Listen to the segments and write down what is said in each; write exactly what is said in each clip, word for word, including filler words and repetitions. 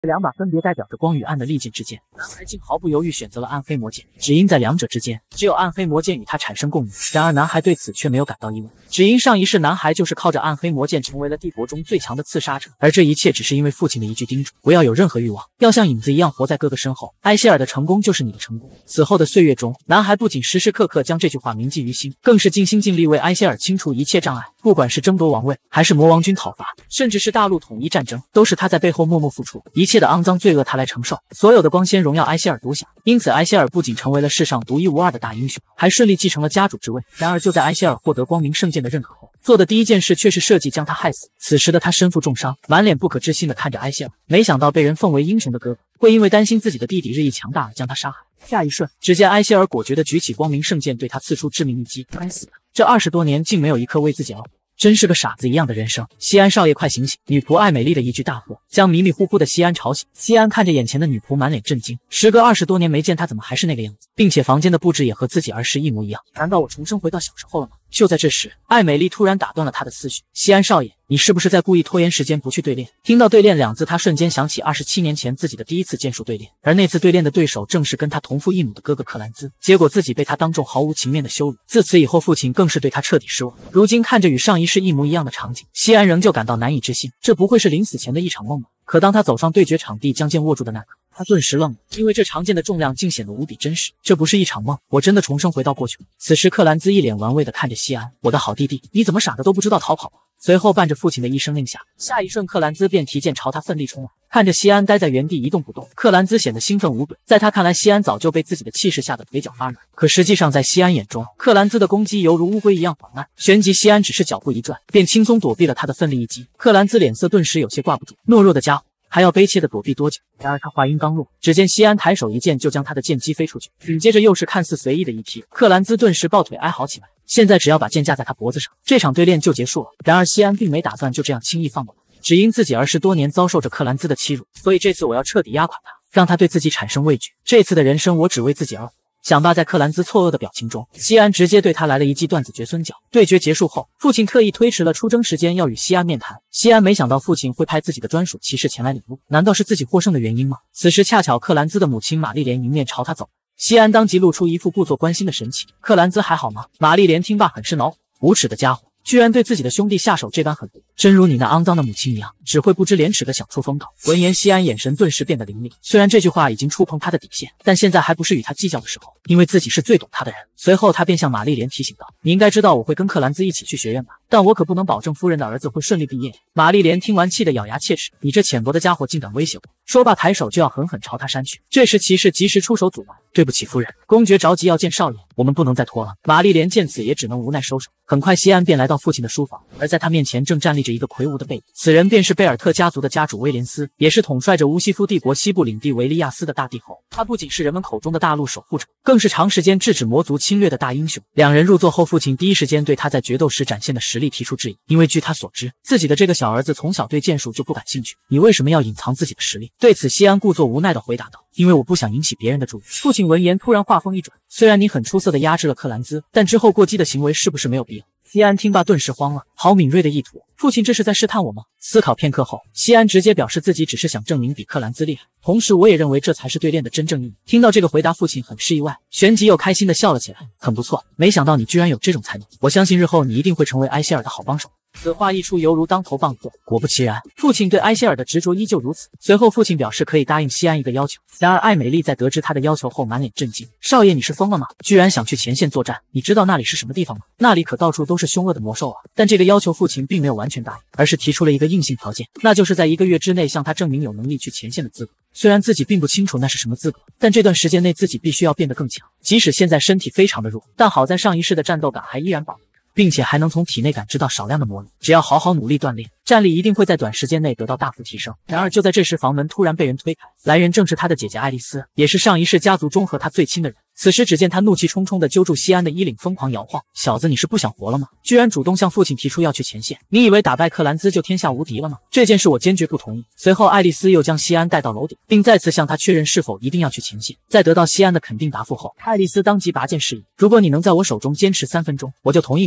这两把分别代表着光与暗的利剑之剑，男孩竟毫不犹豫选择了暗黑魔剑，只因在两者之间，只有暗黑魔剑与他产生共鸣。然而男孩对此却没有感到意外，只因上一世男孩就是靠着暗黑魔剑成为了帝国中最强的刺杀者，而这一切只是因为父亲的一句叮嘱：不要有任何欲望，要像影子一样活在哥哥身后。埃希尔的成功就是你的成功。此后的岁月中，男孩不仅时时刻刻将这句话铭记于心，更是尽心尽力为埃希尔清除一切障碍。不管是争夺王位，还是魔王军讨伐，甚至是大陆统一战争，都是他在背后默默付出，一切的肮脏罪恶他来承受，所有的光鲜荣耀埃希尔独享。因此埃希尔不仅成为了世上独一无二的大英雄，还顺利继承了家主之位。然而就在埃希尔获得光明圣剑的认可后，做的第一件事却是设计将他害死。此时的他身负重伤，满脸不可置信地看着埃希尔，没想到被人奉为英雄的哥哥会因为担心自己的弟弟日益强大而将他杀害。下一瞬，只见埃希尔果决地举起光明圣剑，对他刺出致命一击。该死的，这二十多年竟没有一刻为自己而活，真是个傻子一样的人生。西安少爷，快醒醒！女仆艾美丽的一句大喝，将迷迷糊糊的西安吵醒。西安看着眼前的女仆，满脸震惊。时隔二十多年没见，她怎么还是那个样子，并且房间的布置也和自己儿时一模一样？难道我重生回到小时候了吗？就在这时，艾美丽突然打断了他的思绪。西安少爷，你是不是在故意拖延时间不去对练？听到对练两字，他瞬间想起二十七年前自己的第一次剑术对练，而那次对练的对手正是跟他同父异母的哥哥克兰兹，结果自己被他当众毫无情面的羞辱。自此以后，父亲更是对他彻底失望。如今看着与上一世一模一样的场景，西安仍旧感到难以置信，这不会是临死前的一场梦吗？可当他走上对决场地，将剑握住的那刻，他顿时愣了，因为这长剑的重量竟显得无比真实。这不是一场梦，我真的重生回到过去了。此时克兰兹一脸玩味地看着西安，我的好弟弟，你怎么傻的都不知道逃跑吗？随后伴着父亲的一声令下，下一瞬克兰兹便提剑朝他奋力冲来。看着西安待在原地一动不动，克兰兹显得兴奋无比。在他看来，西安早就被自己的气势吓得腿脚发软，可实际上在西安眼中，克兰兹的攻击犹如乌龟一样缓慢，旋即西安只是脚步一转，便轻松躲避了他的奋力一击。克兰兹脸色顿时有些挂不住，懦弱的家伙还要悲切的躲避多久？然而他话音刚落，只见西安抬手一剑就将他的剑击飞出去，紧接着又是看似随意的一劈，克兰兹顿时抱腿哀嚎起来。现在只要把剑架在他脖子上，这场对练就结束了。然而西安并没打算就这样轻易放过他，只因自己儿时多年遭受着克兰兹的欺辱，所以这次我要彻底压垮他，让他对自己产生畏惧。这次的人生我只为自己而活。想罢，在克兰兹错愕的表情中，西安直接对他来了一记断子绝孙脚。对决结束后，父亲特意推迟了出征时间，要与西安面谈。西安没想到父亲会派自己的专属骑士前来领路，难道是自己获胜的原因吗？此时恰巧克兰兹的母亲玛丽莲迎面朝他走，西安当即露出一副故作关心的神情。克兰兹还好吗？玛丽莲听罢很是恼火，无耻的家伙，居然对自己的兄弟下手这般狠毒，真如你那肮脏的母亲一样，只会不知廉耻的想出风头。闻言，西安眼神顿时变得凌厉，虽然这句话已经触碰他的底线，但现在还不是与他计较的时候，因为自己是最懂他的人。随后他便向玛丽莲提醒道：你应该知道我会跟克兰兹一起去学院吧，但我可不能保证夫人的儿子会顺利毕业。玛丽莲听完气得咬牙切齿，你这浅薄的家伙竟敢威胁我！说罢抬手就要狠狠朝他扇去。这时骑士及时出手阻拦，对不起夫人，公爵着急要见少爷，我们不能再拖了。玛丽莲见此也只能无奈收手。很快西安便来到父亲的书房，而在他面前正站立着一个魁梧的贝里，此人便是贝尔特家族的家主威廉斯，也是统帅着乌西夫帝国西部领地维利亚斯的大帝侯。他不仅是人们口中的大陆守护者，更是长时间制止魔族侵略的大英雄。两人入座后，父亲第一时间对他在决斗时展现的实力提出质疑，因为据他所知，自己的这个小儿子从小对剑术就不感兴趣，你为什么要隐藏自己的实力？对此西安故作无奈地回答道：因为我不想引起别人的注意。父亲闻言突然话锋一转，虽然你很出色地压制了克兰兹，但之后过激的行为是不是没有必要？西安听罢顿时慌了，好敏锐的意图，父亲这是在试探我吗？思考片刻后，西安直接表示自己只是想证明比克兰兹厉害，同时我也认为这才是对练的真正意义。听到这个回答，父亲很是意外，旋即又开心地笑了起来，很不错，没想到你居然有这种才能，我相信日后你一定会成为埃希尔的好帮手。此话一出，犹如当头棒喝。果不其然，父亲对埃希尔的执着依旧如此。随后，父亲表示可以答应西安一个要求。然而，艾美丽在得知他的要求后，满脸震惊：“少爷，你是疯了吗？居然想去前线作战？你知道那里是什么地方吗？那里可到处都是凶恶的魔兽啊！”但这个要求，父亲并没有完全答应，而是提出了一个硬性条件，那就是在一个月之内向他证明有能力去前线的资格。虽然自己并不清楚那是什么资格，但这段时间内自己必须要变得更强。即使现在身体非常的弱，但好在上一世的战斗感还依然保留，并且还能从体内感知到少量的魔力，只要好好努力锻炼，战力一定会在短时间内得到大幅提升。然而就在这时，房门突然被人推开，来人正是他的姐姐爱丽丝，也是上一世家族中和他最亲的人。此时只见他怒气冲冲地揪住西安的衣领，疯狂摇晃：“小子，你是不想活了吗？居然主动向父亲提出要去前线，你以为打败克兰兹就天下无敌了吗？这件事我坚决不同意。”随后爱丽丝又将西安带到楼顶，并再次向他确认是否一定要去前线。在得到西安的肯定答复后，爱丽丝当即拔剑示意：“如果你能在我手中坚持三分钟，我就同意你去。”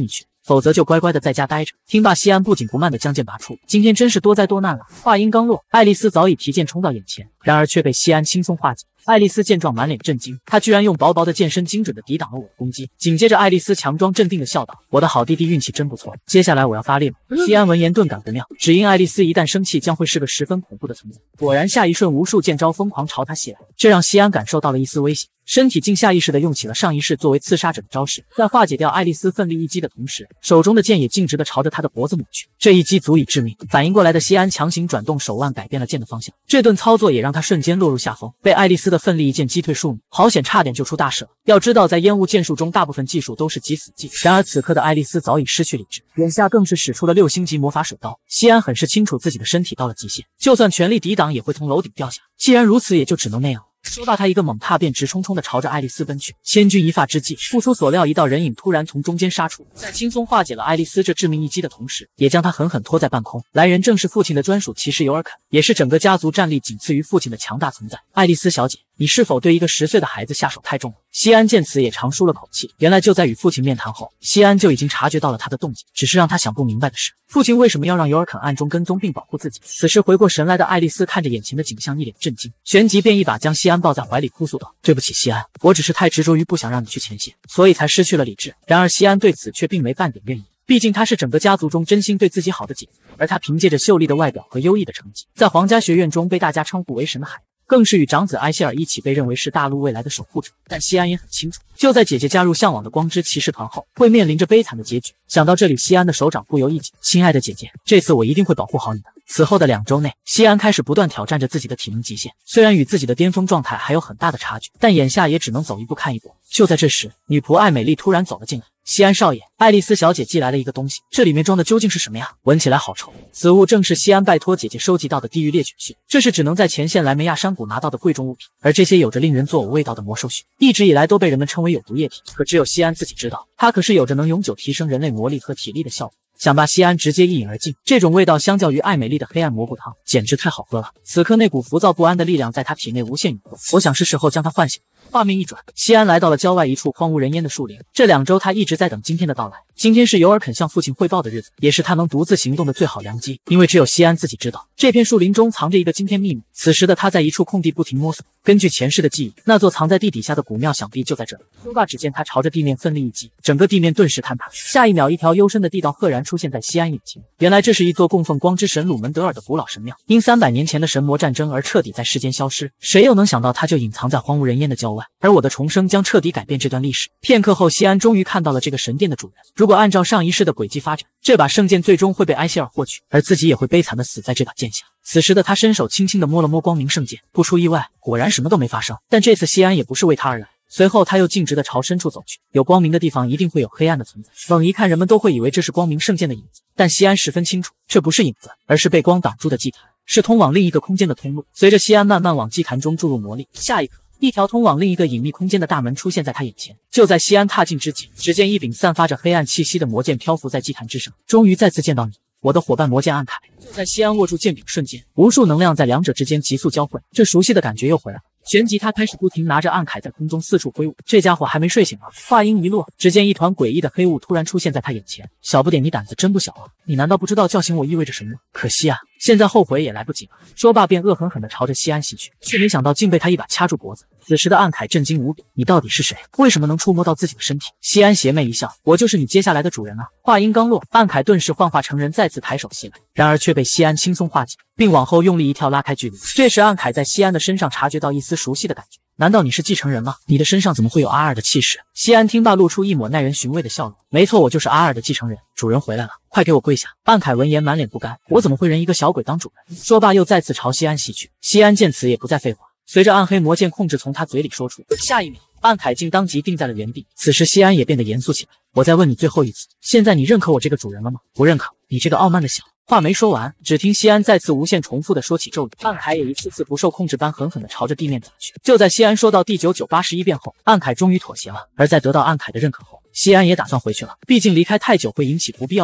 否则就乖乖的在家待着。听罢，西安不紧不慢的将剑拔出，今天真是多灾多难了。话音刚落，爱丽丝早已提剑冲到眼前，然而却被西安轻松化解。爱丽丝见状满脸震惊，她居然用薄薄的剑身精准的抵挡了我的攻击。紧接着，爱丽丝强装镇定的笑道：“我的好弟弟运气真不错，接下来我要发烈了。”西安闻言顿感不妙，只因爱丽丝一旦生气，将会是个十分恐怖的存在。果然，下一瞬，无数剑招疯狂朝他袭来，这让西安感受到了一丝危险。身体竟下意识地用起了上一式作为刺杀者的招式，在化解掉爱丽丝奋力一击的同时，手中的剑也径直地朝着她的脖子抹去。这一击足以致命。反应过来的西安强行转动手腕，改变了剑的方向。这顿操作也让他瞬间落入下风，被爱丽丝的奋力一剑击退数米，好险差点就出大事了。要知道，在烟雾剑术中，大部分技术都是击死技。然而此刻的爱丽丝早已失去理智，眼下更是使出了六星级魔法水刀。西安很是清楚自己的身体到了极限，就算全力抵挡，也会从楼顶掉下。既然如此，也就只能那样了。说罢，他一个猛踏，便直冲冲地朝着爱丽丝奔去。千钧一发之际，不出所料，一道人影突然从中间杀出，在轻松化解了爱丽丝这致命一击的同时，也将她狠狠拖在半空。来人正是父亲的专属骑士尤尔肯，也是整个家族战力仅次于父亲的强大存在。爱丽丝小姐，你是否对一个十岁的孩子下手太重了？西安见此也长舒了口气，原来就在与父亲面谈后，西安就已经察觉到了他的动静，只是让他想不明白的是，父亲为什么要让尤尔肯暗中跟踪并保护自己。此时回过神来的爱丽丝看着眼前的景象，一脸震惊，旋即便一把将西安抱在怀里，哭诉道：“对不起，西安，我只是太执着于不想让你去前线，所以才失去了理智。”然而西安对此却并没半点怨言，毕竟她是整个家族中真心对自己好的姐姐，而她凭借着秀丽的外表和优异的成绩，在皇家学院中被大家称呼为神的孩子，更是与长子埃希尔一起被认为是大陆未来的守护者。但西安也很清楚，就在姐姐加入向往的光之骑士团后，会面临着悲惨的结局。想到这里，西安的手掌不由一紧，亲爱的姐姐，这次我一定会保护好你的。此后的两周内，西安开始不断挑战着自己的体能极限，虽然与自己的巅峰状态还有很大的差距，但眼下也只能走一步看一步。就在这时，女仆艾美丽突然走了进来。西安少爷，爱丽丝小姐寄来了一个东西，这里面装的究竟是什么呀？闻起来好臭。此物正是西安拜托姐姐收集到的地狱猎犬血，这是只能在前线莱梅亚山谷拿到的贵重物品，而这些有着令人作呕味道的魔兽血，一直以来都被人们称为有毒液体，可只有西安自己知道，它可是有着能永久提升人类魔力和体力的效果。想罢，西安直接一饮而尽。这种味道相较于艾美丽的黑暗蘑菇汤，简直太好喝了。此刻那股浮躁不安的力量在他体内无限涌动，我想是时候将他唤醒。画面一转，西安来到了郊外一处荒无人烟的树林。这两周他一直在等今天的到来，今天是尤尔肯向父亲汇报的日子，也是他能独自行动的最好良机。因为只有西安自己知道，这片树林中藏着一个惊天秘密。此时的他在一处空地不停摸索，根据前世的记忆，那座藏在地底下的古庙想必就在这里。说罢，只见他朝着地面奋力一击，整个地面顿时坍塌。下一秒，一条幽深的地道赫然出现在西安眼前。原来这是一座供奉光之神鲁门德尔的古老神庙，因三百年前的神魔战争而彻底在世间消失。谁又能想到它就隐藏在荒无人烟的郊外？而我的重生将彻底改变这段历史。片刻后，西安终于看到了这个神殿的主人。如果按照上一世的轨迹发展，这把圣剑最终会被埃希尔获取，而自己也会悲惨的死在这把剑下。此时的他伸手轻轻地摸了摸光明圣剑，不出意外，果然什么都没发生。但这次西安也不是为他而来。随后他又径直地朝深处走去，有光明的地方一定会有黑暗的存在。猛一看，人们都会以为这是光明圣剑的影子，但西安十分清楚，这不是影子，而是被光挡住的祭坛，是通往另一个空间的通路。随着西安慢慢往祭坛中注入魔力，下一刻，一条通往另一个隐秘空间的大门出现在他眼前。就在西安踏进之际，只见一柄散发着黑暗气息的魔剑漂浮在祭坛之上。终于再次见到你，我的伙伴魔剑暗凯。就在西安握住剑柄瞬间，无数能量在两者之间急速交汇，这熟悉的感觉又回来了。旋即他开始不停拿着暗铠在空中四处挥舞，这家伙还没睡醒啊！话音一落，只见一团诡异的黑雾突然出现在他眼前。小不点，你胆子真不小啊！你难道不知道叫醒我意味着什么？可惜啊，现在后悔也来不及了。说罢便恶狠狠地朝着西安袭去，却没想到竟被他一把掐住脖子。此时的暗铠震惊无比，你到底是谁？为什么能触摸到自己的身体？西安邪魅一笑，我就是你接下来的主人啊！话音刚落，暗铠顿时幻化成人，再次抬手袭来，然而却被西安轻松化解，并往后用力一跳拉开距离。这时暗铠在西安的身上察觉到一丝熟悉的感觉。难道你是继承人吗？你的身上怎么会有阿尔的气势？西安听罢露出一抹耐人寻味的笑容。没错，我就是阿尔的继承人，主人回来了，快给我跪下！暗铠闻言满脸不甘，我怎么会认一个小鬼当主人？说罢又再次朝西安袭去。西安见此也不再废话，随着暗黑魔剑控制从他嘴里说出，下一秒暗铠竟当即定在了原地。此时西安也变得严肃起来，我再问你最后一次，现在你认可我这个主人了吗？不认可，你这个傲慢的小……话没说完，只听西安再次无限重复的说起咒语，暗铠也一次次不受控制般狠狠地朝着地面砸去。就在西安说到第九九八十一遍后，暗铠终于妥协了。而在得到暗铠的认可后，西安也打算回去了，毕竟离开太久会引起不必要的麻烦。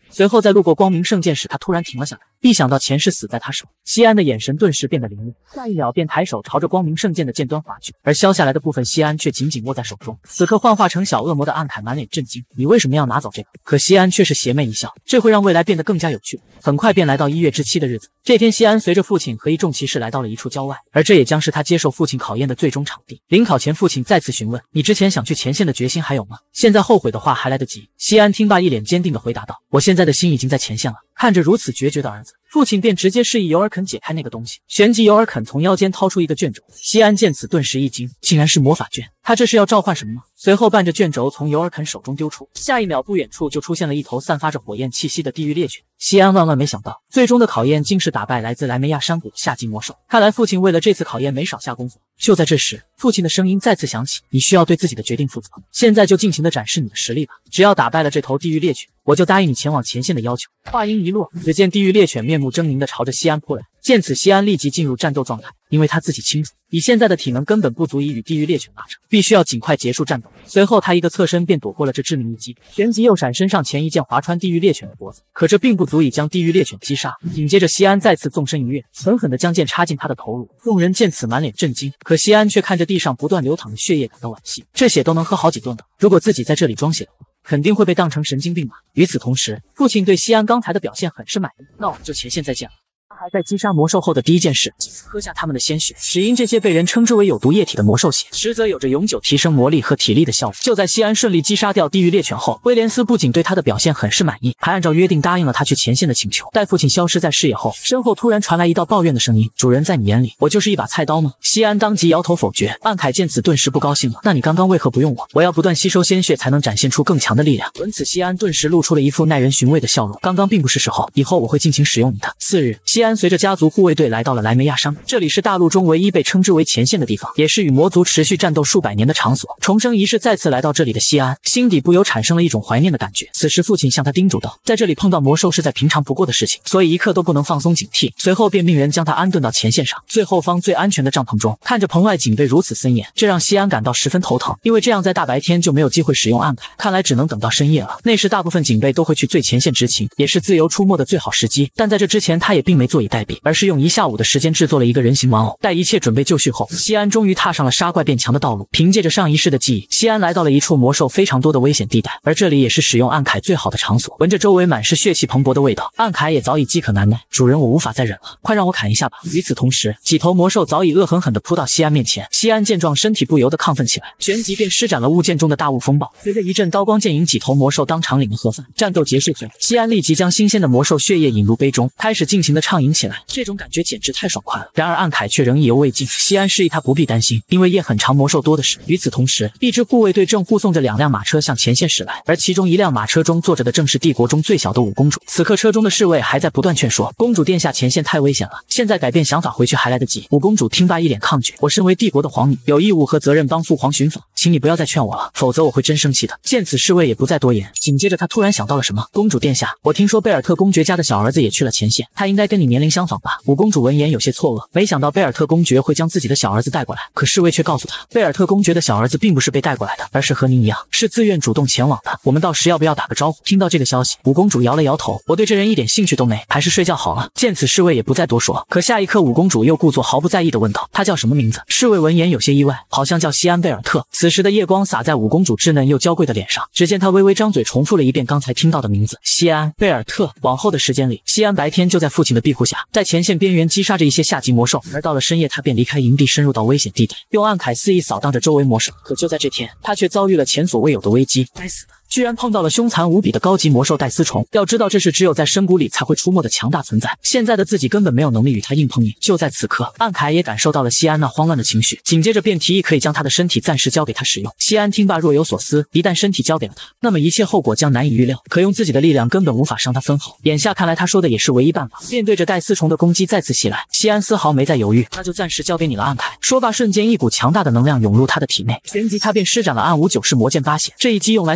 随后在路过光明圣剑时，他突然停了下来，一想到前世死在他手，西安的眼神顿时变得凌厉，下一秒便抬手朝着光明圣剑的剑端划去，而削下来的部分西安却紧紧握在手中。此刻幻化成小恶魔的暗凯满脸震惊，你为什么要拿走这个？可西安却是邪魅一笑，这会让未来变得更加有趣。很快便来到一月之七的日子，这天西安随着父亲和一众骑士来到了一处郊外，而这也将是他接受父亲考验的最终场地。临考前，父亲再次询问，你之前想去前线的决心还有吗？现在后悔的话还来得及。西安听罢一脸坚定地回答道，我现在的心已经在前线了。看着如此决绝的儿子，父亲便直接示意尤尔肯解开那个东西，旋即尤尔肯从腰间掏出一个卷轴。西安见此顿时一惊，竟然是魔法卷，他这是要召唤什么吗？随后伴着卷轴从尤尔肯手中丢出，下一秒不远处就出现了一头散发着火焰气息的地狱猎犬。西安万万没想到，最终的考验竟是打败来自莱梅亚山谷的下级魔兽，看来父亲为了这次考验没少下功夫。就在这时，父亲的声音再次响起，你需要对自己的决定负责，现在就尽情的展示你的实力吧，只要打败了这头地狱猎犬，我就答应你前往前线的要求。话音一落，只见地狱猎犬面目狰狞地朝着西安扑来。见此，西安立即进入战斗状态，因为他自己清楚，以现在的体能根本不足以与地狱猎犬拉扯，必须要尽快结束战斗。随后，他一个侧身便躲过了这致命一击，旋即右闪，身上前一剑划穿地狱猎犬的脖子。可这并不足以将地狱猎犬击杀。紧接着，西安再次纵身一跃，狠狠地将剑插进他的头颅。众人见此满脸震惊，可西安却看着地上不断流淌的血液感到惋惜，这血都能喝好几顿了，如果自己在这里装血的话，肯定会被当成神经病吧。与此同时，父亲对西安刚才的表现很是满意，那我们就前线再见了。还在击杀魔兽后的第一件事，喝下他们的鲜血，只因这些被人称之为有毒液体的魔兽血，实则有着永久提升魔力和体力的效果。就在西安顺利击杀掉地狱猎犬后，威廉斯不仅对他的表现很是满意，还按照约定答应了他去前线的请求。待父亲消失在视野后，身后突然传来一道抱怨的声音，主人，在你眼里我就是一把菜刀吗？西安当即摇头否决。暗凯见此顿时不高兴了，那你刚刚为何不用我？我要不断吸收鲜血才能展现出更强的力量。闻此，西安顿时露出了一副耐人寻味的笑容，刚刚并不是时候，以后我会尽情使用你的。次日，西安随着家族护卫队来到了莱梅亚山，这里是大陆中唯一被称之为前线的地方，也是与魔族持续战斗数百年的场所。重生仪式再次来到这里的西安，心底不由产生了一种怀念的感觉。此时父亲向他叮嘱道，在这里碰到魔兽是再平常不过的事情，所以一刻都不能放松警惕。随后便命人将他安顿到前线上最后方最安全的帐篷中。看着棚外警备如此森严，这让西安感到十分头疼，因为这样在大白天就没有机会使用暗凯，看来只能等到深夜了。那时大部分警备都会去最前线执勤，也是自由出没的最好时机。但在这之前，他也并没坐以待毙，而是用一下午的时间制作了一个人形玩偶。待一切准备就绪后，西安终于踏上了杀怪变强的道路。凭借着上一世的记忆，西安来到了一处魔兽非常多的危险地带，而这里也是使用暗凯最好的场所。闻着周围满是血气蓬勃的味道，暗凯也早已饥渴难耐。主人，我无法再忍了，快让我砍一下吧。与此同时，几头魔兽早已恶狠狠地扑到西安面前。西安见状，身体不由得亢奋起来，旋即便施展了物剑中的大雾风暴。随着一阵刀光剑影，几头魔兽当场领了盒饭。战斗结束后，西安立即将新鲜的魔兽血液引入杯中，开始尽情的畅饮起来。这种感觉简直太爽快了。然而暗凯却仍意犹未尽，西安示意他不必担心，因为夜很长，魔兽多的是。与此同时，一支护卫队正护送着两辆马车向前线驶来，而其中一辆马车中坐着的正是帝国中最小的五公主。此刻车中的侍卫还在不断劝说，公主殿下，前线太危险了，现在改变想法回去还来得及。五公主听罢一脸抗拒，我身为帝国的皇女，有义务和责任帮父皇寻访，请你不要再劝我了，否则我会真生气的。见此，侍卫也不再多言。紧接着他突然想到了什么，公主殿下，我听说贝尔特公爵家的小儿子也去了前线，他应该跟你年龄相仿吧？五公主闻言有些错愕，没想到贝尔特公爵会将自己的小儿子带过来，可侍卫却告诉他，贝尔特公爵的小儿子并不是被带过来的，而是和您一样，是自愿主动前往的。我们到时要不要打个招呼？听到这个消息，五公主摇了摇头，我对这人一点兴趣都没，还是睡觉好了。见此，侍卫也不再多说。可下一刻，五公主又故作毫不在意地问道，他叫什么名字？侍卫闻言有些意外，好像叫西安贝尔特。此时的夜光洒在五公主稚嫩又娇贵的脸上，只见她微微张嘴重复了一遍刚才听到的名字，西安贝尔特。往后的时间里，西安白天就在父亲的庇护下，在前线边缘击杀着一些下级魔兽，而到了深夜，他便离开营地，深入到危险地带，用暗凯肆意扫荡着周围魔兽。可就在这天，他却遭遇了前所未有的危机，该死的！居然碰到了凶残无比的高级魔兽戴斯虫。要知道，这是只有在深谷里才会出没的强大存在，现在的自己根本没有能力与他硬碰硬。就在此刻，暗凯也感受到了西安那慌乱的情绪，紧接着便提议可以将他的身体暂时交给他使用。西安听罢若有所思，一旦身体交给了他，那么一切后果将难以预料，可用自己的力量根本无法伤他分毫。眼下看来，他说的也是唯一办法。面对着戴斯虫的攻击再次袭来，西安丝毫没再犹豫，那就暂时交给你了，暗凯。说罢，瞬间一股强大的能量涌入他的体内，旋即他便施展了暗无九式魔剑八血，这一击用来撕碎你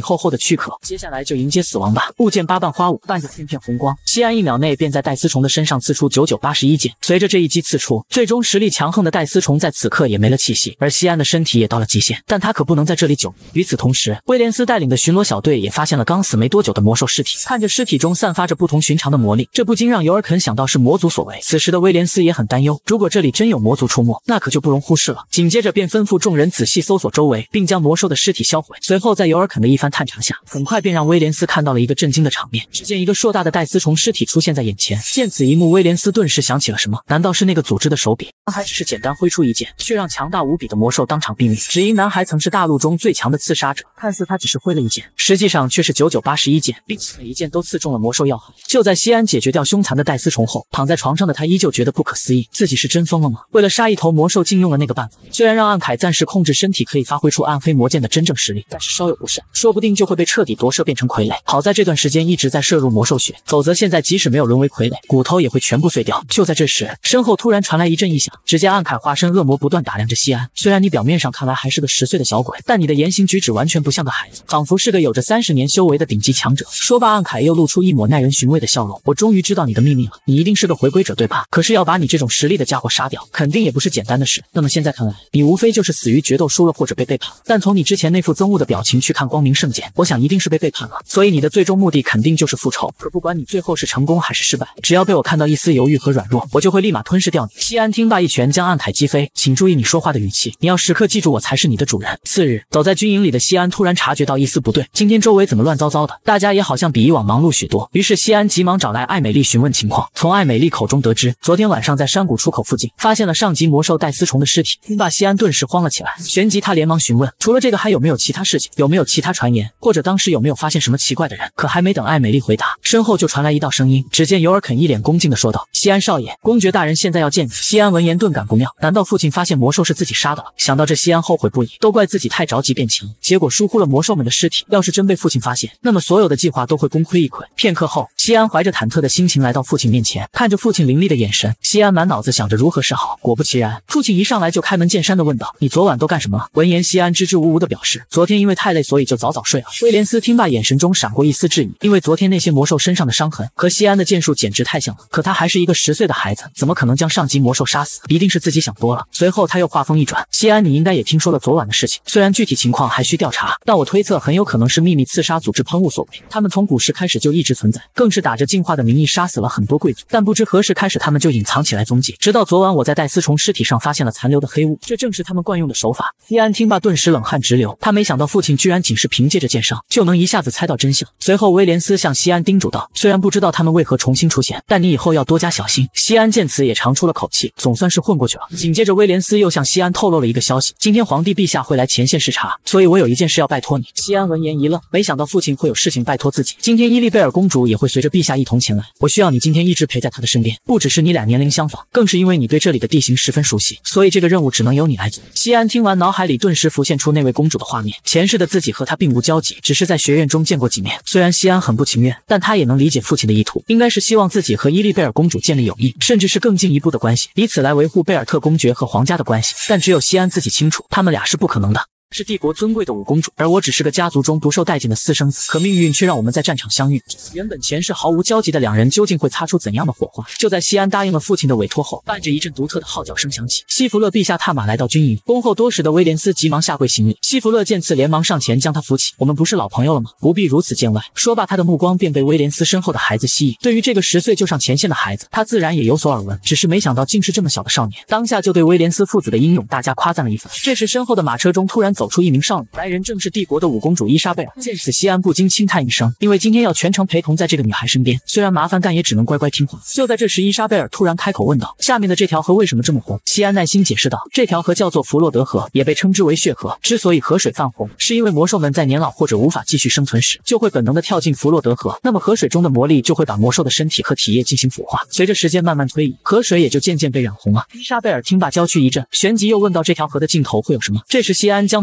厚厚的躯壳，接下来就迎接死亡吧。物件八瓣花舞，伴着片片红光，西安一秒内便在戴思虫的身上刺出九九八十一剑。随着这一击刺出，最终实力强横的戴思虫在此刻也没了气息，而西安的身体也到了极限，但他可不能在这里久。与此同时，威廉斯带领的巡逻小队也发现了刚死没多久的魔兽尸体，看着尸体中散发着不同寻常的魔力，这不禁让尤尔肯想到是魔族所为。此时的威廉斯也很担忧，如果这里真有魔族出没，那可就不容忽视了。紧接着便吩咐众人仔细搜索周围，并将魔兽的尸体销毁。随后在尤尔肯的一番探查下，很快便让威廉斯看到了一个震惊的场面。只见一个硕大的戴斯虫尸体出现在眼前，见此一幕，威廉斯顿时想起了什么，难道是那个组织的手笔？男孩只是简单挥出一剑，却让强大无比的魔兽当场毙命。只因男孩曾是大陆中最强的刺杀者，看似他只是挥了一剑，实际上却是九九八十一剑，并且每一剑都刺中了魔兽要害。就在西安解决掉凶残的戴斯虫后，躺在床上的他依旧觉得不可思议，自己是真疯了吗？为了杀一头魔兽，竟用了那个办法。虽然让暗凯暂时控制身体可以发挥出暗黑魔剑的真正实力，但是稍有不慎，说不定就会被彻底夺舍变成傀儡。好在这段时间一直在摄入魔兽血，否则现在即使没有沦为傀儡，骨头也会全部碎掉。就在这时，身后突然传来一阵异响，只见暗凯化身恶魔不断打量着西安。虽然你表面上看来还是个十岁的小鬼，但你的言行举止完全不像个孩子，仿佛是个有着三十年修为的顶级强者。说罢，暗凯又露出一抹耐人寻味的笑容。我终于知道你的秘密了，你一定是个回归者对吧？可是要把你这种实力的家伙杀掉，肯定也不是简单的事。那么现在看来，你无非就是死于决斗输了或者被背叛。但从你之前那副憎恶的表情去看光明圣剑，我想一定是被背叛了。所以你的最终目的肯定就是复仇。可不管你最后是成功还是失败，只要被我看到一丝犹豫和软弱，我就会立马吞噬掉你。西安听罢一拳将暗凯击飞，请注意你说话的语气，你要时刻记住我才是你的主人。次日，走在军营里的西安突然察觉到一丝不对，今天周围怎么乱糟糟的，大家也好像比以往忙碌许多。于是西安急忙找来艾美丽询问情况，从艾美丽口中得知，昨天晚上在山谷出口附近发现了上级魔兽戴斯虫的尸体。听罢西安顿时慌了起来，旋即他连忙询问，除了这个还有没有其他事情，有没有其他传言，或者当时有没有发现什么奇怪的人。可还没等艾美丽回答，身后就传来一道声音，只见尤尔肯一脸恭敬地说道，西安少爷，公爵大人现在要见你。西安闻言顿感不妙，难道父亲发现魔兽是自己杀的了？想到这，西安后悔不已，都怪自己太着急变强，结果疏忽了魔兽们的尸体，要是真被父亲发现，那么所有的计划都会功亏一篑。片刻后，西安怀着忐忑的心情来到父亲面前，看着父亲凌厉的眼神，西安满脑子想着如何是好。果不其然，父亲一上来就开门见山地问道，你昨晚都干什么了？闻言，西安支支吾吾地表示，昨天因为太累，所以就早早睡了。威廉斯听罢，眼神中闪过一丝质疑，因为昨天那些魔兽身上的伤痕和西安的剑术简直太像了，可他还是一个十岁的孩子，怎么可能将上级魔兽杀死？一定是自己想多了。随后他又话锋一转，西安，你应该也听说了昨晚的事情，虽然具体情况还需调查，但我推测很有可能是秘密刺杀组织喷雾所为。他们从古时开始就一直存在，更是打着进化的名义杀死了很多贵族，但不知何时开始他们就隐藏起来踪迹，直到昨晚我在戴斯虫尸体上发现了残留的黑雾，这正是他们惯用的手法。西安听罢顿时冷汗直流，他没想到父亲居然仅是凭借着剑伤就能一下子猜到真相。随后威廉斯向西安叮嘱道，虽然不知道他们为何重新出现，但你以后要多加小心。西安见此也长出了口气，总算是混过去了。紧接着威廉斯又向西安透露了一个消息，今天皇帝陛下会来前线视察，所以我有一件事要拜托你。西安闻言一愣，没想到父亲会有事情拜托自己，今天伊丽贝尔公主也会随着陛下一同前来，我需要你今天一直陪在她的身边，不只是你俩年龄相仿，更是因为你对这里的地形十分熟悉，所以这个任务只能由你来做。西安听完，脑海里顿时浮现出那位公主的画面，前世的自己和她并无交集，只是在学院中见过几面。虽然西安很不情愿，但他也能理解父亲的意图，应该是希望自己和伊丽贝尔公主建立友谊，甚至是更进一步的关系，以此来维护贝尔特公爵和皇家的关系。但只有西安自己清楚，他们俩是不可能的。是帝国尊贵的五公主，而我只是个家族中不受待见的私生子。可命运却让我们在战场相遇，原本前世毫无交集的两人，究竟会擦出怎样的火花？就在西安答应了父亲的委托后，伴着一阵独特的号角声响起，西弗勒陛下踏马来到军营。恭候多时的威廉斯急忙下跪行礼，西弗勒见此连忙上前将他扶起。我们不是老朋友了吗？不必如此见外。说罢，他的目光便被威廉斯身后的孩子吸引。对于这个十岁就上前线的孩子，他自然也有所耳闻，只是没想到竟是这么小的少年，当下就对威廉斯父子的英勇大加夸赞了一番。这时身后的马车中突然走出一名少女，来人正是帝国的五公主伊莎贝尔。见此，西安不禁轻叹一声，因为今天要全程陪同在这个女孩身边，虽然麻烦，但也只能乖乖听话。就在这时，伊莎贝尔突然开口问道，下面的这条河为什么这么红？西安耐心解释道，这条河叫做弗洛德河，也被称之为血河，之所以河水泛红，是因为魔兽们在年老或者无法继续生存时，就会本能的跳进弗洛德河，那么河水中的魔力就会把魔兽的身体和体液进行腐化，随着时间慢慢推移，河水也就渐渐被染红了。伊莎贝尔听罢娇躯一震，旋即又问到，这条河的尽头会有什么？这时西安将目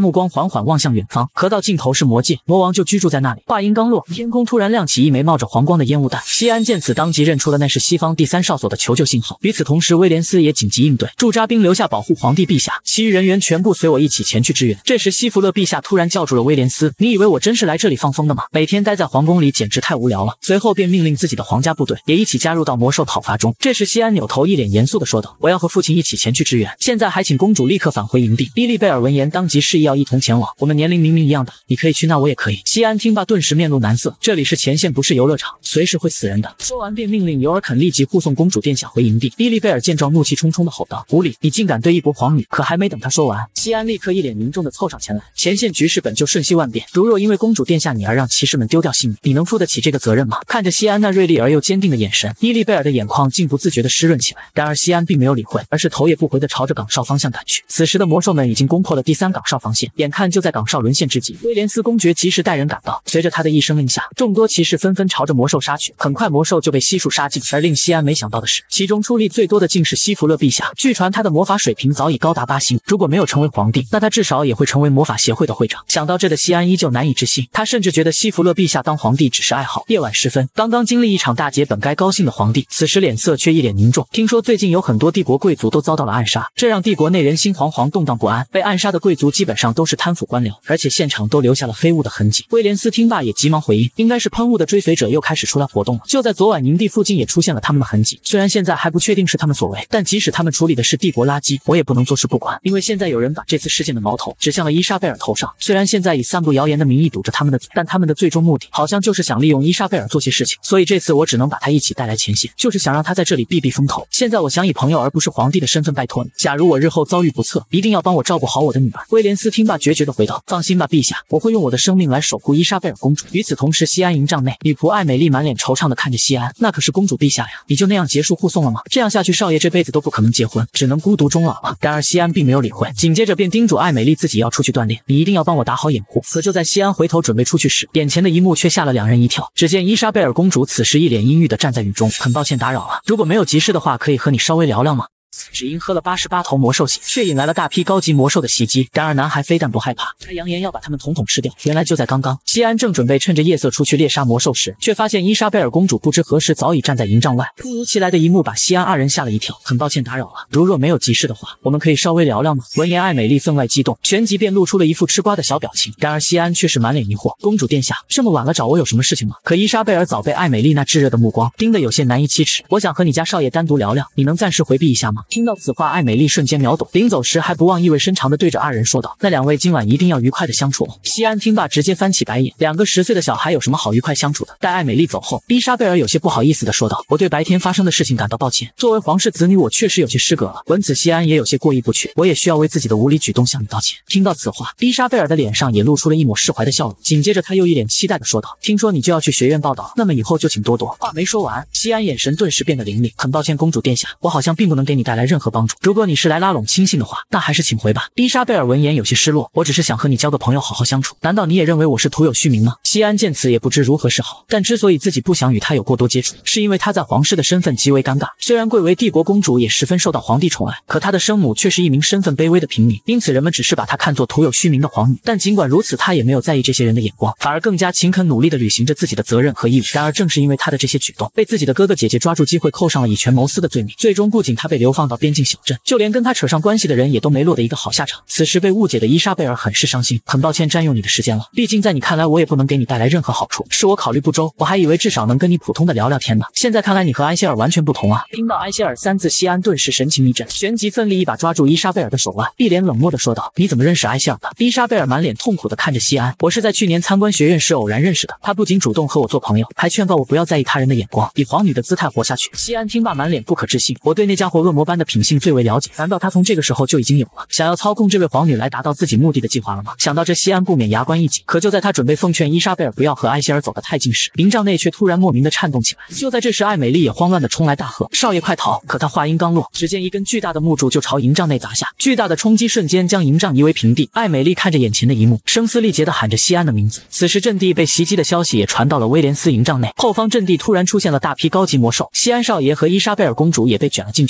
目光缓缓望向远方，可到尽头是魔界，魔王就居住在那里。话音刚落，天空突然亮起一枚冒着黄光的烟雾弹。西安见此，当即认出了那是西方第三哨所的求救信号。与此同时，威廉斯也紧急应对，驻扎兵留下保护皇帝陛下，其余人员全部随我一起前去支援。这时，西弗勒陛下突然叫住了威廉斯：“你以为我真是来这里放风的吗？每天待在皇宫里简直太无聊了。”随后便命令自己的皇家部队也一起加入到魔兽讨伐中。这时，西安扭头，一脸严肃地说道：“我要和父亲一起前去支援，现在还请公主立刻返回营地。”伊丽贝尔闻言，当即示意要一同前往。我们年龄明明一样大，你可以去，那我也可以。西安听罢，顿时面露难色，这里是前线，不是游乐场，随时会死人的。说完便命令尤尔肯立即护送公主殿下回营地。伊丽贝尔见状，怒气冲冲地吼道：“无礼！你竟敢对一国皇女！”可还没等他说完，西安立刻一脸凝重地凑上前来。前线局势本就瞬息万变，如若因为公主殿下你而让骑士们丢掉性命，你能负得起这个责任吗？看着西安那锐利而又坚定的眼神，伊丽贝尔的眼眶竟不自觉地湿润起来。然而西安并没有理会，而是头也不回地朝着岗哨方向赶去。此时的魔兽们已经攻破了第三岗哨防线，眼看就在岗哨沦陷之际，威廉斯公爵及时带人赶到。随着他的一声令下，众多骑士纷纷朝着魔兽杀去，很快魔兽就被悉数杀尽。而令西安没想到的是，其中出力最多的竟是西弗勒陛下。据传他的魔法水平早已高达八星，如果没有成为皇帝，那他至少也会成为魔法协会的会长。想到这的西安依旧难以置信，他甚至觉得西弗勒陛下当皇帝只是爱好。夜晚时分，刚刚经历一场大劫，本该高兴的皇帝，此时脸色却一脸凝重。听说最近有很多帝国贵族都遭到了暗杀，这让帝国内人心惶惶，动荡不安。被暗杀的贵族基本上都是贪腐官僚，而且现场都留下了黑雾的痕迹。威廉斯听罢也急忙回应，应该是喷雾的追随者又开始出来活动了。就在昨晚营地附近也出现了他们的痕迹，虽然现在还不确定是他们所为，但即使他们处理的是帝国垃圾，我也不能坐视不管，因为现在有人把这次事件的矛头指向了伊莎贝尔头上。虽然现在以散布谣言的名义堵着他们的嘴，但他们的最终目的好像就是想利用伊莎贝尔做些事情，所以这次我只能把他一起带来前线，就是想让他在这里避避风头。现在我想以朋友而不是皇帝的身份拜托你，假如我日后遭遇不测，一定要帮我照顾好我的女儿。威廉斯听罢决绝地回道：“放心吧，陛下，我会用我的生命来守护伊莎贝尔公主。”与此同时，西安营帐内，女仆艾美丽满脸惆怅地看着西安：“那可是公主陛下呀，你就那样结束护送了吗？这样下去，少爷这辈子都不可能结婚，只能孤独终老了。”然而西安并没有理会，紧接着便叮嘱艾美丽自己要出去锻炼，你一定要帮我打好掩护。可就在西安回头准备出去时，眼前的一幕却吓了两人一跳。只见伊莎贝尔公主此时一脸阴郁地站在雨中，很抱歉打扰了，如果没有急事的话，可以和你稍微聊聊吗？只因喝了八十八头魔兽血，却引来了大批高级魔兽的袭击。然而男孩非但不害怕，还扬言要把他们统统吃掉。原来就在刚刚，西安正准备趁着夜色出去猎杀魔兽时，却发现伊莎贝尔公主不知何时早已站在营帐外。突如其来的一幕把西安二人吓了一跳。很抱歉打扰了，如若没有急事的话，我们可以稍微聊聊吗？闻言，艾美丽分外激动，旋即便露出了一副吃瓜的小表情。然而西安却是满脸疑惑：“公主殿下，这么晚了找我有什么事情吗？”可伊莎贝尔早被艾美丽那炙热的目光盯得有些难以启齿。我想和你家少爷单独聊聊，你能暂时回避一下吗？听到此话，艾美丽瞬间秒懂，临走时还不忘意味深长地对着二人说道：“那两位今晚一定要愉快地相处哦。”西安听罢直接翻起白眼，两个十岁的小孩有什么好愉快相处的？待艾美丽走后，伊莎贝尔有些不好意思地说道：“我对白天发生的事情感到抱歉，作为皇室子女，我确实有些失格了。”闻此，西安也有些过意不去，我也需要为自己的无理举动向你道歉。听到此话，伊莎贝尔的脸上也露出了一抹释怀的笑容，紧接着他又一脸期待地说道：“听说你就要去学院报道，那么以后就请多多。”话没说完，西安眼神顿时变得凌厉，很抱歉，公主殿下，我好像并不能给你带来任何帮助。如果你是来拉拢亲信的话，那还是请回吧。伊莎贝尔闻言有些失落，我只是想和你交个朋友，好好相处，难道你也认为我是徒有虚名吗？西安见此也不知如何是好，但之所以自己不想与他有过多接触，是因为他在皇室的身份极为尴尬。虽然贵为帝国公主，也十分受到皇帝宠爱，可她的生母却是一名身份卑微的平民，因此人们只是把她看作徒有虚名的皇女。但尽管如此，她也没有在意这些人的眼光，反而更加勤恳努力地履行着自己的责任和义务。然而正是因为她的这些举动，被自己的哥哥姐姐抓住机会扣上了以权谋私的罪名，最终不仅她被流放到边境小镇，就连跟她扯上关系的人也都没落得一个好下场。此时被误解的伊莎贝尔很是伤心，很抱歉占用你的时间了，毕竟在你看来我也不能给你带来任何好处，是我考虑不周，我还以为至少能跟你普通的聊聊天呢，现在看来你和埃希尔完全不同啊。听到埃希尔三字，西安顿时神情一震，旋即奋力一把抓住伊莎贝尔的手腕，一脸冷漠地说道：“你怎么认识埃希尔的？”伊莎贝尔满脸痛苦地看着西安：“我是在去年参观学院时偶然认识的，他不仅主动和我做朋友，还劝告我不要在意他人的眼光，以皇女的姿态活下去。”西安听罢满脸不可置信，我对那家伙恶魔般的品性最为了解，难道他从这个时候就已经有了想要操控这位皇女来达到自己目的的计划了吗？想到这，西安不免牙关一紧。可就在他准备奉劝伊莎贝尔不要和埃希尔走得太近时，营帐内却突然莫名的颤动起来。就在这时，艾美丽也慌乱地冲来大喝：“少爷快逃！”可他话音刚落，只见一根巨大的木柱就朝营帐内砸下，巨大的冲击瞬间将营帐夷为平地。艾美丽看着眼前的一幕，声嘶力竭地喊着西安的名字。此时阵地被袭击的消息也传到了威廉斯营帐内，后方阵地突然出现了大批高级魔兽，西安少爷和伊莎贝尔公主也被卷了进去。闻此，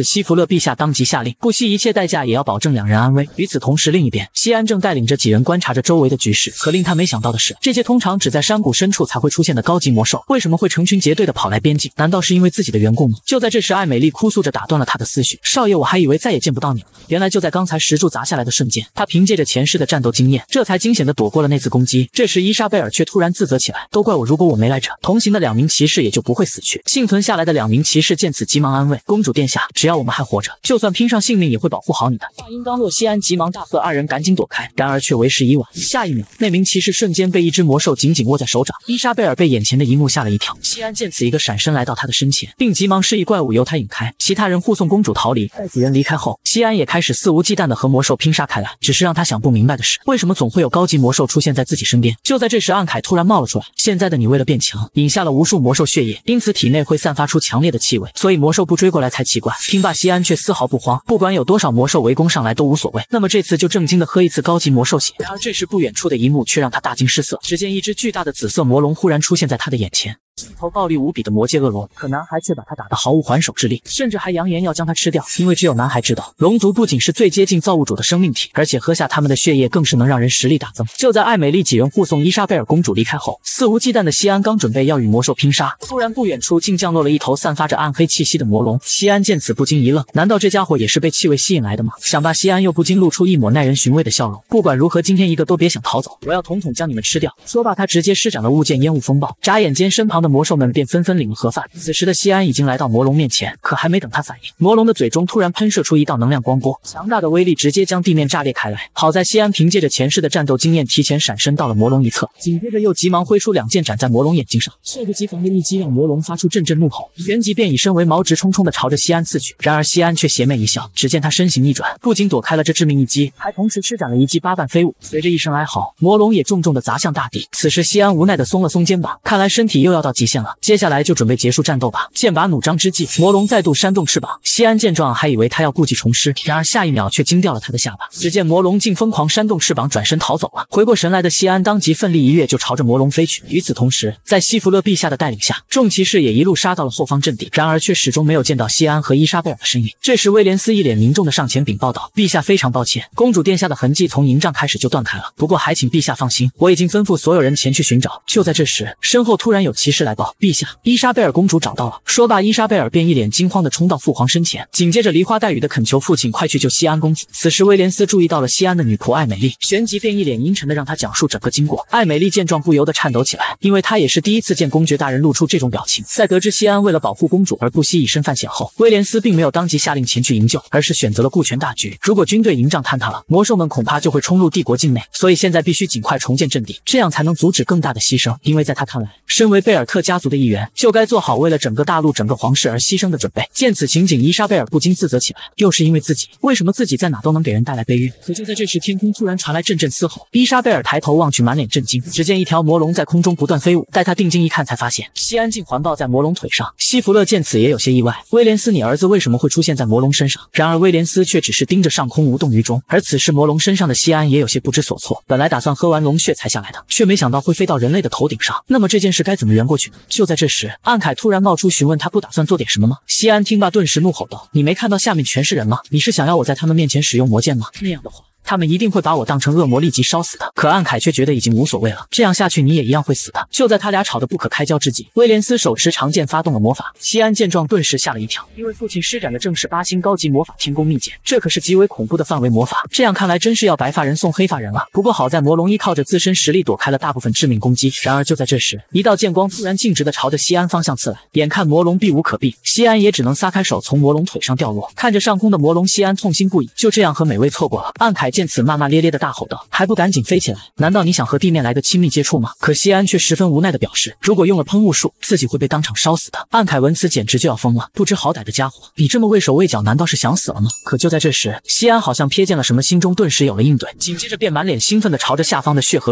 西弗勒陛下当即下令，不惜一切代价也要保证两人安危。与此同时，另一边，西安正带领着几人观察着周围的局势。可令他没想到的是，这些通常只在山谷深处才会出现的高级魔兽，为什么会成群结队的跑来边境？难道是因为自己的缘故吗？就在这时，艾美丽哭诉着打断了他的思绪：“少爷，我还以为再也见不到你了。”原来就在刚才石柱砸下来的瞬间，他凭借着前世的战斗经验，这才惊险地躲过了那次攻击。这时，伊莎贝尔却突然自责起来：“都怪我，如果我没来这，同行的两名骑士也就不会死去。”幸存下来的两名骑士见此，急忙安慰：“公主殿下，只要我们还活着，就算拼上性命也会保护好你的。”话音刚落，西安急忙大喝，二人赶紧躲开，然而却为时已晚。下一秒，那名骑士瞬间被一只魔兽紧紧握在手掌。伊莎贝尔被眼前的一幕吓了一跳，西安见此，一个闪身来到他的身前，并急忙示意怪物由他引开。其他人护送公主逃离。在几人离开后，西安也开始肆无忌惮地和魔兽拼杀开来。只是让他想不明白的是，为什么总会有高级魔兽出现在自己身边？就在这时，暗凯突然冒了出来。现在的你为了变强，饮下了无数魔兽血液，因此体内会散发出强烈的气味，所以魔兽不追过来才奇怪。听罢，西安却丝毫不慌，不管有多少魔兽围攻上来都无所谓。那么这次就正经的喝一次高级魔兽血。然而这时不远处的一幕却让他大惊失色，只见一只巨大的紫色魔龙忽然出现在他的眼前。一头暴力无比的魔界恶龙，可男孩却把他打得毫无还手之力，甚至还扬言要将他吃掉，因为只有男孩知道，龙族不仅是最接近造物主的生命体，而且喝下他们的血液更是能让人实力大增。就在艾美丽几人护送伊莎贝尔公主离开后，肆无忌惮的西安刚准备要与魔兽拼杀，突然不远处竟降落了一头散发着暗黑气息的魔龙。西安见此不禁一愣，难道这家伙也是被气味吸引来的吗？想罢，西安又不禁露出一抹耐人寻味的笑容，不管如何，今天一个都别想逃走，我要统统将你们吃掉。说罢，他直接施展了物件烟雾风暴，眨眼间身旁的魔兽们便纷纷领了盒饭。此时的西安已经来到魔龙面前，可还没等他反应，魔龙的嘴中突然喷射出一道能量光波，强大的威力直接将地面炸裂开来。好在西安凭借着前世的战斗经验，提前闪身到了魔龙一侧，紧接着又急忙挥出两剑斩在魔龙眼睛上，猝不及防的一击让魔龙发出阵阵怒吼，旋即便以身为矛，直冲冲的朝着西安刺去。然而西安却邪魅一笑，只见他身形一转，不仅躲开了这致命一击，还同时施展了一记八瓣飞舞。随着一声哀嚎，魔龙也重重的砸向大地。此时西安无奈的松了松肩膀，看来身体又要到极限了，接下来就准备结束战斗吧。剑拔弩张之际，魔龙再度扇动翅膀。西安见状，还以为他要故技重施，然而下一秒却惊掉了他的下巴。只见魔龙竟疯狂扇动翅膀，转身逃走了。回过神来的西安当即奋力一跃，就朝着魔龙飞去。与此同时，在西弗勒陛下的带领下，众骑士也一路杀到了后方阵地，然而却始终没有见到西安和伊莎贝尔的身影。这时威廉斯一脸凝重的上前禀报道：“陛下非常抱歉，公主殿下的痕迹从营帐开始就断开了，不过还请陛下放心，我已经吩咐所有人前去寻找。”就在这时，身后突然有骑士来报：“陛下，伊莎贝尔公主找到了。”说罢，伊莎贝尔便一脸惊慌地冲到父皇身前，紧接着梨花带雨地恳求父亲快去救西安公子。此时威廉斯注意到了西安的女仆艾美丽，旋即便一脸阴沉地让她讲述整个经过。艾美丽见状不由得颤抖起来，因为她也是第一次见公爵大人露出这种表情。在得知西安为了保护公主而不惜以身犯险后，威廉斯并没有当即下令前去营救，而是选择了顾全大局。如果军队营帐坍塌了，魔兽们恐怕就会冲入帝国境内，所以现在必须尽快重建阵地，这样才能阻止更大的牺牲。因为在他看来，身为贝尔特家族的一员，就该做好为了整个大陆整个皇室而牺牲的准备。见此情景，伊莎贝尔不禁自责起来，又是因为自己，为什么自己在哪都能给人带来悲运？可就在这时，天空突然传来阵阵嘶吼，伊莎贝尔抬头望去，满脸震惊，只见一条魔龙在空中不断飞舞。待他定睛一看，才发现西安竟环抱在魔龙腿上。西弗勒见此也有些意外，威廉斯，你儿子为什么会出现在魔龙身上？然而威廉斯却只是盯着上空无动于衷。而此时魔龙身上的西安也有些不知所措，本来打算喝完龙血才下来的，却没想到会飞到人类的头顶上。那么这件事该怎么圆过去呢？就在这时，暗凯突然冒出询问他不打算做点什么吗？西安听罢顿时怒吼道：“你没看到下面全是人吗？你是想要我在他们面前使用魔剑吗？那样的话，他们一定会把我当成恶魔立即烧死的。”可暗凯却觉得已经无所谓了，这样下去你也一样会死的。就在他俩吵得不可开交之际，威廉斯手持长剑发动了魔法。西安见状顿时吓了一跳，因为父亲施展的正是八星高级魔法天宫秘剑，这可是极为恐怖的范围魔法，这样看来真是要白发人送黑发人了。不过好在魔龙依靠着自身实力躲开了大部分致命攻击。然而就在这时，一道剑光突然径直的朝着西安方向刺来，眼看魔龙避无可避，西安也只能撒开手从魔龙腿上掉落。看着上空的魔龙，西安痛心不已，就这样和美味错过了。暗凯见此骂骂咧咧的大吼道：“还不赶紧飞起来！难道你想和地面来个亲密接触吗？”可西安却十分无奈的表示，如果用了喷雾术，自己会被当场烧死的。暗凯闻此简直就要疯了，不知好歹的家伙，你这么畏手畏脚，难道是想死了吗？可就在这时，西安好像瞥见了什么，心中顿时有了应对，紧接着便满脸兴奋的朝着下方的血河落去。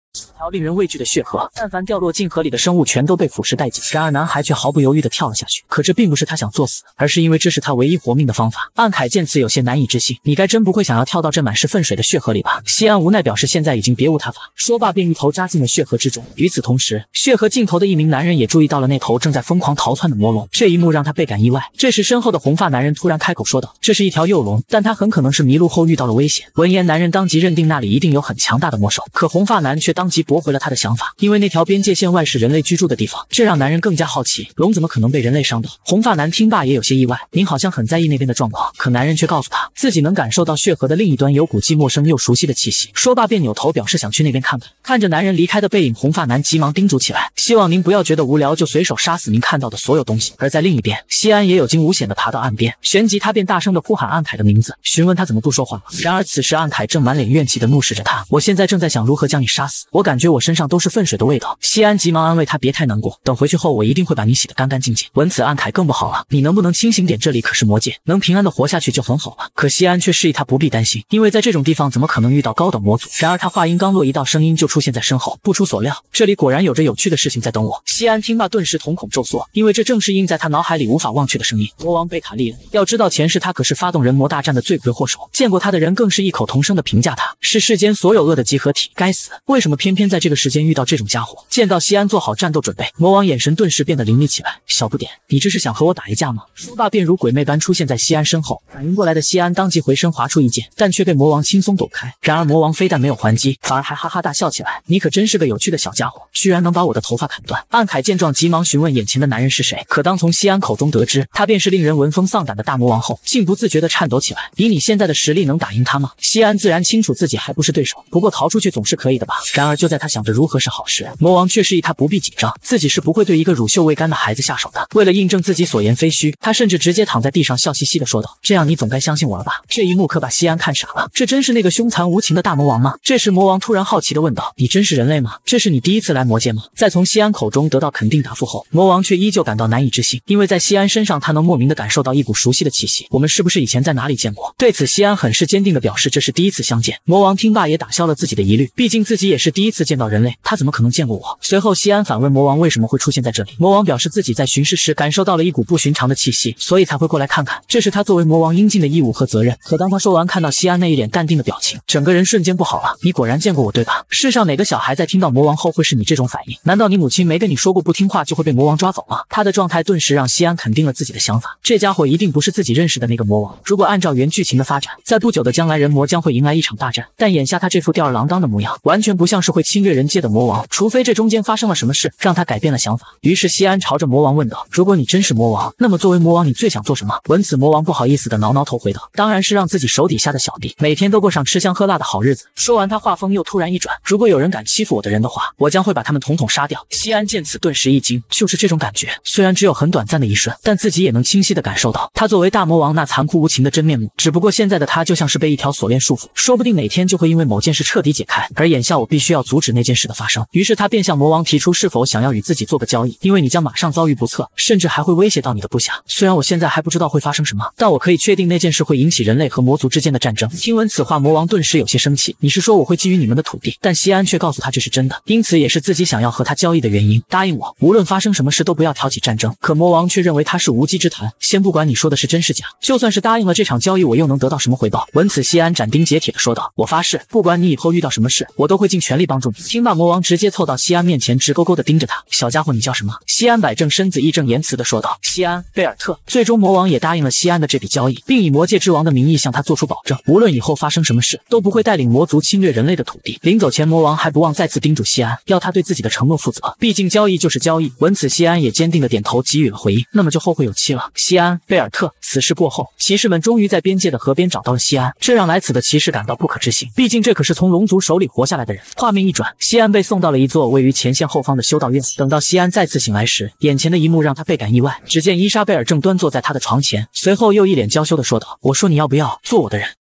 条令人畏惧的血河，但凡掉落进河里的生物全都被腐蚀殆尽。然而男孩却毫不犹豫地跳了下去。可这并不是他想作死，而是因为这是他唯一活命的方法。暗凯见此有些难以置信，你该真不会想要跳到这满是粪水的血河里吧？西安无奈表示现在已经别无他法，说罢便一头扎进了血河之中。与此同时，血河尽头的一名男人也注意到了那头正在疯狂逃窜的魔龙，这一幕让他倍感意外。这时身后的红发男人突然开口说道：“这是一条幼龙，但他很可能是迷路后遇到了危险。”闻言，男人当即认定那里一定有很强大的魔兽，可红发男却当即驳回了他的想法，因为那条边界线外是人类居住的地方，这让男人更加好奇，龙怎么可能被人类伤到？红发男听罢也有些意外，您好像很在意那边的状况，可男人却告诉他，自己能感受到血河的另一端有股既陌生又熟悉的气息。说罢便扭头表示想去那边看看。看着男人离开的背影，红发男急忙叮嘱起来，希望您不要觉得无聊就随手杀死您看到的所有东西。而在另一边，西安也有惊无险地爬到岸边，旋即他便大声地呼喊暗凯的名字，询问他怎么不说话了。然而此时暗凯正满脸怨气地怒视着他，我现在正在想如何将你杀死，我感觉我身上都是粪水的味道。西安急忙安慰他别太难过，等回去后我一定会把你洗得干干净净。闻此暗凯更不好了，你能不能清醒点，这里可是魔界，能平安的活下去就很好了。可西安却示意他不必担心，因为在这种地方怎么可能遇到高等魔族。然而他话音刚落，一道声音就出现在身后，不出所料，这里果然有着有趣的事情在等我。西安听罢顿时瞳孔骤缩，因为这正是印在他脑海里无法忘却的声音。魔王贝卡利恩，要知道前世他可是发动人魔大战的罪魁祸首，见过他的人更是异口同声的评价他是世间所有恶的集合体。该死，为什么偏偏在这个时间遇到这种家伙？见到西安做好战斗准备，魔王眼神顿时变得凌厉起来。小不点，你这是想和我打一架吗？说罢便如鬼魅般出现在西安身后。反应过来的西安当即回身划出一剑，但却被魔王轻松躲开。然而魔王非但没有还击，反而还哈哈大笑起来，你可真是个有趣的小家伙，居然能把我的头发砍断。暗凯见状急忙询问眼前的男人是谁，可当从西安口中得知他便是令人闻风丧胆的大魔王后，竟不自觉地颤抖起来。以你现在的实力能打赢他吗？西安自然清楚自己还不是对手，不过逃出去总是可以的吧。然而就在他想着如何是好时，魔王却示意他不必紧张，自己是不会对一个乳臭未干的孩子下手的。为了印证自己所言非虚，他甚至直接躺在地上笑嘻嘻地说道，这样你总该相信我了吧。这一幕可把西安看傻了，这真是那个凶残无情的大魔王吗？这时魔王突然好奇地问道，你真是人类吗？这是你第一次来魔界吗？在从西安口中得到肯定答复后，魔王却依旧感到难以置信，因为在西安身上他能莫名地感受到一股熟悉的气息。我们是不是以前在哪里见过？对此西安很是坚定地表示这是第一次相见。魔王听罢也打消了自己的疑虑，毕竟自己也是第一次见到人类，他怎么可能见过我？随后西安反问魔王为什么会出现在这里，魔王表示自己在巡视时感受到了一股不寻常的气息，所以才会过来看看，这是他作为魔王应尽的义务和责任。可当他说完，看到西安那一脸淡定的表情，整个人瞬间不好了。你果然见过我对吧？世上哪个小孩在听到魔王后会是你这种反应？难道你母亲没跟你说过不听话就会被魔王抓走吗？他的状态顿时让西安肯定了自己的想法，这家伙一定不是自己认识的那个魔王。如果按照原剧情的发展，在不久的将来人魔将会迎来一场大战，但眼下他这副吊儿郎当的模样，完全不像是会侵略人界的魔王，除非这中间发生了什么事让他改变了想法。于是西安朝着魔王问道，如果你真是魔王，那么作为魔王你最想做什么？闻此魔王不好意思的挠挠头回道，当然是让自己手底下的小弟每天都过上吃香喝辣的好日子。说完他话锋又突然一转，如果有人敢欺负我的人的话，我将会把他们统统杀掉。西安见此顿时一惊，就是这种感觉，虽然只有很短暂的一瞬，但自己也能清晰地感受到他作为大魔王那残酷无情的真面目。只不过现在的他就像是被一条锁链束缚，说不定哪天就会因为某件事彻底解开，而眼下我必须要阻止那件事的发生。于是他便向魔王提出是否想要与自己做个交易，因为你将马上遭遇不测，甚至还会威胁到你的部下。虽然我现在还不知道会发生什么，但我可以确定那件事会引起人类和魔族之间的战争。听闻此话，魔王顿时有些生气，你是说我会觊觎你们的土地？但西安却告诉他这是真的，因此也是自己想要和他交易的原因。答应我，无论发生什么事都不要挑起战争。可魔王却认为他是无稽之谈，先不管你说的是真是假，就算是答应了这场交易，我又能得到什么回报？闻此西安斩钉截铁地说道，我发誓，不管你以后遇到什么事，我都会尽全力帮助你。听罢，魔王直接凑到西安面前，直勾勾地盯着他，小家伙你叫什么？西安摆正身子，义正言辞地说道，西安贝尔特。最终魔王也答应了西安的这笔交易，并以魔界之王的名义向他做出保证，无论以后发生什么事，都不会带领魔族侵略人类的土地。临走前，魔王还不忘再次叮嘱西安，要他对自己的承诺负责，毕竟交易就是交易。闻此，西安也坚定地点头给予了回应，那么就后会有期了。西安贝尔特。此事过后，骑士们终于在边界的河边找到了西安，这让来此的骑士感到不可置信，毕竟这可是从龙族手里活下来的人。画面一转，西安被送到了一座位于前线后方的修道院。等到西安再次醒来时，眼前的一幕让他倍感意外，只见伊莎贝尔正端坐在他的床前，随后又一脸娇羞地说道，我说你要不要做我的人？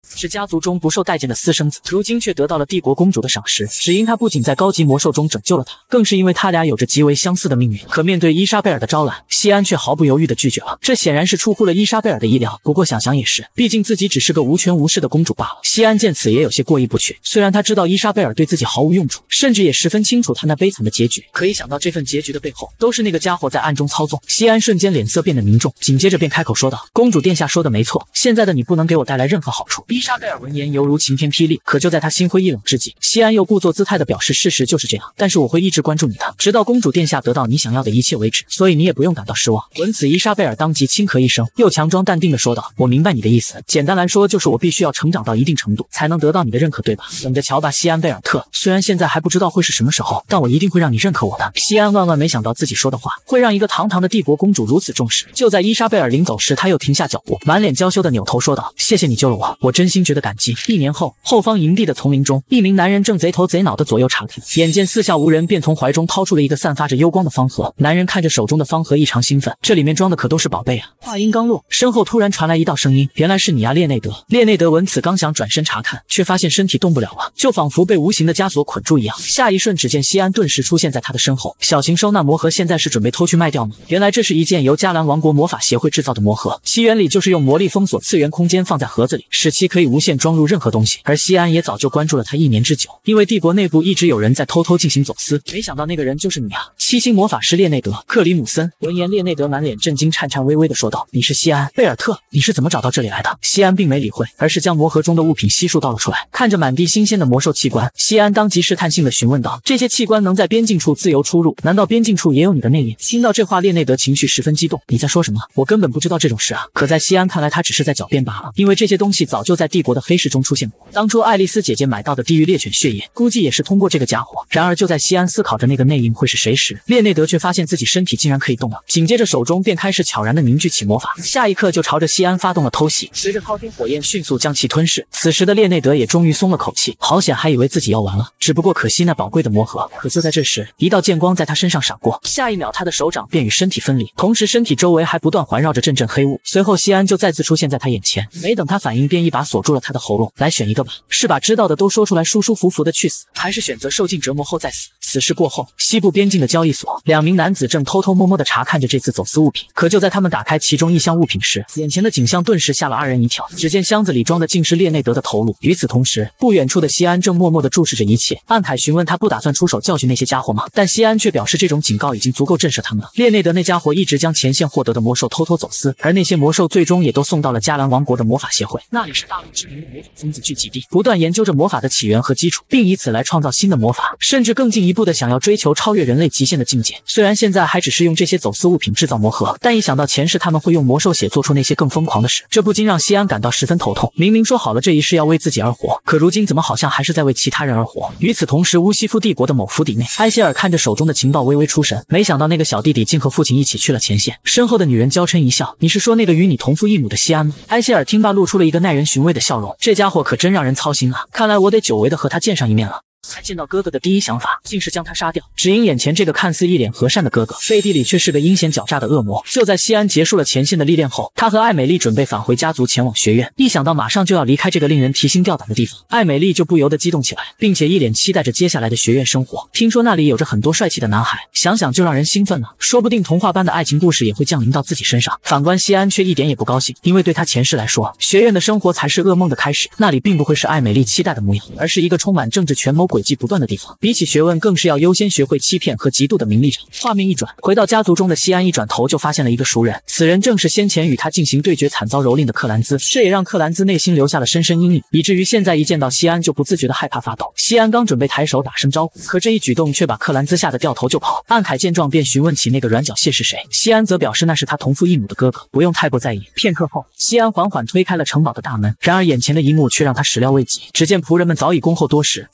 是家族中不受待见的私生子，如今却得到了帝国公主的赏识，只因他不仅在高级魔兽中拯救了他，更是因为他俩有着极为相似的命运。可面对伊莎贝尔的招揽，西安却毫不犹豫地拒绝了，这显然是出乎了伊莎贝尔的意料。不过想想也是，毕竟自己只是个无权无势的公主罢了。西安见此也有些过意不去，虽然他知道伊莎贝尔对自己毫无用处，甚至也十分清楚他那悲惨的结局，可一想到这份结局的背后都是那个家伙在暗中操纵，西安瞬间脸色变得凝重，紧接着便开口说道：“公主殿下说的没错，现在的你不能给我带来任何好处。”伊莎贝尔闻言犹如晴天霹雳，可就在他心灰意冷之际，西安又故作姿态地表示事实就是这样，但是我会一直关注你的，直到公主殿下得到你想要的一切为止，所以你也不用感到失望。闻此，伊莎贝尔当即轻咳一声，又强装淡定地说道：“我明白你的意思，简单来说就是我必须要成长到一定程度，才能得到你的认可，对吧？等着瞧吧，西安贝尔特，虽然现在还不知道会是什么时候，但我一定会让你认可我的。”西安万万没想到自己说的话会让一个堂堂的帝国公主如此重视，就在伊莎贝尔临走时，他又停下脚步，满脸娇羞地扭头说道：“谢谢你救了我，我真心觉得感激。”一年后，后方营地的丛林中，一名男人正贼头贼脑地左右查看，眼见四下无人，便从怀中掏出了一个散发着幽光的方盒。男人看着手中的方盒，异常兴奋，这里面装的可都是宝贝啊！话音刚落，身后突然传来一道声音：“原来是你啊，列内德！”列内德闻此刚想转身查看，却发现身体动不了了，就仿佛被无形的枷锁捆住一样。下一瞬，只见西安顿时出现在他的身后。小型收纳魔盒现在是准备偷去卖掉吗？原来这是一件由迦兰王国魔法协会制造的魔盒，其原理就是用魔力封锁次元空间放在盒子里，使其可以无限装入任何东西。而西安也早就关注了他一年之久，因为帝国内部一直有人在偷偷进行走私，没想到那个人就是你啊！七星魔法师列内德·克里姆森。闻言，列内德满脸震惊，颤颤巍巍地说道：“你是西安·贝尔特，你是怎么找到这里来的？”西安并没理会，而是将魔盒中的物品悉数倒了出来。看着满地新鲜的魔兽器官，西安当即试探性地询问道：“这些器官能在边境处自由出入，难道边境处也有你的内应？”听到这话，列内德情绪十分激动：“你在说什么？我根本不知道这种事啊！”可在西安看来，他只是在狡辩罢了，因为这些东西早就在帝国的黑市中出现过。当初爱丽丝姐姐买到的地狱猎犬血液，估计也是通过这个家伙。然而就在西安思考着那个内应会是谁时，列内德却发现自己身体竟然可以动了，紧接着手中便开始悄然地凝聚起魔法，下一刻就朝着西安发动了偷袭。随着滔天火焰迅速将其吞噬，此时的列内德也终于松了口气，好险，还以为自己要完了。只不过可惜那宝贵的魔盒。可就在这时，一道剑光在他身上闪过，下一秒他的手掌便与身体分离，同时身体周围还不断环绕着阵阵黑雾。随后西安就再次出现在他眼前，没等他反应，便一把锁住了他的喉咙。来选一个吧，是把知道的都说出来舒舒服服的去死，还是选择受尽折磨后再死？此事过后，西部边境的交易所，两名男子正偷偷摸摸地查看着这次走私物品。可就在他们打开其中一箱物品时，眼前的景象顿时吓了二人一跳。只见箱子里装的竟是列内德的头颅。与此同时，不远处的西安正默默地注视着一切，暗凯询问他不打算出手教训那些家伙吗？但西安却表示这种警告已经足够震慑他们了。列内德那家伙一直将前线获得的魔兽偷偷走私，而那些魔兽最终也都送到了迦兰王国的魔法协会，那里是大陆知名的魔法疯子聚集地，不断研究着魔法的起源和基础，并以此来创造新的魔法，甚至更进一步的想要追求超越人类极限的境界。虽然现在还只是用这些走私物品制造魔盒，但一想到前世他们会用魔兽血做出那些更疯狂的事，这不禁让西安感到十分头痛。明明说好了这一世要为自己而活，可如今怎么好像还是在为其他人而活？与此同时，乌西夫帝国的某府邸内，埃希尔看着手中的情报微微出神，没想到那个小弟弟竟和父亲一起去了前线。身后的女人娇嗔一笑：“你是说那个与你同父异母的西安吗？”埃希尔听罢露出了一个耐人寻味的笑容，这家伙可真让人操心啊，看来我得久违的和他见上一面了。才见到哥哥的第一想法竟是将他杀掉，只因眼前这个看似一脸和善的哥哥，背地里却是个阴险狡诈的恶魔。就在西安结束了前线的历练后，他和艾美丽准备返回家族前往学院，一想到马上就要离开这个令人提心吊胆的地方，艾美丽就不由得激动起来，并且一脸期待着接下来的学院生活。听说那里有着很多帅气的男孩，想想就让人兴奋了，说不定童话般的爱情故事也会降临到自己身上。反观西安却一点也不高兴，因为对他前世来说，学院的生活才是噩梦的开始，那里并不会是艾美丽期待的模样，而是一个充满政治权谋诡计不断的地方。比起学问，更是要优先学会欺骗和极度的名利场。画面一转，回到家族中的西安一转头就发现了一个熟人，此人正是先前与他进行对决惨遭蹂躏的克兰兹，这也让克兰兹内心留下了深深阴影，以至于现在一见到西安就不自觉的害怕发抖。西安刚准备抬手打声招呼，可这一举动却把克兰兹吓得掉头就跑。暗凯见状便询问起那个软脚蟹是谁，西安则表示那是他同父异母的哥哥，不用太过在意。片刻后，西安缓缓推开了城堡的大门，然而眼前的一幕却让他始料未及，只见仆人们早已恭候多时，见到他的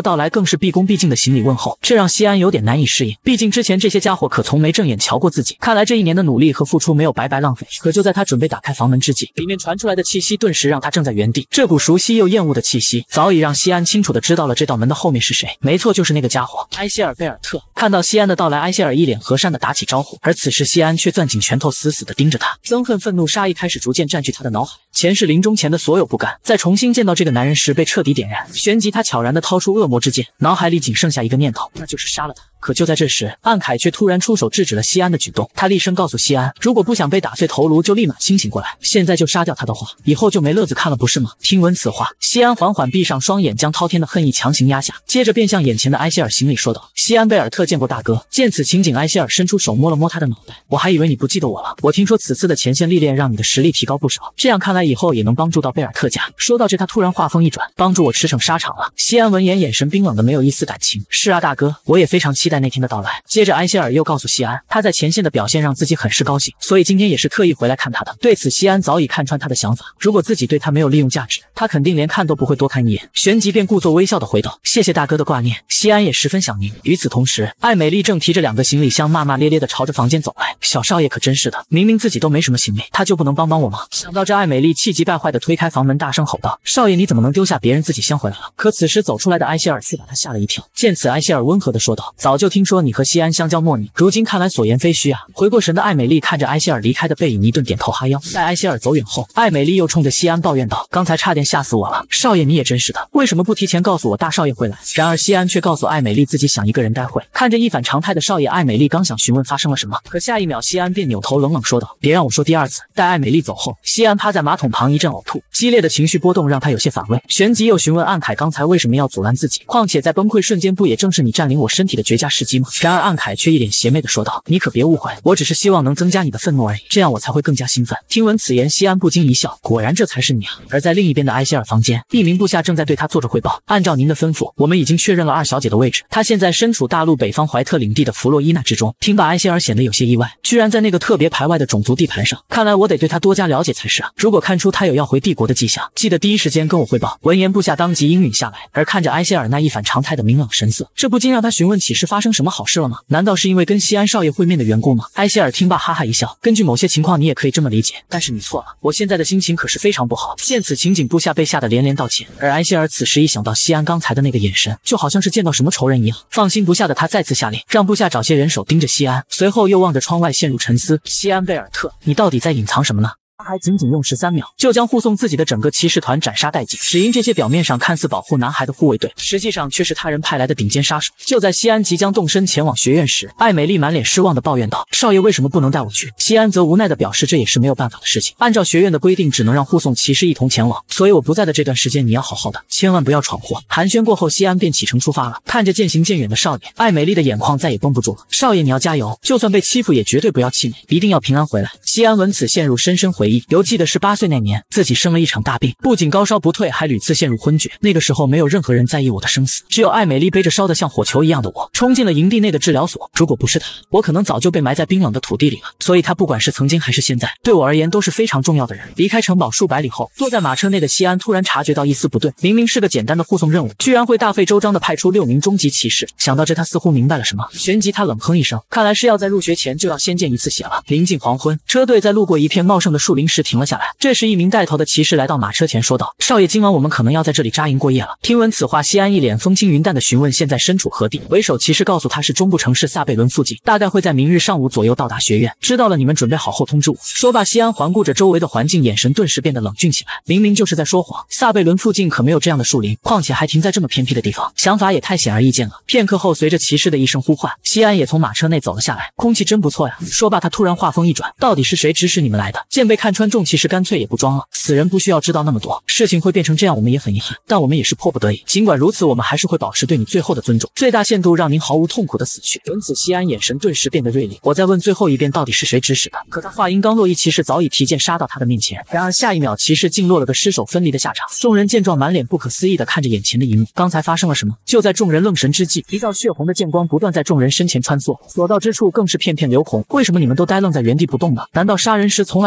到来更是毕恭毕敬的行礼问候，这让西安有点难以适应。毕竟之前这些家伙可从没正眼瞧过自己，看来这一年的努力和付出没有白白浪费。可就在他准备打开房门之际，里面传出来的气息顿时让他怔在原地。这股熟悉又厌恶的气息，早已让西安清楚地知道了这道门的后面是谁。没错，就是那个家伙埃希尔贝尔特。看到西安的到来，埃希尔一脸和善地打起招呼，而此时西安却攥紧拳头，死死地盯着他。憎恨、愤怒、杀意开始逐渐占据他的脑海。前世临终前的所有不甘，在重新见到这个男人时被彻底点燃。旋即，他悄然地掏出恶魔之剑，脑海里仅剩下一个念头，那就是杀了他。可就在这时，暗凯却突然出手制止了西安的举动。他厉声告诉西安，如果不想被打碎头颅，就立马清醒过来。现在就杀掉他的话，以后就没乐子看了，不是吗？听闻此话，西安缓缓闭上双眼，将滔天的恨意强行压下，接着便向眼前的埃希尔行礼说道：“西安贝尔特见过大哥。”见此情景，埃希尔伸出手摸了摸他的脑袋：“我还以为你不记得我了。我听说此次的前线历练让你的实力提高不少，这样看来以后也能帮助到贝尔特家。”说到这，他突然话锋一转：“帮助我驰骋沙场了。”西安闻言，眼神冰冷的没有一丝感情：“是啊，大哥，我也非常期待那天的到来。”接着埃希尔又告诉西安，他在前线的表现让自己很是高兴，所以今天也是特意回来看他的。对此，西安早已看穿他的想法，如果自己对他没有利用价值，他肯定连看都不会多看一眼。旋即便故作微笑的回道：“谢谢大哥的挂念。”西安也十分想您。与此同时，艾美丽正提着两个行李箱骂骂咧咧的朝着房间走来。小少爷可真是的，明明自己都没什么行李，他就不能帮帮我吗？想到这，艾美丽气急败坏的推开房门，大声吼道：“少爷，你怎么能丢下别人自己先回来了？”可此时走出来的埃希尔却把他吓了一跳。见此，埃希尔温和的说道：“早就听说你和西安相交莫逆，如今看来所言非虚啊。”回过神的艾美丽看着埃希尔离开的背影，一顿点头哈腰。待埃希尔走远后，艾美丽又冲着西安抱怨道：“刚才差点吓死我了，少爷你也真是的，为什么不提前告诉我大少爷会来？”然而西安却告诉艾美丽自己想一个人待会。看着一反常态的少爷，艾美丽刚想询问发生了什么，可下一秒西安便扭头冷冷说道：“别让我说第二次。”待艾美丽走后，西安趴在马桶旁一阵呕吐，激烈的情绪波动让他有些反胃，旋即又询问暗凯刚才为什么要阻拦自己，况且在崩溃瞬间不也正是你占领我身体的绝佳时机吗？然而暗凯却一脸邪魅地说道：“你可别误会，我只是希望能增加你的愤怒而已，这样我才会更加兴奋。”听闻此言，西安不禁一笑，果然这才是你啊。而在另一边的埃希尔房间，一名部下正在对他做着汇报：“按照您的吩咐，我们已经确认了二小姐的位置，她现在身处大陆北方怀特领地的弗洛伊娜之中。”听罢，埃希尔显得有些意外，居然在那个特别排外的种族地盘上，看来我得对他多加了解才是啊。如果看出他有要回帝国的迹象，记得第一时间跟我汇报。闻言，部下当即应允下来，而看着埃希尔那一反常态的明朗神色，这不禁让他询问起是发生什么好事了吗？难道是因为跟西安少爷会面的缘故吗？埃希尔听罢哈哈一笑，根据某些情况你也可以这么理解，但是你错了，我现在的心情可是非常不好。见此情景，部下被吓得连连道歉，而埃希尔此时一想到西安刚才的那个眼神，就好像是见到什么仇人一样，放心不下的他再次下令，让部下找些人手盯着西安，随后又望着窗外陷入沉思。西安贝尔特，你到底在隐藏什么呢？他还仅仅用十三秒就将护送自己的整个骑士团斩杀殆尽，只因这些表面上看似保护男孩的护卫队，实际上却是他人派来的顶尖杀手。就在西安即将动身前往学院时，艾美丽满脸失望地抱怨道：“少爷为什么不能带我去？”西安则无奈地表示这也是没有办法的事情，按照学院的规定，只能让护送骑士一同前往，所以我不在的这段时间你要好好的，千万不要闯祸。寒暄过后，西安便启程出发了。看着渐行渐远的少爷，艾美丽的眼眶再也绷不住了。少爷你要加油，就算被欺负也绝对不要气馁，一定要平安回来。西安闻此陷入深深回忆，犹记得十八岁那年自己生了一场大病，不仅高烧不退，还屡次陷入昏厥。那个时候没有任何人在意我的生死，只有艾美丽背着烧得像火球一样的我，冲进了营地内的治疗所。如果不是她，我可能早就被埋在冰冷的土地里了。所以她不管是曾经还是现在，对我而言都是非常重要的人。离开城堡数百里后，坐在马车内的西安突然察觉到一丝不对，明明是个简单的护送任务，居然会大费周章地派出六名终极骑士。想到这，他似乎明白了什么，旋即他冷哼一声，看来是要在入学前就要先见一次血了。临近黄昏，车队在路过一片茂盛的树林时停了下来。这时一名带头的骑士来到马车前说道：“少爷，今晚我们可能要在这里扎营过夜了。”听闻此话，西安一脸风轻云淡的询问现在身处何地。为首骑士告诉他是中部城市萨贝伦附近，大概会在明日上午左右到达学院。知道了，你们准备好后通知我。说罢，西安环顾着周围的环境，眼神顿时变得冷峻起来。明明就是在说谎，萨贝伦附近可没有这样的树林，况且还停在这么偏僻的地方，想法也太显而易见了。片刻后，随着骑士的一声呼唤，西安也从马车内走了下来。空气真不错呀。说罢，他突然话锋一转：“到底是谁指使你们来的？”见被看穿，众骑士干脆也不装了。此人不需要知道那么多，事情会变成这样，我们也很遗憾，但我们也是迫不得已。尽管如此，我们还是会保持对你最后的尊重，最大限度让您毫无痛苦的死去。闻此，西安眼神顿时变得锐利。我再问最后一遍，到底是谁指使的？可他话音刚落，一骑士早已提剑杀到他的面前。然而下一秒，骑士竟落了个尸首分离的下场。众人见状，满脸不可思议地看着眼前的一幕。刚才发生了什么？就在众人愣神之际，一道血红的剑光不断在众人身前穿梭，所到之处更是片片流红。为什么你们都呆愣在原地不动呢？难道杀人时从来没有想过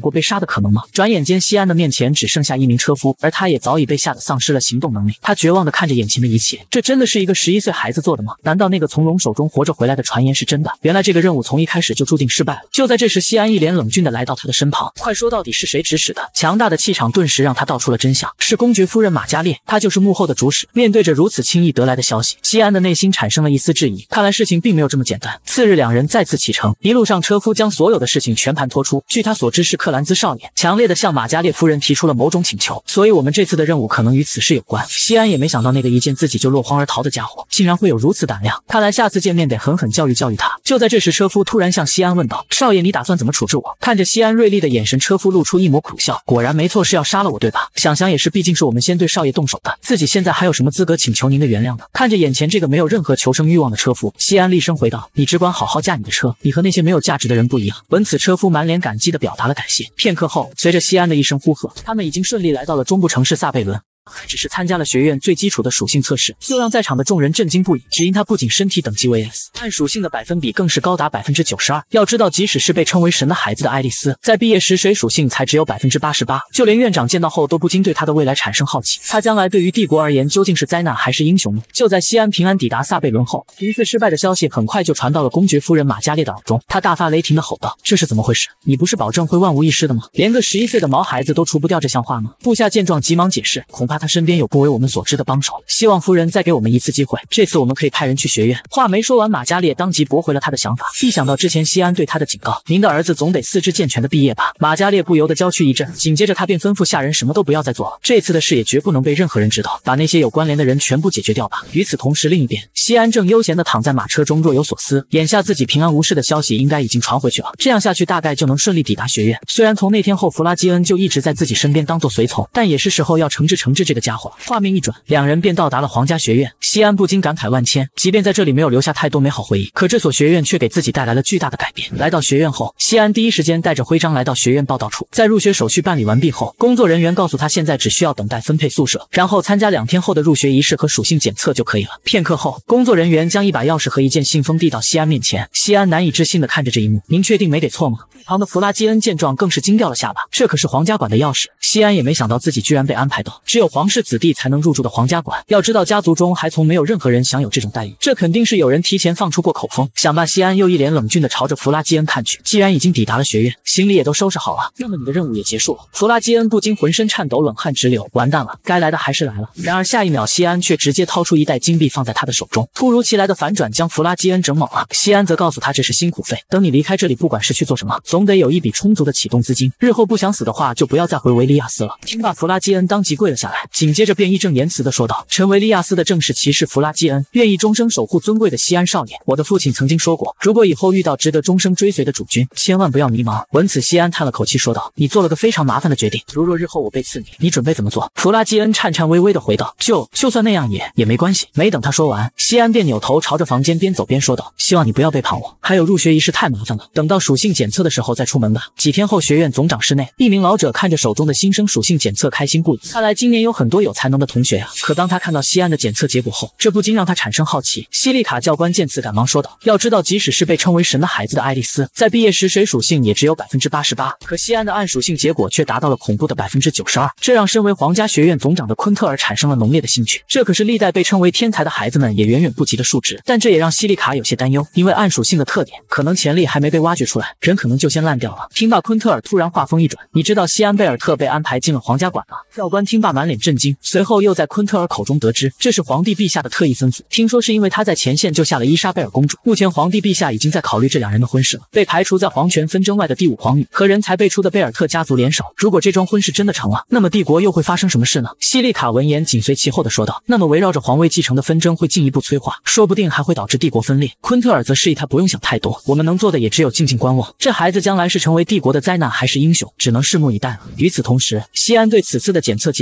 过被杀的可能吗？转眼间，西安的面前只剩下一名车夫，而他也早已被吓得丧失了行动能力。他绝望地看着眼前的一切，这真的是一个十一岁孩子做的吗？难道那个从龙手中活着回来的传言是真的？原来这个任务从一开始就注定失败了。就在这时，西安一脸冷峻地来到他的身旁，快说，到底是谁指使的？强大的气场顿时让他道出了真相，是公爵夫人马加列，她就是幕后的主使。面对着如此轻易得来的消息，西安的内心产生了一丝质疑，看来事情并没有这么简单。次日，两人再次启程，一路上车夫将所有的事情全盘托出。据他所知，是克兰兹少年强烈地向马加列夫人提出了某种请求，所以我们这次的任务可能与此事有关。西安也没想到那个一见自己就落荒而逃的家伙竟然会有如此胆量，看来下次见面得狠狠教育教育他。就在这时，车夫突然向西安问道：“少爷，你打算怎么处置我？”看着西安锐利的眼神，车夫露出一抹苦笑：“果然没错，是要杀了我对吧？想想也是，毕竟是我们先对少爷动手的，自己现在还有什么资格请求您的原谅呢？”看着眼前这个没有任何求生欲望的车夫，西安厉声回道：“你只管好好驾你的车，你和那些没有价值的人不一样。”闻此，车夫满脸感激地表达了感谢。片刻后，随着西安的一声呼喝，他们已经顺利来到了中部城市萨贝伦。还只是参加了学院最基础的属性测试，就让在场的众人震惊不已。只因他不仅身体等级为 S， 按属性的百分比更是高达 百分之九十二。要知道，即使是被称为神的孩子的爱丽丝，在毕业时水属性才只有 百分之八十八， 就连院长见到后都不禁对他的未来产生好奇。他将来对于帝国而言究竟是灾难还是英雄呢？就在西安平安抵达萨贝伦后，一次失败的消息很快就传到了公爵夫人马加列的耳中。他大发雷霆地吼道：“这是怎么回事？你不是保证会万无一失的吗？连个十一岁的毛孩子都除不掉这像话吗？”部下见状急忙解释，恐怕他身边有不为我们所知的帮手，希望夫人再给我们一次机会，这次我们可以派人去学院。话没说完，马加列当即驳回了他的想法。一想到之前西安对他的警告，您的儿子总得四肢健全的毕业吧？马加列不由得娇躯一震，紧接着他便吩咐下人什么都不要再做了，这次的事也绝不能被任何人知道，把那些有关联的人全部解决掉吧。与此同时，另一边，西安正悠闲地躺在马车中若有所思，眼下自己平安无事的消息应该已经传回去了，这样下去大概就能顺利抵达学院。虽然从那天后弗拉基恩就一直在自己身边当做随从，但也是时候要惩治惩治这个家伙了。画面一转，两人便到达了皇家学院。西安不禁感慨万千，即便在这里没有留下太多美好回忆，可这所学院却给自己带来了巨大的改变。来到学院后，西安第一时间带着徽章来到学院报到处，在入学手续办理完毕后，工作人员告诉他现在只需要等待分配宿舍，然后参加两天后的入学仪式和属性检测就可以了。片刻后，工作人员将一把钥匙和一件信封递到西安面前。西安难以置信地看着这一幕，您确定没给错吗？一旁的弗拉基恩见状更是惊掉了下巴，这可是皇家馆的钥匙，西安也没想到自己居然被安排到只有皇室子弟才能入住的皇家馆。要知道家族中还从没有任何人享有这种待遇，这肯定是有人提前放出过口风。想罢，西安又一脸冷峻地朝着弗拉基恩看去，既然已经抵达了学院，行李也都收拾好了，那么你的任务也结束了。弗拉基恩不禁浑身颤抖，冷汗直流，完蛋了，该来的还是来了。然而下一秒，西安却直接掏出一袋金币放在他的手中，突如其来的反转将弗拉基恩整懵了。西安则告诉他这是辛苦费，等你离开这里，不管是去做什么，总得有一笔充足的启动资金，日后不想死的话就不要再回维利亚斯了。听罢，弗拉基恩当即跪了下来，紧接着便义正言辞地说道：“陈维利亚斯的正是骑士弗拉基恩，愿意终生守护尊贵的西安少年。我的父亲曾经说过，如果以后遇到值得终生追随的主君，千万不要迷茫。”闻此，西安叹了口气说道：“你做了个非常麻烦的决定，如若日后我背刺你，你准备怎么做？”弗拉基恩颤颤巍巍地回道：“就就算那样也也没关系。”没等他说完，西安便扭头朝着房间边走边说道：“希望你不要背叛我，还有入学仪式太麻烦了，等到属性检测的时候再出门吧。”几天后，学院总长室内，一名老者看着手中的新生属性检测开心不已，看来今年有很多有才能的同学呀。可当他看到西安的检测结果后，这不禁让他产生好奇。西利卡教官见此赶忙说道：“要知道，即使是被称为神的孩子的爱丽丝，在毕业时水属性也只有 百分之八十八， 可西安的暗属性结果却达到了恐怖的 百分之九十二， 这让身为皇家学院总长的昆特尔产生了浓烈的兴趣。这可是历代被称为天才的孩子们也远远不及的数值，但这也让西利卡有些担忧，因为暗属性的特点可能潜力还没被挖掘出来，人可能就先烂掉了。听罢，昆特尔突然话锋一转：“你知道西安贝尔特被安排进了皇家馆吗？”教官听罢满脸震惊，随后又在昆特尔口中得知，这是皇帝陛下的特意吩咐，听说是因为他在前线救下了伊莎贝尔公主，目前皇帝陛下已经在考虑这两人的婚事了。被排除在皇权纷争外的第五皇女和人才辈出的贝尔特家族联手，如果这桩婚事真的成了，那么帝国又会发生什么事呢？西利卡闻言紧随其后的说道：“那么围绕着皇位继承的纷争会进一步催化，说不定还会导致帝国分裂。”昆特尔则示意他不用想太多，我们能做的也只有静静观望，这孩子将来是成为帝国的灾难还是英雄，只能拭目以待了。与此同时，西安对此次的检测结果也颇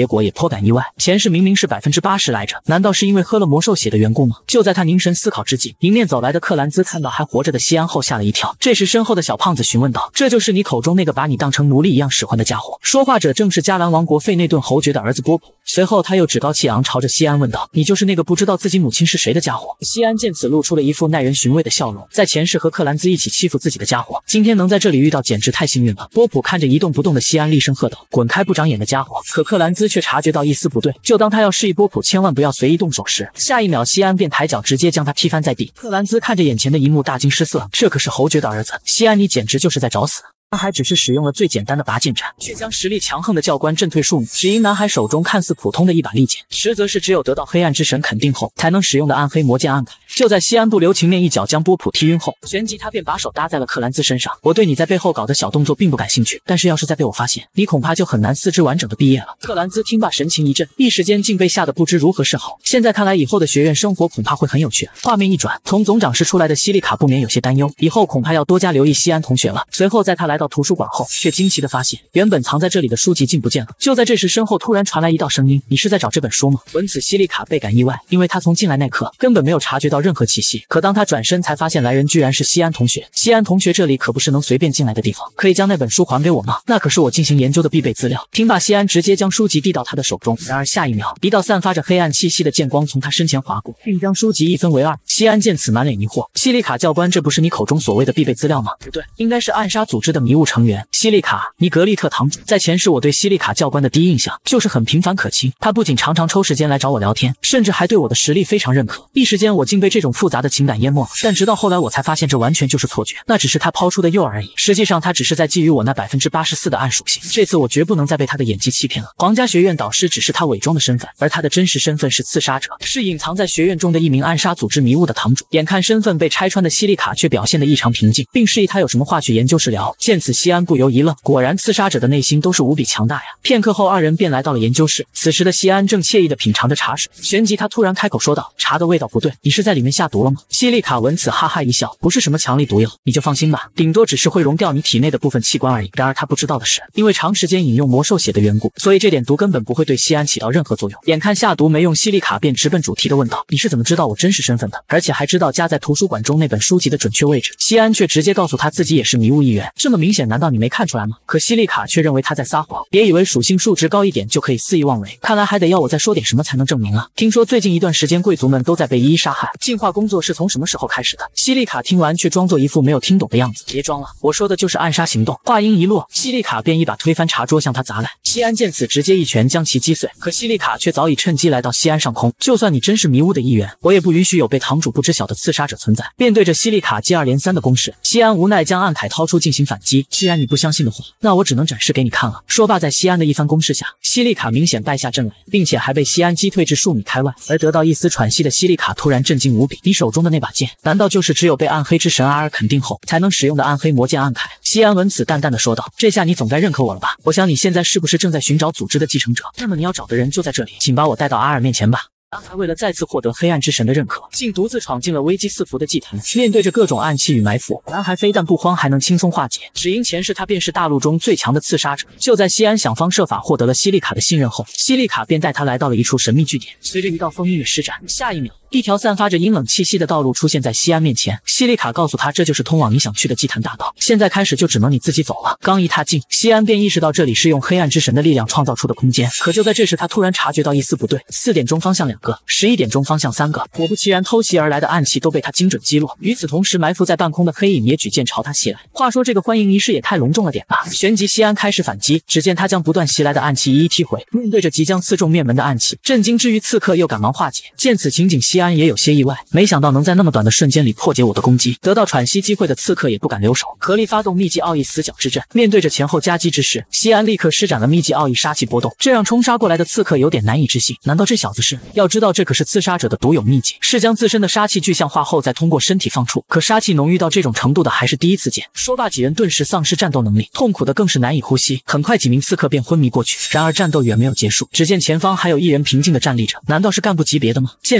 颇感意外，前世明明是百分之八十来着，难道是因为喝了魔兽血的缘故吗？就在他凝神思考之际，迎面走来的克兰兹看到还活着的西安后吓了一跳。这时身后的小胖子询问道：“这就是你口中那个把你当成奴隶一样使唤的家伙？”说话者正是迦兰王国费内顿侯爵的儿子波普。随后他又趾高气昂朝着西安问道：“你就是那个不知道自己母亲是谁的家伙？”西安见此露出了一副耐人寻味的笑容，在前世和克兰兹一起欺负自己的家伙，今天能在这里遇到简直太幸运了。波普看着一动不动的西安厉声喝道：“滚开不长眼的家伙！”可克兰兹却察觉到一丝不对，就当他要示意波普千万不要随意动手时，下一秒西安便抬脚直接将他踢翻在地。克兰兹看着眼前的一幕大惊失色，这可是侯爵的儿子，西安你简直就是在找死！男孩只是使用了最简单的拔剑斩，却将实力强横的教官震退数米。只因男孩手中看似普通的一把利剑，实则是只有得到黑暗之神肯定后才能使用的暗黑魔剑暗铠。就在西安不留情面一脚将波普踢晕后，旋即他便把手搭在了克兰兹身上。我对你在背后搞的小动作并不感兴趣，但是要是再被我发现，你恐怕就很难四肢完整的毕业了。克兰兹听罢神情一震，一时间竟被吓得不知如何是好。现在看来以后的学院生活恐怕会很有趣。画面一转，从总长室出来的西利卡不免有些担忧，以后恐怕要多加留意西安同学了。随后在他来到图书馆后，却惊奇地发现原本藏在这里的书籍竟不见了。就在这时，身后突然传来一道声音：“你是在找这本书吗？”闻此，西利卡倍感意外，因为他从进来那刻根本没有察觉到任何气息。可当他转身才发现来人居然是西安同学。西安同学，这里可不是能随便进来的地方，可以将那本书还给我吗？那可是我进行研究的必备资料。听罢，西安直接将书籍递到他的手中。然而下一秒，一道散发着黑暗气息的剑光从他身前划过，并将书籍一分为二。西安见此满脸疑惑：“西利卡教官，这不是你口中所谓的必备资料吗？”不对，应该是暗杀组织的迷雾成员西利卡，尼格利特堂主。在前世，我对西利卡教官的第一印象就是很平凡可亲。他不仅常常抽时间来找我聊天，甚至还对我的实力非常认可。一时间，我竟被这种复杂的情感淹没了。但直到后来，我才发现这完全就是错觉，那只是他抛出的诱饵而已。实际上，他只是在觊觎我那百分之八十四的暗属性。这次我绝不能再被他的演技欺骗了。皇家学院导师只是他伪装的身份，而他的真实身份是刺杀者，是隐藏在学院中的一名暗杀组织迷雾的堂主。眼看身份被拆穿的西利卡却表现得异常平静，并示意他有什么话去研究室聊。见此，西安不由一愣，果然刺杀者的内心都是无比强大呀。片刻后，二人便来到了研究室。此时的西安正惬意地品尝着茶水，旋即他突然开口说道：“茶的味道不对，你是在里面下毒了吗？”西利卡闻此哈哈一笑：“不是什么强力毒药，你就放心吧，顶多只是会溶掉你体内的部分器官而已。”然而他不知道的是，因为长时间饮用魔兽血的缘故，所以这点毒根本不会对西安起到任何作用。眼看下毒没用，西利卡便直奔主题地问道：“你是怎么知道我真实身份的？而且还知道夹在图书馆中那本书籍的准确位置？”西安却直接告诉他自己也是迷雾一员，这么明显，难道你没看出来吗？可西利卡却认为他在撒谎，别以为属性数值高一点就可以肆意妄为，看来还得要我再说点什么才能证明啊。听说最近一段时间贵族们都在被一一杀害，进化工作是从什么时候开始的？西利卡听完却装作一副没有听懂的样子：“别装了，我说的就是暗杀行动。”话音一落，西利卡便一把推翻茶桌向他砸来。西安见此直接一拳将其击碎，可西利卡却早已趁机来到西安上空。就算你真是迷雾的一员，我也不允许有被堂主不知晓的刺杀者存在。面对着西利卡接二连三的攻势，西安无奈将暗铠掏出进行反击。既然你不相信的话，那我只能展示给你看了。说罢，在西安的一番攻势下，西利卡明显败下阵来，并且还被西安击退至数米开外。而得到一丝喘息的西利卡突然震惊无比：“你手中的那把剑，难道就是只有被暗黑之神阿尔肯定后才能使用的暗黑魔剑暗铠？”西安闻此淡淡的说道：“这下你总该认可我了吧？我想你现在是不是正在寻找组织的继承者？那么你要找的人就在这里，请把我带到阿尔面前吧。”男孩为了再次获得黑暗之神的认可，竟独自闯进了危机四伏的祭坛。面对着各种暗器与埋伏，男孩非但不慌，还能轻松化解。只因前世他便是大陆中最强的刺杀者。就在西安想方设法获得了西利卡的信任后，西利卡便带他来到了一处神秘据点。随着一道风音乐施展，下一秒，一条散发着阴冷气息的道路出现在西安面前。西利卡告诉他，这就是通往你想去的祭坛大道，现在开始就只能你自己走了。刚一踏进，西安便意识到这里是用黑暗之神的力量创造出的空间。可就在这时，他突然察觉到一丝不对。四点钟方向两个，十一点钟方向三个，果不其然，偷袭而来的暗器都被他精准击落。与此同时，埋伏在半空的黑影也举剑朝他袭来。话说这个欢迎仪式也太隆重了点吧？旋即西安开始反击，只见他将不断袭来的暗器一一踢回。面对着即将刺中面门的暗器，震惊之余，刺客又赶忙化解。见此情景，西安也有些意外，没想到能在那么短的瞬间里破解我的攻击。得到喘息机会的刺客也不敢留手，合力发动秘技奥义死角之阵。面对着前后夹击之势，西安立刻施展了秘技奥义杀气波动，这让冲杀过来的刺客有点难以置信。难道这小子是？要知道这可是刺杀者的独有秘技，是将自身的杀气具象化后再通过身体放出。可杀气浓郁到这种程度的还是第一次见。说罢，几人顿时丧失战斗能力，痛苦的更是难以呼吸。很快，几名刺客便昏迷过去。然而战斗远没有结束，只见前方还有一人平静的站立着，难道是干部级别的吗？见此，西安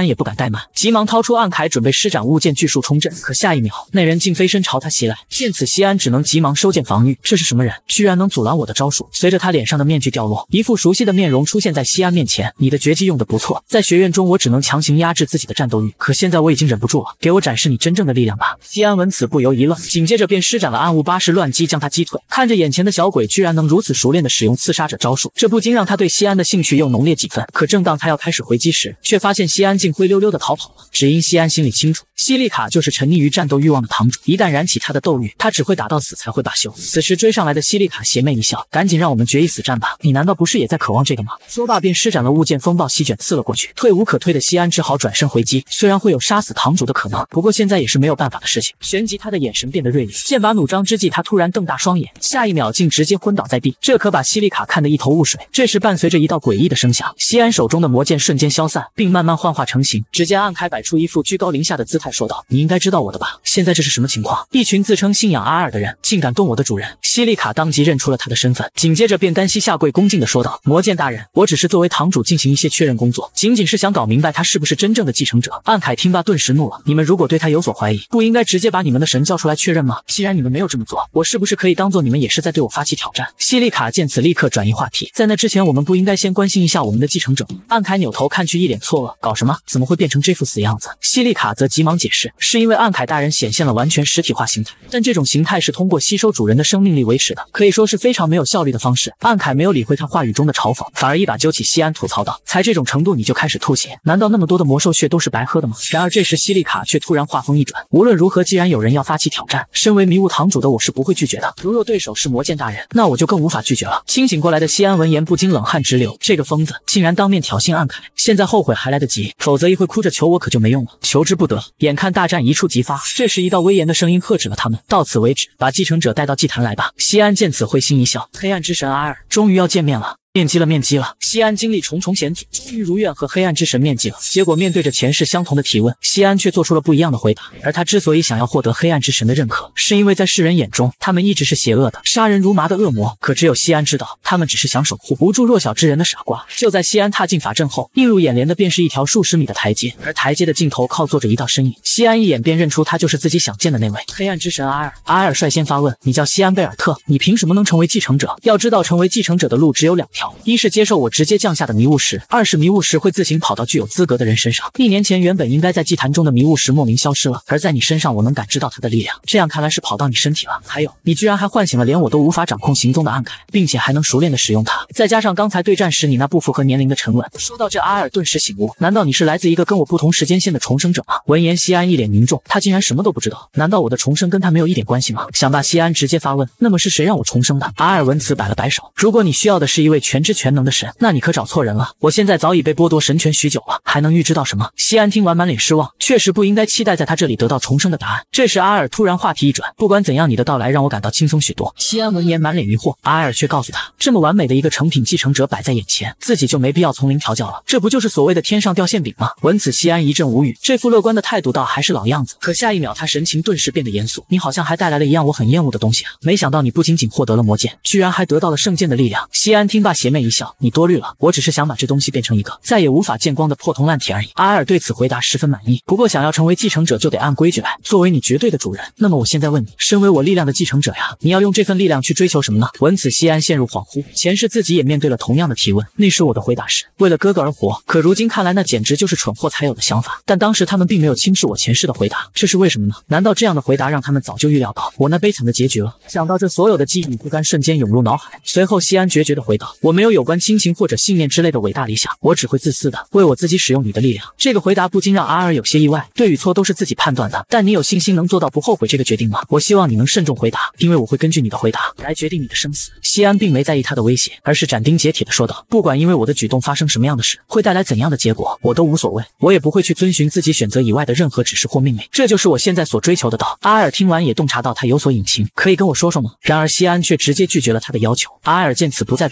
安也不敢怠慢，急忙掏出暗铠准备施展物剑巨术冲阵。可下一秒，那人竟飞身朝他袭来。见此，西安只能急忙收剑防御。这是什么人？居然能阻拦我的招数？随着他脸上的面具掉落，一副熟悉的面容出现在西安面前。你的绝技用得不错，在学院中我只能强行压制自己的战斗欲，可现在我已经忍不住了，给我展示你真正的力量吧。西安闻此不由一愣，紧接着便施展了暗雾八式乱击将他击退。看着眼前的小鬼居然能如此熟练地使用刺杀者招数，这不禁让他对西安的兴趣又浓烈几分。可正当他要开始回击时，却发现西安竟灰溜溜地逃跑了。只因西安心里清楚，西利卡就是沉溺于战斗欲望的堂主，一旦燃起他的斗欲，他只会打到死才会罢休。此时追上来的西利卡邪魅一笑，赶紧让我们决一死战吧，你难道不是也在渴望这个吗？说罢便施展了物剑风暴席卷刺了过去。退无可退的西安只好转身回击，虽然会有杀死堂主的可能，不过现在也是没有办法的事情。旋即他的眼神变得锐利，剑拔弩张之际，他突然瞪大双眼，下一秒竟直接昏倒在地，这可把西利卡看得一头雾水。这时伴随着一道诡异的声响，西安手中的魔剑瞬间消散，并慢慢幻化成形。只见暗铠摆出一副居高临下的姿态说道，你应该知道我的吧？现在这是什么情况？一群自称信仰阿尔的人竟敢动我的主人。西利卡当即认出了他的身份，紧接着便单膝下跪恭敬地说道，魔剑大人，我只是作为堂主进行一些确认工作，仅仅是想搞明白他是不是真正的继承者。暗铠听罢顿时怒了，你们如果对他有所怀疑，不应该直接把你们的神叫出来确认吗？既然你们没有这么做，我是不是可以当做你们也是在对我发起挑战？西利卡见此立刻转移话题，在那之前我们不应该先关心一下我们的继承者吗？暗铠扭头看去一脸错愕，搞什么？怎么会变成这副死样子？西利卡则急忙解释，是因为暗铠大人显现了完全实体化形态，但这种形态是通过吸收主人的生命力维持的，可以说是非常没有效率的方式。暗铠没有理会他话语中的嘲讽，反而一把揪起西安吐槽道，才这种程度你就开始吐血？难道那么多的魔兽血都是白喝的吗？然而这时西利卡却突然话锋一转，无论如何，既然有人要发起挑战，身为迷雾堂主的我是不会拒绝的。如若对手是魔剑大人，那我就更无法拒绝了。清醒过来的西安闻言不禁冷汗直流，这个疯子竟然当面挑衅暗铠，现在后悔还来得及，否则一会哭着求我可就没用了，求之不得。眼看大战一触即发，这时一道威严的声音喝止了他们，到此为止，把继承者带到祭坛来吧。西安见此会心一笑，黑暗之神阿尔终于要见面了。面基了，面基了！西安经历重重险阻，终于如愿和黑暗之神面基了。结果面对着前世相同的提问，西安却做出了不一样的回答。而他之所以想要获得黑暗之神的认可，是因为在世人眼中，他们一直是邪恶的、杀人如麻的恶魔。可只有西安知道，他们只是想守护无助弱小之人的傻瓜。就在西安踏进法阵后，映入眼帘的便是一条数十米的台阶，而台阶的尽头靠坐着一道身影。西安一眼便认出他就是自己想见的那位黑暗之神阿尔。阿尔率先发问：“你叫西安贝尔特，你凭什么能成为继承者？”要知道，成为继承者的路只有两条。一是接受我直接降下的迷雾石，二是迷雾石会自行跑到具有资格的人身上。一年前原本应该在祭坛中的迷雾石莫名消失了，而在你身上我能感知到它的力量，这样看来是跑到你身体了。还有，你居然还唤醒了连我都无法掌控行踪的暗铠，并且还能熟练的使用它，再加上刚才对战时你那不符合年龄的沉稳。说到这，阿尔顿时醒悟，难道你是来自一个跟我不同时间线的重生者吗？闻言，西安一脸凝重，他竟然什么都不知道，难道我的重生跟他没有一点关系吗？想罢，西安直接发问，那么是谁让我重生的？阿尔闻此摆了摆手，如果你需要的是一位全知全能的神，那你可找错人了，我现在早已被剥夺神权许久了，还能预知到什么？西安听完满脸失望，确实不应该期待在他这里得到重生的答案。这时阿尔突然话题一转，不管怎样，你的到来让我感到轻松许多。西安闻言满脸疑惑，阿尔却告诉他，这么完美的一个成品继承者摆在眼前，自己就没必要从零调教了，这不就是所谓的天上掉馅饼吗？闻此西安一阵无语，这副乐观的态度倒还是老样子，可下一秒他神情顿时变得严肃，你好像还带来了一样我很厌恶的东西啊，没想到你不仅仅获得了魔剑，居然还得到了圣剑的力量。西安听罢邪魅一笑，你多虑了，我只是想把这东西变成一个再也无法见光的破铜烂铁而已。阿尔对此回答十分满意，不过想要成为继承者就得按规矩来，作为你绝对的主人，那么我现在问你，身为我力量的继承者呀，你要用这份力量去追求什么呢？闻此西安陷入恍惚，前世自己也面对了同样的提问，那时我的回答是为了哥哥而活，可如今看来那简直就是蠢货才有的想法，但当时他们并没有轻视我前世的回答，这是为什么呢？难道这样的回答让他们早就预料到我那悲惨的结局了？想到这，所有的记忆与不甘瞬间涌入脑海，随后西安决绝地回道，我没有有关亲情或者信念之类的伟大理想，我只会自私的为我自己使用你的力量。这个回答不禁让阿尔有些意外，对与错都是自己判断的，但你有信心能做到不后悔这个决定吗？我希望你能慎重回答，因为我会根据你的回答来决定你的生死。西安并没在意他的威胁，而是斩钉截铁地说道，不管因为我的举动发生什么样的事，会带来怎样的结果，我都无所谓，我也不会去遵循自己选择以外的任何指示或命令，这就是我现在所追求的道。阿尔听完也洞察到他有所隐情，可以跟我说说吗？然而西安却直接拒绝了他的要求。阿尔见此不再多问，只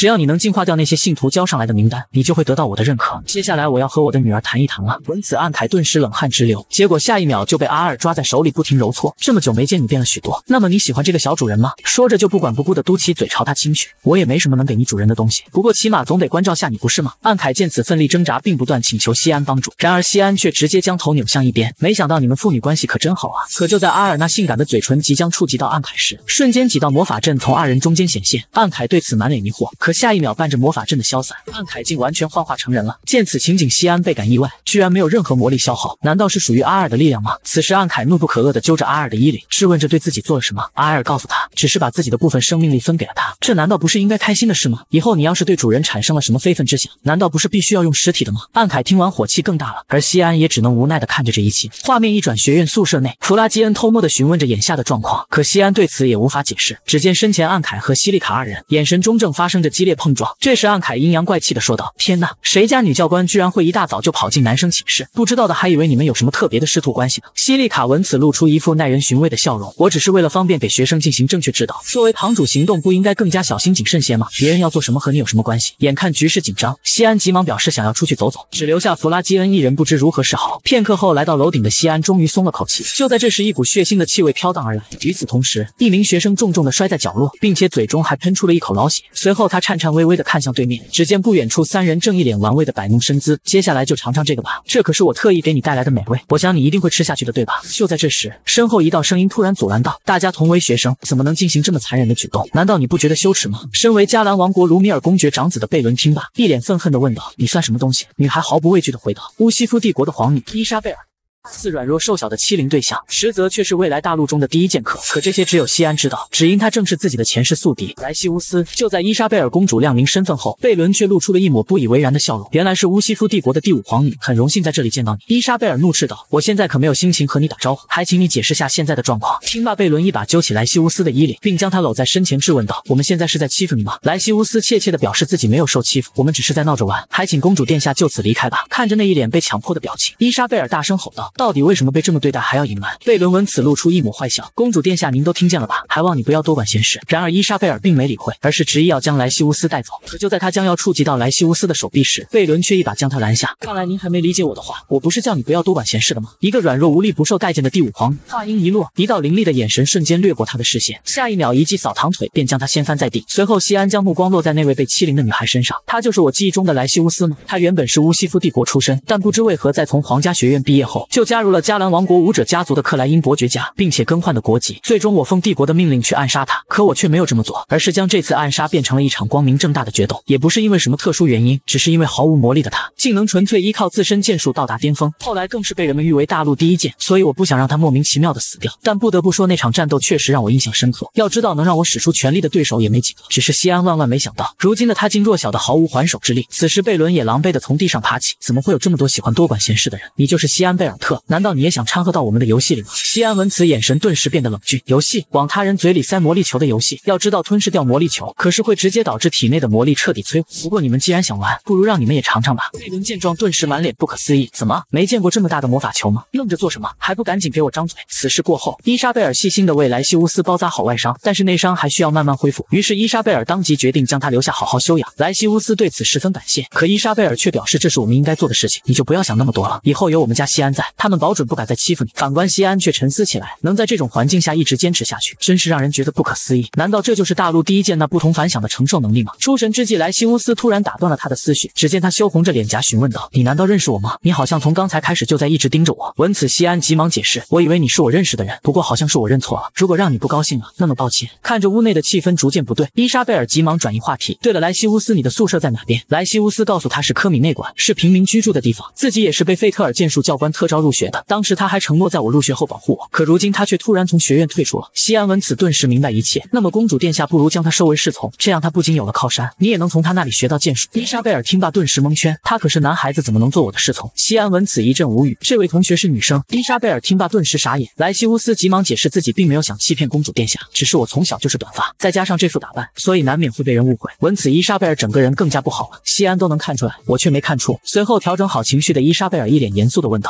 只要你能净化掉那些信徒交上来的名单，你就会得到我的认可。接下来我要和我的女儿谈一谈了。闻此，暗凯顿时冷汗直流，结果下一秒就被阿二抓在手里不停揉搓。这么久没见你变了许多，那么你喜欢这个小主人吗？说着就不管不顾的嘟起嘴朝他亲去。我也没什么能给你主人的东西，不过起码总得关照下你不是吗？暗凯见此奋力挣扎，并不断请求西安帮助，然而西安却直接将头扭向一边。没想到你们父女关系可真好啊！可就在阿尔那性感的嘴唇即将触及到暗凯时，瞬间几道魔法阵从二人中间显现。暗凯对此满脸迷惑，可下一秒伴着魔法阵的消散，暗凯竟完全幻化成人了。见此情景，西安倍感意外，居然没有任何魔力消耗，难道是属于阿尔的力量吗？此时暗凯怒不可遏地揪着阿尔的衣领，质问着对自己做了什么。阿尔告诉他，只是把自己的部分生命力分给了他，这难道不是应该开心的事吗？以后你要是对主人产生了什么非分之想，难道不是必须要用实体的吗？暗凯听完火气更大了，而西安也只能无奈地看着这一切。画面一转，学院宿舍内，弗拉基恩偷摸地询问着眼下的状况，可西安对此也无法解释。只见身前暗凯和西利卡二人眼神中正发生着激烈碰撞。这时暗凯阴阳怪气地说道：天哪，谁家女教官居然会一大早就跑进男生寝室，不知道的还以为你们有什么特别的师徒关系呢。西利卡闻此露出一副耐人寻味的笑容，我只是为了方便给学生进行正确指导，作为堂主行动不应该更加小心谨慎些吗？别人要做什么和你有什么关系？眼看局势紧张，西安急忙表示想要出去走走，只留下弗拉基恩一人不知如何是好。片刻后来到楼顶的西安终于松了口气。就在这时，一股血腥的气味飘荡而来，与此同时，一名学生重重地摔在角落，并且嘴中还喷出了一口老血。随后他颤颤巍巍地看向对面，只见不远处三人正一脸玩味地摆弄身姿。接下来就尝尝这个吧，这可是我特意给你带来的美味，我想你一定会吃下去的，对吧？就在这时，身后一道声音突然阻拦道：大家同为学生，怎么能进行这么残忍的举动？难道你不觉得羞耻吗？身为迦兰王国卢米尔公爵长子的贝伦听罢，一脸愤恨地问道：你算什么东西？女孩毫不畏惧地回道：乌西夫帝国的皇女伊莎贝尔。似软弱瘦小的欺凌对象，实则却是未来大陆中的第一剑客。可这些只有西安知道，只因他正是自己的前世宿敌莱西乌斯。就在伊莎贝尔公主亮明身份后，贝伦却露出了一抹不以为然的笑容。原来是乌西夫帝国的第五皇女，很荣幸在这里见到你。伊莎贝尔怒斥道：我现在可没有心情和你打招呼，还请你解释下现在的状况。听罢，贝伦一把揪起莱西乌斯的衣领，并将他搂在身前质问道：我们现在是在欺负你吗？莱西乌斯怯怯地表示自己没有受欺负，我们只是在闹着玩，还请公主殿下就此离开吧。看着那一脸被强迫的表情，伊莎贝尔大声吼道：到底为什么被这么对待还要隐瞒？贝伦闻此露出一抹坏笑：公主殿下您都听见了吧，还望你不要多管闲事。然而伊莎贝尔并没理会，而是执意要将莱西乌斯带走。可就在他将要触及到莱西乌斯的手臂时，贝伦却一把将他拦下。看来您还没理解我的话，我不是叫你不要多管闲事的吗？一个软弱无力不受待见的第五皇女。话音一落，一道凌厉的眼神瞬间掠过他的视线，下一秒一记扫堂腿便将他掀翻在地。随后西安将目光落在那位被欺凌的女孩身上，她就是我记忆中的莱西乌斯吗？她原本是乌西夫帝国出身，但不知为何在从皇家学院毕业后就加入了迦兰王国武者家族的克莱因伯爵家，并且更换了国籍。最终我奉帝国的命令去暗杀他，可我却没有这么做，而是将这次暗杀变成了一场光明正大的决斗。也不是因为什么特殊原因，只是因为毫无魔力的他竟能纯粹依靠自身剑术到达巅峰，后来更是被人们誉为大陆第一剑，所以我不想让他莫名其妙的死掉。但不得不说，那场战斗确实让我印象深刻。要知道能让我使出全力的对手也没几个，只是西安万万没想到，如今的他竟弱小的毫无还手之力。此时贝伦也狼狈的从地上爬起，怎么会有这么多喜欢多管闲事的人？你就是西安贝尔特，难道你也想掺和到我们的游戏里吗？西安闻此眼神顿时变得冷峻。游戏？往他人嘴里塞魔力球的游戏？要知道吞噬掉魔力球可是会直接导致体内的魔力彻底摧毁。不过你们既然想玩，不如让你们也尝尝吧。贝伦见状顿时满脸不可思议，怎么没见过这么大的魔法球吗？愣着做什么？还不赶紧给我张嘴！此事过后，伊莎贝尔细心地为莱西乌斯包扎好外伤，但是内伤还需要慢慢恢复，于是伊莎贝尔当即决定将他留下好好休养。莱西乌斯对此十分感谢，可伊莎贝尔却表示这是我们应该做的事情，你就不要想那么多了，以后有我们家西安在，他们保准不敢再欺负你。反观西安却沉思起来，能在这种环境下一直坚持下去，真是让人觉得不可思议。难道这就是大陆第一剑那不同凡响的承受能力吗？出神之际，莱西乌斯突然打断了他的思绪，只见他羞红着脸颊询问道：你难道认识我吗？你好像从刚才开始就在一直盯着我。闻此西安急忙解释：我以为你是我认识的人，不过好像是我认错了，如果让你不高兴了，那么抱歉。看着屋内的气氛逐渐不对，伊莎贝尔急忙转移话题：对了，莱西乌斯，你的宿舍在哪边？莱西乌斯告诉他是科米内馆，是平民居住的地方，自己也是被费特尔剑术教官特招入学的，当时他还承诺在我入学后保护我，可如今他却突然从学院退出了。西安闻此顿时明白一切，那么公主殿下不如将他收为侍从，这样他不仅有了靠山，你也能从他那里学到剑术。伊莎贝尔听罢顿时蒙圈，他可是男孩子，怎么能做我的侍从？西安闻此一阵无语，这位同学是女生。伊莎贝尔听罢顿时傻眼，莱西乌斯急忙解释自己并没有想欺骗公主殿下，只是我从小就是短发，再加上这副打扮，所以难免会被人误会。闻此伊莎贝尔整个人更加不好了，西安都能看出来，我却没看出。随后调整好情绪的伊莎贝尔一脸严肃地问道：总之我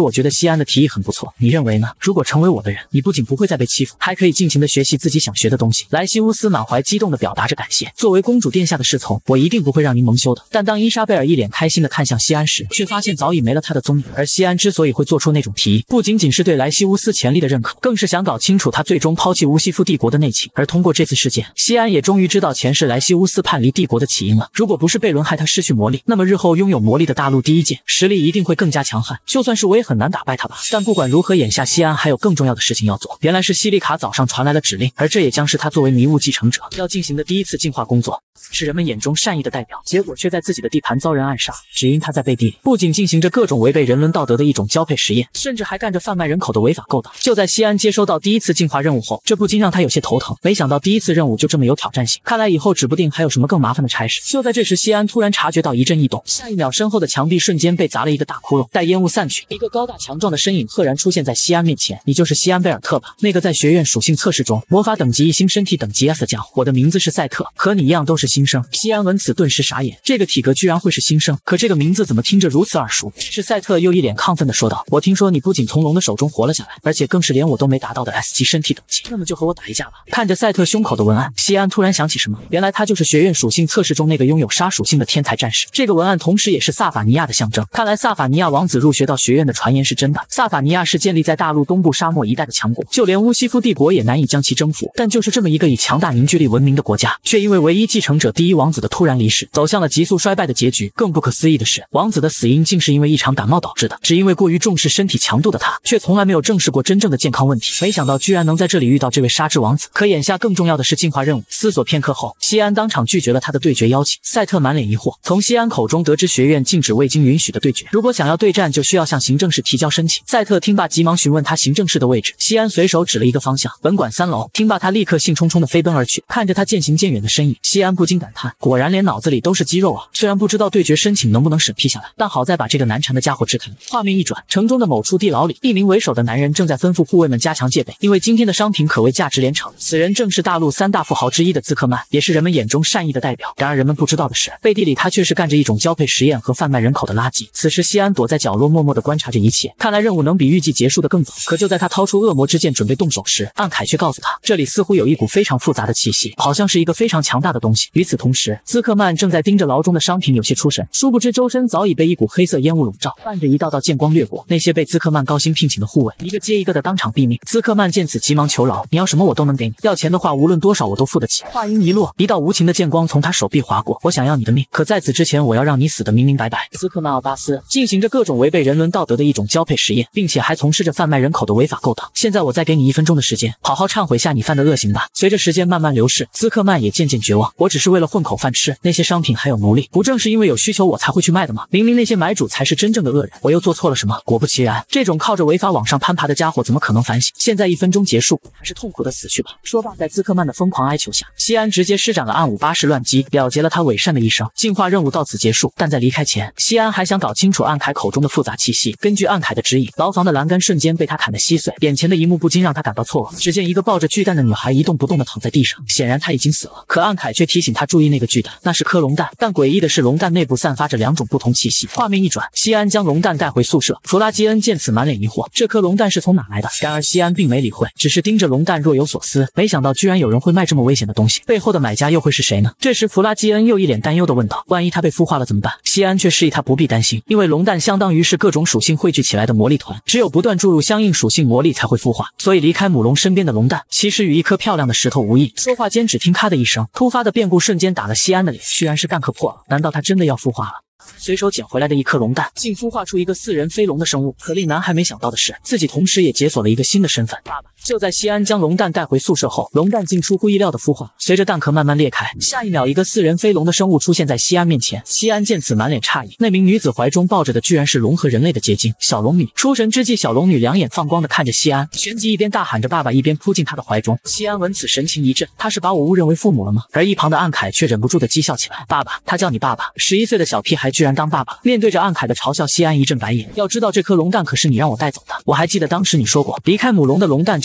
我觉得西安的提议很不错，你认为呢？如果成为我的人，你不仅不会再被欺负，还可以尽情的学习自己想学的东西。莱西乌斯满怀激动地表达着感谢。作为公主殿下的侍从，我一定不会让您蒙羞的。但当伊莎贝尔一脸开心地看向西安时，却发现早已没了他的踪影。而西安之所以会做出那种提议，不仅仅是对莱西乌斯潜力的认可，更是想搞清楚他最终抛弃乌西夫帝国的内情。而通过这次事件，西安也终于知道前世莱西乌斯叛离帝国的起因了。如果不是贝伦害他失去魔力，那么日后拥有魔力的大陆第一剑实力一定会更加强悍。就算是我也很难打败他吧。但不管如何，眼下西安还有更重要的事情要做。原来是西利卡早上传来了指令，而这也将是他作为迷雾继承者要进行的第一次进化工作。是人们眼中善意的代表，结果却在自己的地盘遭人暗杀，只因他在背地里不仅进行着各种违背人伦道德的一种交配实验，甚至还干着贩卖人口的违法勾当。就在西安接收到第一次进化任务后，这不禁让他有些头疼。没想到第一次任务就这么有挑战性，看来以后指不定还有什么更麻烦的差事。就在这时，西安突然察觉到一阵异动，下一秒身后的墙壁瞬间被砸了一个大窟窿，待烟雾散去，一个高大强壮的身影赫然出现在西安面前。你就是西安贝尔特吧？那个在学院属性测试中魔法等级一星，身体等级 S 的家伙。我的名字是赛特，和你一样都是新生。西安闻此顿时傻眼，这个体格居然会是新生，可这个名字怎么听着如此耳熟？这时赛特又一脸亢奋地说道：“我听说你不仅从龙的手中活了下来，而且更是连我都没达到的 S 级身体等级，那么就和我打一架吧。”看着赛特胸口的文案，西安突然想起什么，原来他就是学院属性测试中那个拥有杀属性的天才战士。这个文案同时也是萨法尼亚的象征，看来萨法尼亚王子入学到学院的传言是真的。萨法尼亚是建立在大陆东部沙漠一带的强国，就连乌西夫帝国也难以将其征服。但就是这么一个以强大凝聚力闻名的国家，却因为唯一继承者第一王子的突然离世，走向了急速衰败的结局。更不可思议的是，王子的死因竟是因为一场感冒导致的。只因为过于重视身体强度的他，却从来没有正视过真正的健康问题。没想到居然能在这里遇到这位杀之王子。可眼下更重要的是进化任务。思索片刻后，西安当场拒绝了他的对决邀请。赛特满脸疑惑，从西安口中得知学院禁止未经允许的对决，如果想要对战，就需要向行政室提交申请。赛特听罢急忙询问他行政室的位置，西安随手指了一个方向，本馆三楼。听罢他立刻兴冲冲地飞奔而去。看着他渐行渐远的身影，西安不禁感叹，果然连脑子里都是肌肉啊。虽然不知道对决申请能不能审批下来，但好在把这个难缠的家伙支开了。画面一转，城中的某处地牢里，一名为首的男人正在吩咐护卫们加强戒备，因为今天的商品可谓价值连城。此人正是大陆三大富豪之一的兹克曼，也是人们眼中善意的代表。然而人们不知道的是，背地里他却是干着一种交配实验和贩卖人口的垃圾。此时西安躲在角落默默地观察着一切，看来任务能比预计结束的更早。可就在他掏出恶魔之剑准备动手时，暗凯却告诉他，这里似乎有一股非常复杂的气息，好像是一个非常强大的东西。与此同时，兹克曼正在盯着牢中的商品有些出神，殊不知周身早已被一股黑色烟雾笼罩，伴着一道道剑光掠过。那些被兹克曼高薪聘请的护卫一个接一个的当场毙命。兹克曼见此急忙求饶，你要什么我都能给你，要钱的话无论多少我都付得起。话音一落，一道无情的剑光从他手臂划过，我想要你的命，可在此之前我要让你死得明明白白。兹克曼奥巴斯进行着各种违背人伦道德的一种交配实验，并且还从事着贩卖人口的违法勾当。现在我再给你一分钟的时间，好好忏悔下你犯的恶行吧。随着时间慢慢流逝，兹克曼也渐渐绝望。我只是为了混口饭吃，那些商品还有奴隶，不正是因为有需求我才会去卖的吗？明明那些买主才是真正的恶人，我又做错了什么？果不其然，这种靠着违法往上攀爬的家伙怎么可能反省？现在一分钟结束，还是痛苦的死去吧。说罢，在兹克曼的疯狂哀求下，西安直接施展了暗五八式乱击，了结了他伪善的一生。进化任务到此结束，但在离开前，西安还想搞清楚暗凯口中的复杂气息。根据暗凯的指引，牢房的栏杆瞬间被他砍得稀碎，眼前的一幕不禁让他感到错愕。只见一个抱着巨蛋的女孩一动不动地躺在地上，显然她已经死了。可暗凯却提醒他注意那个巨蛋，那是颗龙蛋，但诡异的是龙蛋内部散发着两种不同气息。画面一转，西安将龙蛋带回宿舍，弗拉基恩见此满脸疑惑，这颗龙蛋是从哪来的？然而西安并没理会，只是盯着龙蛋若有所思。没想到居然有人会卖这么危险的东西，背后的买家又会是谁呢？这时弗拉基恩又一脸担忧地问道，万一他被孵化了怎么办？西安却示意他不必担心，因为龙蛋相当于是各种属性汇聚起来的魔力团，只有不断注入相应属性魔力才会孵化，所以离开母龙身边的龙蛋其实与一颗漂亮的石头无异。说话间只听咔的一声，突发的变故瞬间打了西安的脸，居然是干壳破了，难道他真的要孵化了？随手捡回来的一颗龙蛋，竟孵化出一个四人飞龙的生物。可令男孩没想到的是，自己同时也解锁了一个新的身份——爸爸。就在西安将龙蛋带回宿舍后，龙蛋竟出乎意料的孵化，随着蛋壳慢慢裂开，下一秒，一个四人飞龙的生物出现在西安面前。西安见此满脸诧异，那名女子怀中抱着的居然是龙和人类的结晶小龙女。出神之际，小龙女两眼放光的看着西安，旋即一边大喊着爸爸，一边扑进他的怀中。西安闻此神情一震，他是把我误认为父母了吗？而一旁的暗凯却忍不住的讥笑起来，爸爸，他叫你爸爸，十一岁的小屁孩居然当爸爸。面对着暗凯的嘲笑，西安一阵白眼。要知道这颗龙蛋可是你让我带走的，我还记得当时你说过，离开母龙的龙蛋就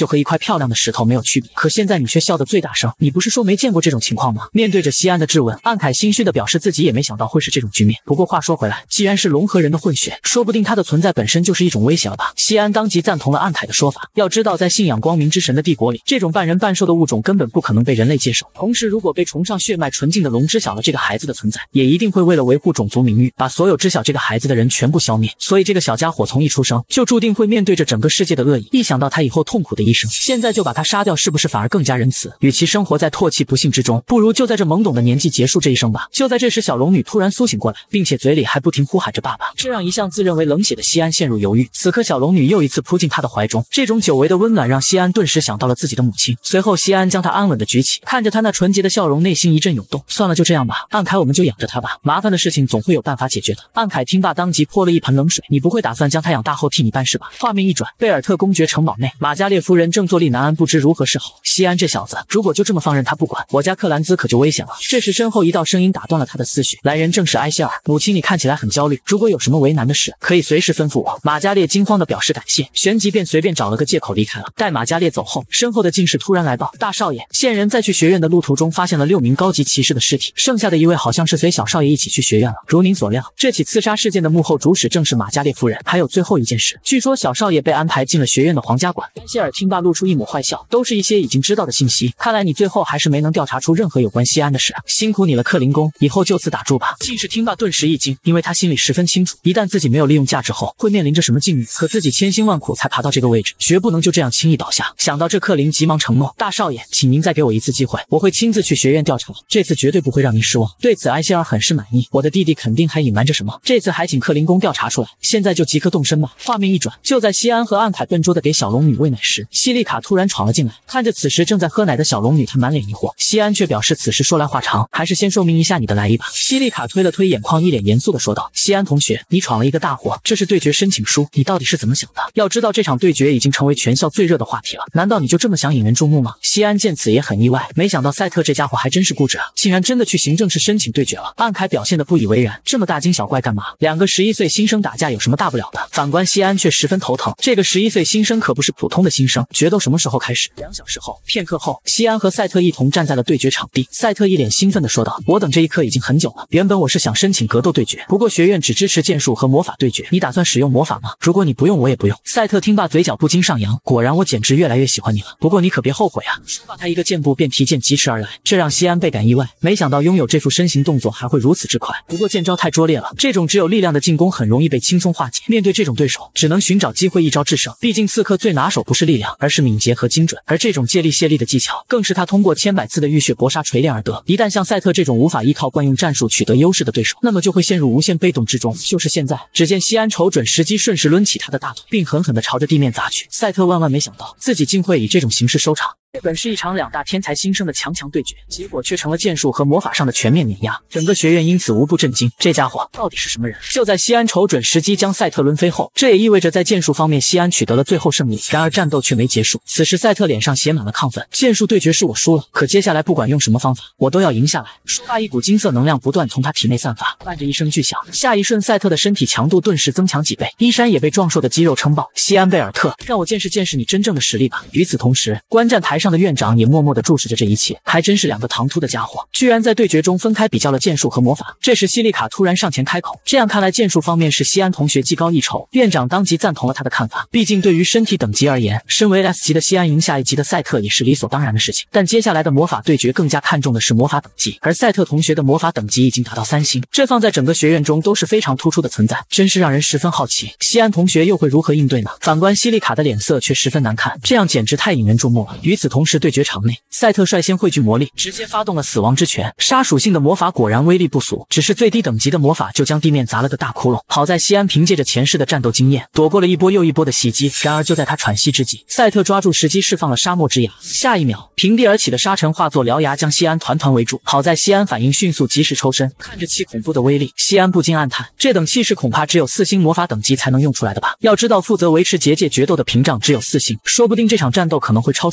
和一块漂亮的石头没有区别。可现在你却笑得最大声，你不是说没见过这种情况吗？面对着西安的质问，暗凯心虚的表示自己也没想到会是这种局面。不过话说回来，既然是龙和人的混血，说不定它的存在本身就是一种威胁了吧？西安当即赞同了暗凯的说法。要知道，在信仰光明之神的帝国里，这种半人半兽的物种根本不可能被人类接受。同时，如果被崇尚血脉纯净的龙知晓了这个孩子的存在，也一定会为了维护种族名誉，把所有知晓这个孩子的人全部消灭。所以这个小家伙从一出生就注定会面对着整个世界的恶意。一想到他以后痛苦的一生，现在就把他杀掉，是不是反而更加仁慈？与其生活在唾弃不幸之中，不如就在这懵懂的年纪结束这一生吧。就在这时，小龙女突然苏醒过来，并且嘴里还不停呼喊着爸爸，这让一向自认为冷血的西安陷入犹豫。此刻小龙女又一次扑进他的怀中，这种久违的温暖让西安顿时想到了自己的母亲。随后西安将她安稳地举起，看着她那纯洁的笑容，内心一阵涌动。算了，就这样吧，暗凯，我们就养着他吧，麻烦的事情总会有办法解决的。暗凯听罢当即泼了一盆冷水，你不会打算将他养大后替你办事吧？画面一转，贝尔特公爵城堡内，玛加列夫人正坐立难安，不知如何是好。西安这小子，如果就这么放任他不管，我家克兰兹可就危险了。这时身后一道声音打断了他的思绪，来人正是埃希尔。母亲，你看起来很焦虑，如果有什么为难的事，可以随时吩咐我。玛加列惊慌地表示感谢，旋即便随便找了个借口离开了。待玛加列走后，身后的进士突然来报，大少爷，线人在去学院的路途中发现了六名高级骑士的尸体，剩下的一位好像是随小少爷一起去学院了。如您所料，这起刺杀事件的幕后主使正是玛加列夫人。还有最后一件事，据说小少爷被安排进了学院的皇家馆。埃希尔听罢露出一抹坏笑，都是一些已经知道的信息，看来你最后还是没能调查出任何有关西安的事啊，辛苦你了，克林宫，以后就此打住吧。进士听罢顿时一惊，因为他心里十分清楚，一旦自己没有利用价值后，会面临着什么境遇。可自己千辛万苦才爬到这个位置，绝不能就这样轻易倒下。想到这，克林急忙承诺，大少爷，请您再给我一次机会，我会亲自去学院调查，这次绝对不会让您失望。对此埃希尔很是满意，我的弟弟肯定还隐瞒着什么，这次还请克林宫调查出来，现在就即刻动身吧。画面一转，就在西安和暗凯笨拙地给小龙女喂奶时，西丽卡突然闯了进来，看着此时正在喝奶的小龙女，她满脸疑惑。西安却表示此时说来话长，还是先说明一下你的来意吧。西丽卡推了推眼眶，一脸严肃地说道，西安同学，你闯了一个大祸，这是对决申请书，你到底是怎么想的？要知道这场对决已经成为全校最热的话题了，难道你就这么想引人注目吗？西安见此也很意外，没想到赛特这家伙还真是固执啊，竟然真的去行政室申请对决了。暗凯表现得不以为然，这么大惊小怪干嘛？两个十一岁新生打架有什么大不了的？反观西安却十分头疼，这个十一岁新生可不是普通的新生。决斗什么时候开始？两小时后。片刻后，西安和赛特一同站在了对决场地。赛特一脸兴奋地说道，我等这一刻已经很久了，原本我是想申请格斗对决，不过学院只支持剑术和魔法对决，你打算使用魔法吗？如果你不用，我也不用。赛特听罢嘴角不禁上扬，果然我简直越来越喜欢你了，不过你可别后悔啊。说罢他一个箭步便提剑疾驰而来，这让西安倍感意外，没想到拥有这副身形动作还会如此之快。不过剑招太拙劣了，这种只有力量的进攻很容易被轻松化解，面对这种对手只能寻找机会一招制胜，毕竟刺客最拿手不是力量，而是敏捷和精准，而这种借力卸力的技巧更是他通过千百次的浴血搏杀锤炼而得。一旦像赛特这种无法依靠惯用战术取得优势的对手，那么就会陷入无限被动之中。就是现在，只见西安瞅准时机，顺势抡起他的大腿，并狠狠地朝着地面砸去。赛特万万没想到自己竟会以这种形式收场。这本是一场两大天才新生的强强对决，结果却成了剑术和魔法上的全面碾压，整个学院因此无不震惊。这家伙到底是什么人？就在西安瞅准时机将赛特抡飞后，这也意味着在剑术方面西安取得了最后胜利。然而战斗却没结束，此时赛特脸上写满了亢奋，剑术对决是我输了，可接下来不管用什么方法，我都要赢下来。说罢，一股金色能量不断从他体内散发，伴着一声巨响，下一瞬赛特的身体强度顿时增强几倍，衣衫也被壮硕的肌肉撑爆。西安贝尔特，让我见识见识你真正的实力吧。与此同时，观战台上的院长也默默地注视着这一切，还真是两个唐突的家伙，居然在对决中分开比较了剑术和魔法。这时西丽卡突然上前开口，这样看来剑术方面是西安同学技高一筹。院长当即赞同了他的看法，毕竟对于身体等级而言，身为 S 级的西安赢下一级的赛特也是理所当然的事情。但接下来的魔法对决更加看重的是魔法等级，而赛特同学的魔法等级已经达到三星，这放在整个学院中都是非常突出的存在，真是让人十分好奇西安同学又会如何应对呢？反观西丽卡的脸色却十分难看，这样简直太引人注目了。与此同时，对决场内，赛特率先汇聚魔力，直接发动了死亡之拳，杀属性的魔法果然威力不俗，只是最低等级的魔法就将地面砸了个大窟窿。好在西安凭借着前世的战斗经验，躲过了一波又一波的袭击。然而就在他喘息之际，赛特抓住时机释放了沙漠之牙，下一秒平地而起的沙尘化作獠牙，将西安团团围住。好在西安反应迅速，及时抽身。看着其恐怖的威力，西安不禁暗叹，这等气势恐怕只有四星魔法等级才能用出来的吧。要知道负责维持结界决斗的屏障只有四星，说不定这场战斗可能会超出掌控。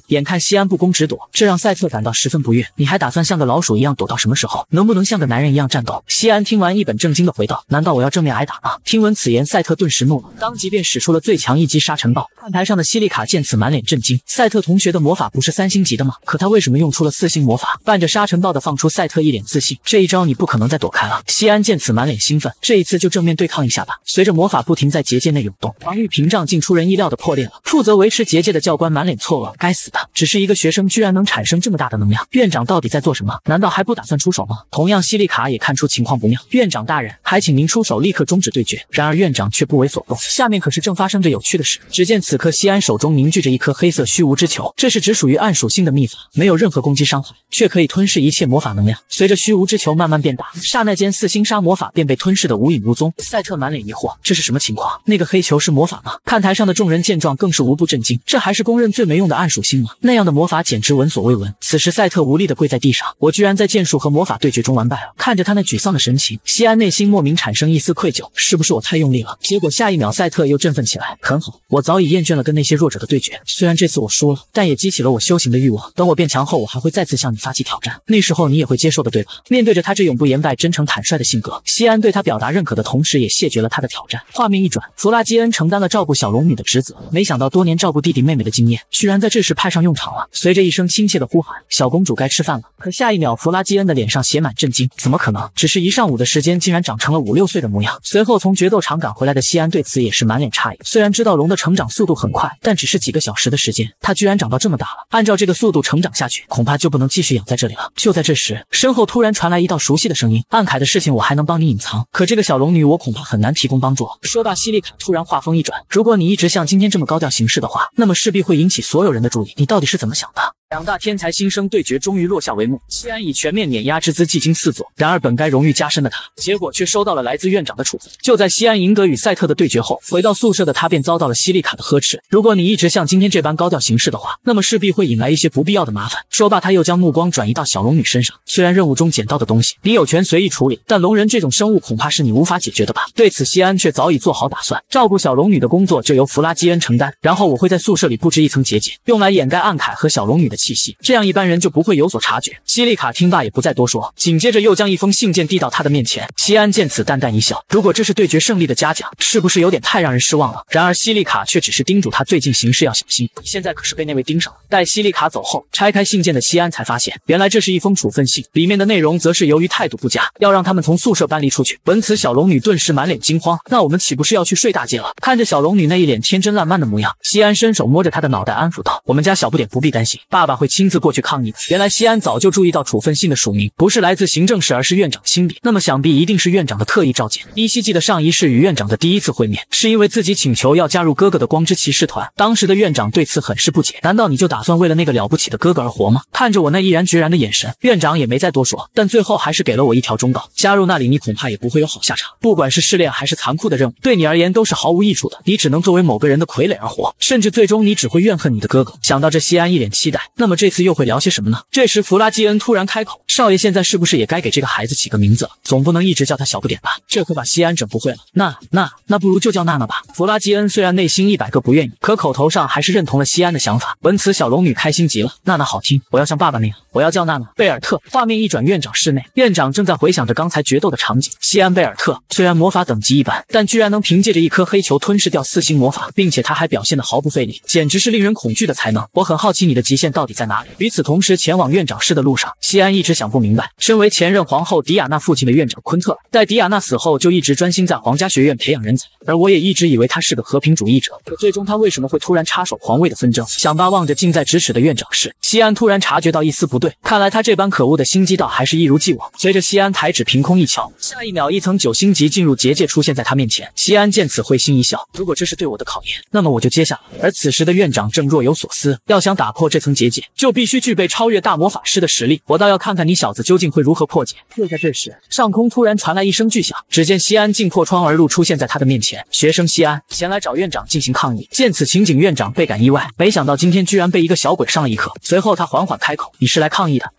眼看西安不攻直躲，这让赛特感到十分不悦。你还打算像个老鼠一样躲到什么时候？能不能像个男人一样战斗？西安听完一本正经的回道：难道我要正面挨打吗？听闻此言，赛特顿时怒了，当即便使出了最强一击沙尘暴。看台上的西利卡见此满脸震惊，赛特同学的魔法不是三星级的吗？可他为什么用出了四星魔法？伴着沙尘暴的放出，赛特一脸自信，这一招你不可能再躲开了。西安见此满脸兴奋，这一次就正面对抗一下吧。随着魔法不停在结界内涌动，防御屏障竟出人意料的破裂了。负责维持结界的教官满脸错愕，该死的，只是一个学生居然能产生这么大的能量，院长到底在做什么？难道还不打算出手吗？同样西利卡也看出情况不妙，院长大人，还请您出手，立刻终止对决。然而院长却不为所动，下面可是正发生着有趣的事。只见此刻西安手中凝聚着一颗黑色虚无之球，这是只属于暗属性的秘法，没有任何攻击伤害，却可以吞噬一切魔法能量。随着虚无之球慢慢变大，刹那间四星杀魔法便被吞噬得无影无踪。赛特满脸疑惑，这是什么情况？那个黑球是魔法吗？看台上的众人见状更是无不震惊，这还是公认最没用的暗属性吗？那样的魔法简直闻所未闻。此时赛特无力地跪在地上，我居然在剑术和魔法对决中完败了。看着他那沮丧的神情，西安内心莫名产生一丝愧疚，是不是我太用力了？结果下一秒赛特又振奋起来，很好，我早已厌倦了跟那些弱者的对决，虽然这次我输了，但也激起了我修行的欲望。等我变强后，我还会再次向你发起挑战，那时候你也会接受的，对吧？面对着他这永不言败、真诚坦率的性格，西安对他表达认可的同时，也谢绝了他的挑战。画面一转，弗拉基恩承担了照顾小龙女的职责，没想到多年照顾弟弟妹妹的经验，居然在这时派上用场了。随着一声亲切的呼喊，小公主该吃饭了。可下一秒，弗拉基恩的脸上写满震惊，怎么可能？只是一上午的时间，竟然长成了五六岁的模样。随后从决斗场赶回来的西安对此也是满脸诧异，虽然知道龙的成长速度很快，但只是几个小时的时间，他居然长到这么大了。按照这个速度成长下去，恐怕就不能继续养在这里了。就在这时，身后突然传来一道熟悉的声音：暗凯的事情我还能帮你隐藏，可这个小龙女我恐怕很难提供帮助。说罢，西利卡突然话锋一转，如果你一直像今天这么高调行事的话，那么势必会引起所有人的注意，你到底是怎么想的？两大天才新生对决终于落下帷幕，西安以全面碾压之姿技惊四座。然而本该荣誉加身的他，结果却收到了来自院长的处分。就在西安赢得与赛特的对决后，回到宿舍的他便遭到了西利卡的呵斥：如果你一直像今天这般高调行事的话，那么势必会引来一些不必要的麻烦。说罢，他又将目光转移到小龙女身上。虽然任务中捡到的东西你有权随意处理，但龙人这种生物恐怕是你无法解决的吧？对此，西安却早已做好打算，照顾小龙女的工作就由弗拉基恩承担，然后我会在宿舍里布置一层结界，用来掩盖暗凯和小龙女的气息，这样一般人就不会有所察觉。西利卡听罢也不再多说，紧接着又将一封信件递到他的面前。西安见此淡淡一笑，如果这是对决胜利的嘉奖，是不是有点太让人失望了？然而西利卡却只是叮嘱他最近行事要小心，现在可是被那位盯上了。待西利卡走后，拆开信件的西安才发现，原来这是一封处分信，里面的内容则是由于态度不佳，要让他们从宿舍搬离出去。闻此，小龙女顿时满脸惊慌，那我们岂不是要去睡大街了？看着小龙女那一脸天真烂漫的模样，西安伸手摸着她的脑袋安抚道：我们家小不点不必担心，爸爸会亲自过去抗议的。原来西安早就注意到处分信的署名不是来自行政室，而是院长亲笔，那么想必一定是院长的特意召见。依稀记得上一世与院长的第一次会面，是因为自己请求要加入哥哥的光之骑士团，当时的院长对此很是不解，难道你就打算为了那个了不起的哥哥而活吗？看着我那毅然决然的眼神，院长也没再多说，但最后还是给了我一条忠告：加入那里你恐怕也不会有好下场，不管是试炼还是残酷的任务，对你而言都是毫无益处的，你只能作为某个人的傀儡而活，甚至最终你只会怨恨你的哥哥。想到这，西安一脸期待，那么这次又会聊些什么呢？这时弗拉基恩突然开口：少爷现在是不是也该给这个孩子起个名字了？总不能一直叫他小不点吧？这可把西安整不会了。那那那不如就叫娜娜吧。弗拉基恩虽然内心一百个不愿意，可口头上还是认同了西安的想法。闻此，小龙女开心极了，娜娜好听，我要像爸爸那样，我要叫娜娜贝尔特。画面一转，院长室内，院长正在回想着刚才决斗的场景。西安贝尔特虽然魔法等级一般，但居然能凭借着一颗黑球吞噬掉四星魔法，并且他还表现得毫不费力，简直是令人恐惧的才能。我很好奇你的极限到底在哪里。与此同时，前往院长室的路上，西安一直想不明白，身为前任皇后迪亚娜父亲的院长昆特，在迪亚娜死后就一直专心在皇家学院培养人才，而我也一直以为他是个和平主义者，可最终他为什么会突然插手皇位的纷争？想罢，望着近在咫尺的院长室，西安突然察觉到一丝不对，看来他这般可恶的心机倒还是一如既往。随着西安抬指凭空一敲，下一秒一层九星级进入结界出现在他面前。西安见此会心一笑，如果这是对我的考验，那么我就接下了。而此时的院长正若有所思，要想打破这层结界，就必须具备超越大魔法师的实力，我倒要看看你小子究竟会如何破解。就在这时，上空突然传来一声巨响，只见西安竟破窗而入，出现在他的面前。学生西安前来找院长进行抗议。见此情景，院长倍感意外，没想到今天居然被一个小鬼上了一课。随后他缓缓开口：你是来抗议的？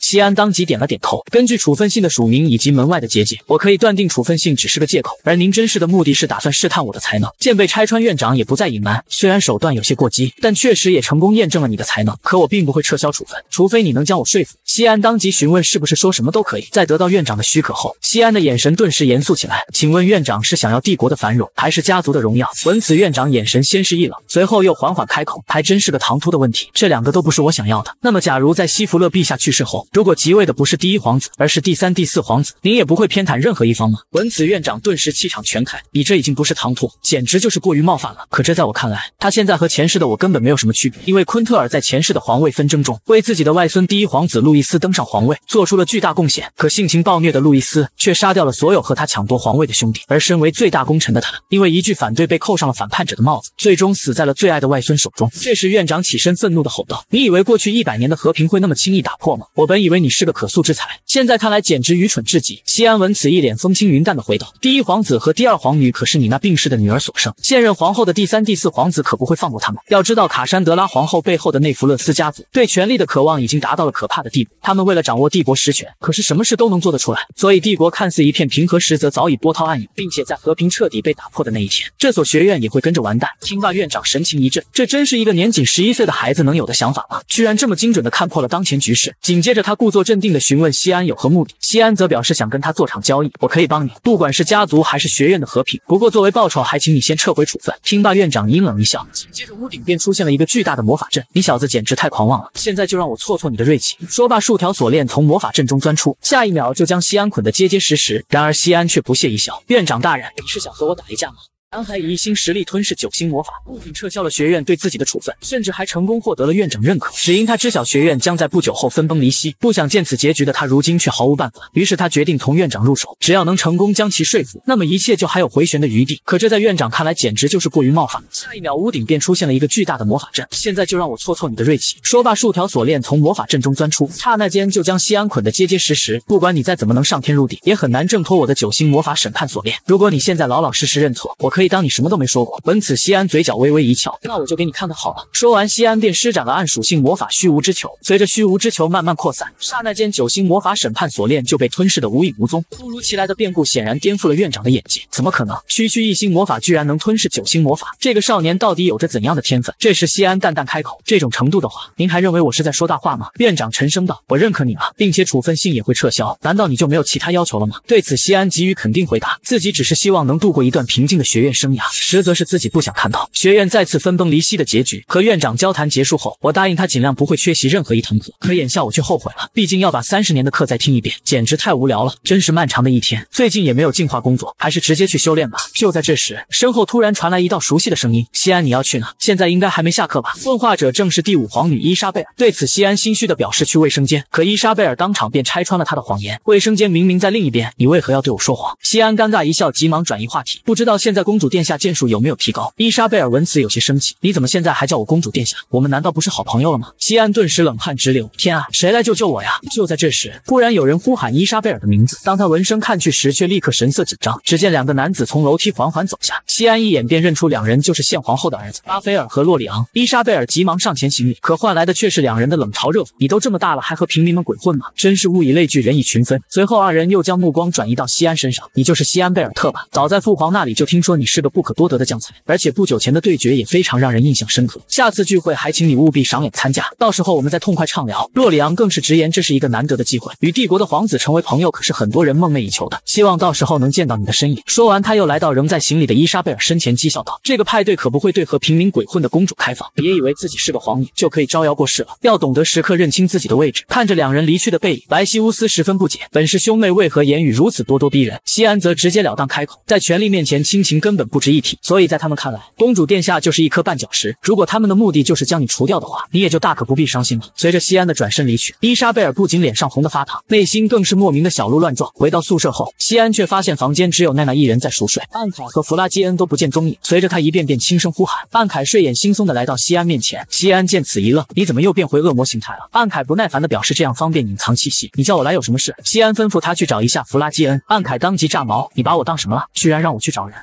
西安当即点了点头。根据处分信的署名以及门外的结界，我可以断定处分信只是个借口，而您真实的目的是打算试探我的才能。见被拆穿，院长也不再隐瞒，虽然手段有些过激，但确实也成功验证了你的才能。可我并不会撤销处分，除非你能将我说服。西安当即询问是不是说什么都可以。在得到院长的许可后，西安的眼神顿时严肃起来。请问院长是想要帝国的繁荣，还是家族的荣耀？闻此，院长眼神先是一冷，随后又缓缓开口，还真是个唐突的问题，这两个都不是我想要的。那么假如在西弗勒陛下去世后，如果即位的不是第一皇子，而是第三、第四皇子，您也不会偏袒任何一方吗？闻此，院长顿时气场全开，你这已经不是唐突，简直就是过于冒犯了。可这在我看来，他现在和前世的我根本没有什么区别，因为昆特尔在前世的皇位纷争中，为自己的外孙第一皇子路易斯登上皇位做出了巨大贡献。可性情暴虐的路易斯却杀掉了所有和他抢夺皇位的兄弟，而身为最大功臣的他，因为一句反对被扣上了反叛者的帽子，最终死在了最爱的外孙手中。这时院长起身愤怒地吼道：你以为过去一百年的和平会那么轻易打破吗？我本以为你是个可塑之才，现在看来简直愚蠢至极。西安闻此一脸风轻云淡地回道：第一皇子和第二皇女可是你那病逝的女儿所生，现任皇后的第三、第四皇子可不会放过他们。要知道卡珊德拉皇后背后的内弗勒斯家族对权力的渴望已经达到了可怕的地步，他们为了掌握帝国实权，可是什么事都能做得出来。所以帝国看似一片平和，实则早已波涛暗涌，并且在和平彻底被打破的那一天，这所学院也会跟着完蛋。听罢，院长神情一震，这真是一个年仅十一岁的孩子能有的想法吗？居然这么精准地看破了当前局势。紧接着他故作镇定地询问西安有何目的，西安则表示想跟他做场交易，我可以帮你，不管是家族还是学院的和平，不过作为报酬还请你先撤回处分。听罢，院长阴冷一笑，紧接着屋顶便出现了一个巨大的魔法阵，你小子简直太狂妄了，现在就让我挫挫你的锐气。说罢，数条锁链从魔法阵中钻出，下一秒就将西安捆得结结实实。然而西安却不屑一笑，院长大人，你是想和我打一架吗？男孩以一星实力吞噬九星魔法，不仅撤销了学院对自己的处分，甚至还成功获得了院长认可。只因他知晓学院将在不久后分崩离析，不想见此结局的他如今却毫无办法。于是他决定从院长入手，只要能成功将其说服，那么一切就还有回旋的余地。可这在院长看来简直就是过于冒犯。下一秒，屋顶便出现了一个巨大的魔法阵，现在就让我挫挫你的锐气。说罢，数条锁链从魔法阵中钻出，刹那间就将西安捆得结结实实。不管你再怎么能上天入地，也很难挣脱我的九星魔法审判锁链。如果你现在老老实实认错，我可以当你什么都没说过。闻此，西安嘴角微微一翘，那我就给你看看好了。说完，西安便施展了暗属性魔法虚无之球，随着虚无之球慢慢扩散，刹那间九星魔法审判锁链就被吞噬得无影无踪。突如其来的变故显然颠覆了院长的眼界，怎么可能？区区一星魔法居然能吞噬九星魔法，这个少年到底有着怎样的天分？这时西安淡淡开口，这种程度的话，您还认为我是在说大话吗？院长沉声道，我认可你了，并且处分信也会撤销，难道你就没有其他要求了吗？对此，西安给予肯定回答，自己只是希望能度过一段平静的学院生涯，实则是自己不想看到学院再次分崩离析的结局。和院长交谈结束后，我答应他尽量不会缺席任何一堂课，可眼下我却后悔了，毕竟要把三十年的课再听一遍，简直太无聊了，真是漫长的一天。最近也没有进化工作，还是直接去修炼吧。就在这时，身后突然传来一道熟悉的声音，西安，你要去哪？现在应该还没下课吧？问话者正是第五皇女伊莎贝尔。对此，西安心虚地表示去卫生间，可伊莎贝尔当场便拆穿了他的谎言，卫生间明明在另一边，你为何要对我说谎？西安尴尬一笑，急忙转移话题，不知道现在公主殿下剑术有没有提高？伊莎贝尔闻此有些生气，你怎么现在还叫我公主殿下？我们难道不是好朋友了吗？西安顿时冷汗直流，天啊，谁来救救我呀？就在这时，突然有人呼喊伊莎贝尔的名字，当他闻声看去时，却立刻神色紧张。只见两个男子从楼梯缓缓走下，西安一眼便认出两人就是现皇后的儿子巴菲尔和洛里昂。伊莎贝尔急忙上前行礼，可换来的却是两人的冷嘲热讽，你都这么大了，还和平民们鬼混吗？真是物以类聚，人以群分。随后二人又将目光转移到西安身上，你就是西安贝尔特吧？早在父皇那里就听说你是个不可多得的将才，而且不久前的对决也非常让人印象深刻，下次聚会还请你务必赏脸参加，到时候我们再痛快畅聊。洛里昂更是直言这是一个难得的机会，与帝国的皇子成为朋友可是很多人梦寐以求的，希望到时候能见到你的身影。说完，他又来到仍在行礼的伊莎贝尔身前讥笑道，这个派对可不会对和平民鬼混的公主开放，别以为自己是个皇女就可以招摇过市了，要懂得时刻认清自己的位置。看着两人离去的背影，莱西乌斯十分不解，本是兄妹为何言语如此咄咄逼人？西安则直截了当开口，在权力面前亲情根本不值一提，所以在他们看来，公主殿下就是一颗绊脚石，如果他们的目的就是将你除掉的话，你也就大可不必伤心了。随着西安的转身离去，伊莎贝尔不仅脸上红得发烫，内心更是莫名的小鹿乱撞。回到宿舍后，西安却发现房间只有奈奈一人在熟睡，安凯和弗拉基恩都不见踪影。随着他一遍遍轻声呼喊，安凯睡眼惺忪的来到西安面前。西安见此一愣，你怎么又变回恶魔形态了？安凯不耐烦的表示这样方便隐藏气息，你叫我来有什么事？西安吩咐他去找一下弗拉基恩。安凯当即炸毛，你把我当什么了？居然让我去找人，而且你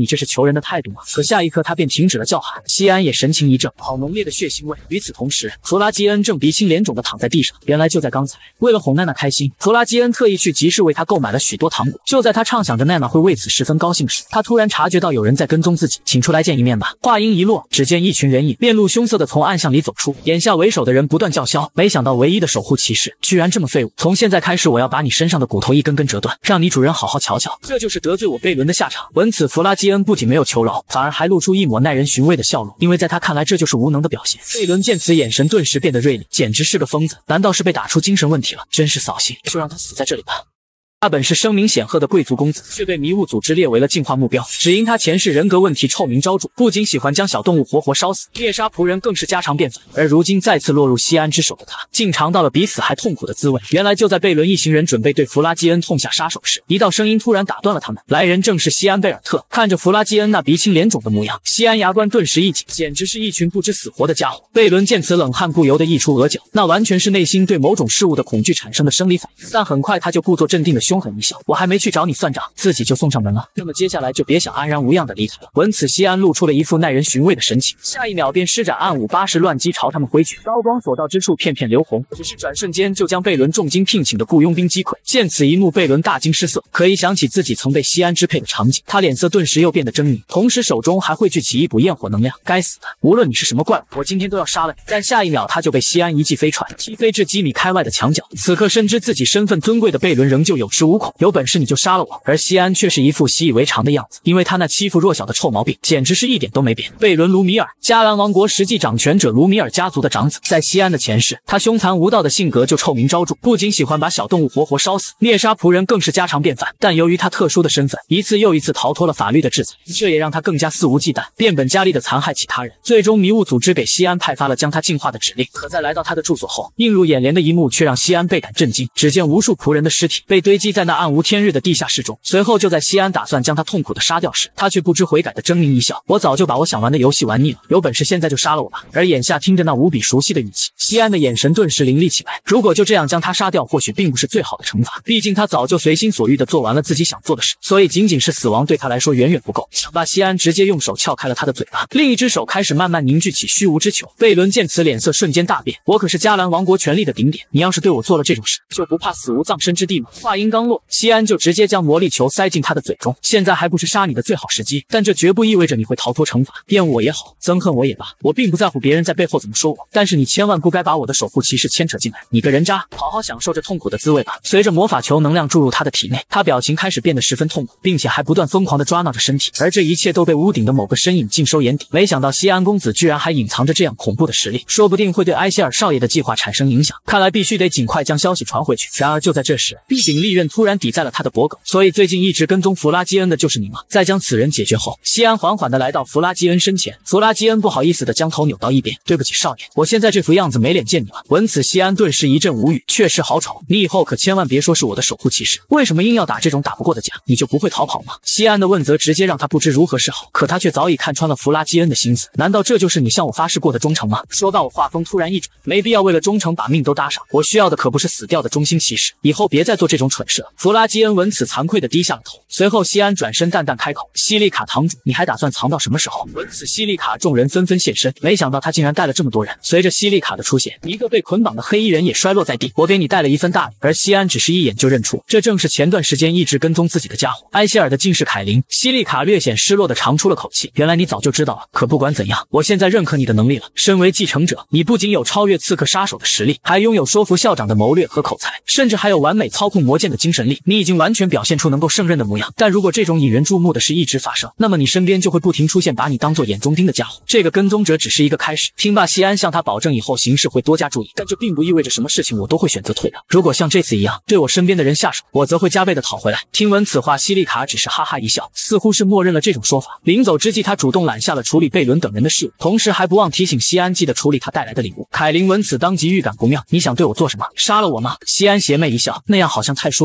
这是求人的态度吗？可下一刻他便停止了叫喊，西安也神情一怔，好浓烈的血腥味。与此同时，弗拉基恩正鼻青脸肿地躺在地上。原来就在刚才，为了哄奈娜开心，弗拉基恩特意去集市为她购买了许多糖果。就在他畅想着奈娜会为此十分高兴时，他突然察觉到有人在跟踪自己，请出来见一面吧。话音一落，只见一群人影面露凶色的从暗巷里走出，眼下为首的人不断叫嚣，没想到唯一的守护骑士居然这么废物，从现在开始我要把你身上的骨头一根根折断，让你主人好好瞧瞧，这就是得罪我贝伦的下场。闻此，弗拉基恩不仅没有求饶，反而还露出一抹耐人寻味的笑容，因为在他看来这就是无能的表现。贝伦见此，眼神顿时变得锐利，简直是个疯子，难道是被打出精神问题了？真是扫兴，就让他死在这里吧。他本是声名显赫的贵族公子，却被迷雾组织列为了进化目标，只因他前世人格问题臭名昭著，不仅喜欢将小动物活活烧死，猎杀仆人更是家常便饭。而如今再次落入西安之手的他，竟尝到了比死还痛苦的滋味。原来就在贝伦一行人准备对弗拉基恩痛下杀手时，一道声音突然打断了他们，来人正是西安贝尔特。看着弗拉基恩那鼻青脸肿的模样，西安牙关顿时一紧，简直是一群不知死活的家伙。贝伦见此，冷汗不由得溢出额角，那完全是内心对某种事物的恐惧产生的生理反应。但很快他就故作镇定的凶狠一笑，我还没去找你算账，自己就送上门了，那么接下来就别想安然无恙的离开了。闻此，西安露出了一副耐人寻味的神情，下一秒便施展暗五八十乱击朝他们挥去，刀光所到之处片片流红，只是转瞬间就将贝伦重金聘请的雇佣兵击溃。见此一幕，贝伦大惊失色，可一想起自己曾被西安支配的场景，他脸色顿时又变得狰狞，同时手中还汇聚起一股焰火能量。该死的，无论你是什么怪物，我今天都要杀了你！但下一秒他就被西安一记飞踹踢飞至几米开外的墙角。此刻深知自己身份尊贵的贝伦仍旧有恃无恐，有本事你就杀了我！而西安却是一副习以为常的样子，因为他那欺负弱小的臭毛病简直是一点都没变。贝伦·卢米尔，加兰王国实际掌权者卢米尔家族的长子，在西安的前世，他凶残无道的性格就臭名昭著，不仅喜欢把小动物活活烧死，猎杀仆人更是家常便饭。但由于他特殊的身份，一次又一次逃脱了法律的制裁，这也让他更加肆无忌惮，变本加厉地残害起他人。最终，迷雾组织给西安派发了将他净化的指令。可在来到他的住所后，映入眼帘的一幕却让西安倍感震惊。只见无数仆人的尸体被堆积在那暗无天日的地下室中。随后就在西安打算将他痛苦地杀掉时，他却不知悔改地狰狞一笑：我早就把我想玩的游戏玩腻了，有本事现在就杀了我吧！而眼下听着那无比熟悉的语气，西安的眼神顿时凌厉起来。如果就这样将他杀掉，或许并不是最好的惩罚，毕竟他早就随心所欲地做完了自己想做的事，所以仅仅是死亡对他来说远远不够。想罢，西安直接用手撬开了他的嘴巴，另一只手开始慢慢凝聚起虚无之球。贝伦见此，脸色瞬间大变，我可是加兰王国权力的顶点，你要是对我做了这种事，就不怕死无葬身之地吗？话音刚落，西安就直接将魔力球塞进他的嘴中。现在还不是杀你的最好时机，但这绝不意味着你会逃脱惩罚。厌恶我也好，憎恨我也罢，我并不在乎别人在背后怎么说我，但是你千万不该把我的守护骑士牵扯进来，你个人渣！好好享受这痛苦的滋味吧。随着魔法球能量注入他的体内，他表情开始变得十分痛苦，并且还不断疯狂地抓挠着身体，而这一切都被屋顶的某个身影尽收眼底。没想到西安公子居然还隐藏着这样恐怖的实力，说不定会对埃希尔少爷的计划产生影响，看来必须得尽快将消息传回去。然而就在这时，臂柄利刃突然抵在了他的脖颈，所以最近一直跟踪弗拉基恩的就是你吗？在将此人解决后，西安缓缓地来到弗拉基恩身前。弗拉基恩不好意思地将头扭到一边，对不起少爷，我现在这副样子没脸见你了。闻此，西安顿时一阵无语，确实好丑，你以后可千万别说是我的守护骑士，为什么硬要打这种打不过的架？你就不会逃跑吗？西安的问责直接让他不知如何是好，可他却早已看穿了弗拉基恩的心思，难道这就是你向我发誓过的忠诚吗？说罢，我话锋突然一转，没必要为了忠诚把命都搭上，我需要的可不是死掉的忠心骑士，以后别再做这种蠢事了。弗拉基恩闻此惭愧地低下了头，随后西安转身淡淡开口：西利卡堂主，你还打算藏到什么时候？闻此，西利卡众人纷纷现身，没想到他竟然带了这么多人。随着西利卡的出现，一个被捆绑的黑衣人也摔落在地。我给你带了一份大礼。而西安只是一眼就认出，这正是前段时间一直跟踪自己的家伙埃希尔的近视凯琳。西利卡略显失落地长出了口气，原来你早就知道了。可不管怎样，我现在认可你的能力了。身为继承者，你不仅有超越刺客杀手的实力，还拥有说服校长的谋略和口才，甚至还有完美操控魔剑的精神力。你已经完全表现出能够胜任的模样。但如果这种引人注目的事一直发生，那么你身边就会不停出现把你当做眼中钉的家伙。这个跟踪者只是一个开始。听罢，西安向他保证以后行事会多加注意，但这并不意味着什么事情我都会选择退让。如果像这次一样对我身边的人下手，我则会加倍的讨回来。听闻此话，西利卡只是哈哈一笑，似乎是默认了这种说法。临走之际，他主动揽下了处理贝伦等人的事务，同时还不忘提醒西安记得处理他带来的礼物。凯琳闻此当即预感不妙，你想对我做什么？杀了我吗？西安邪魅一笑，那样好像太舒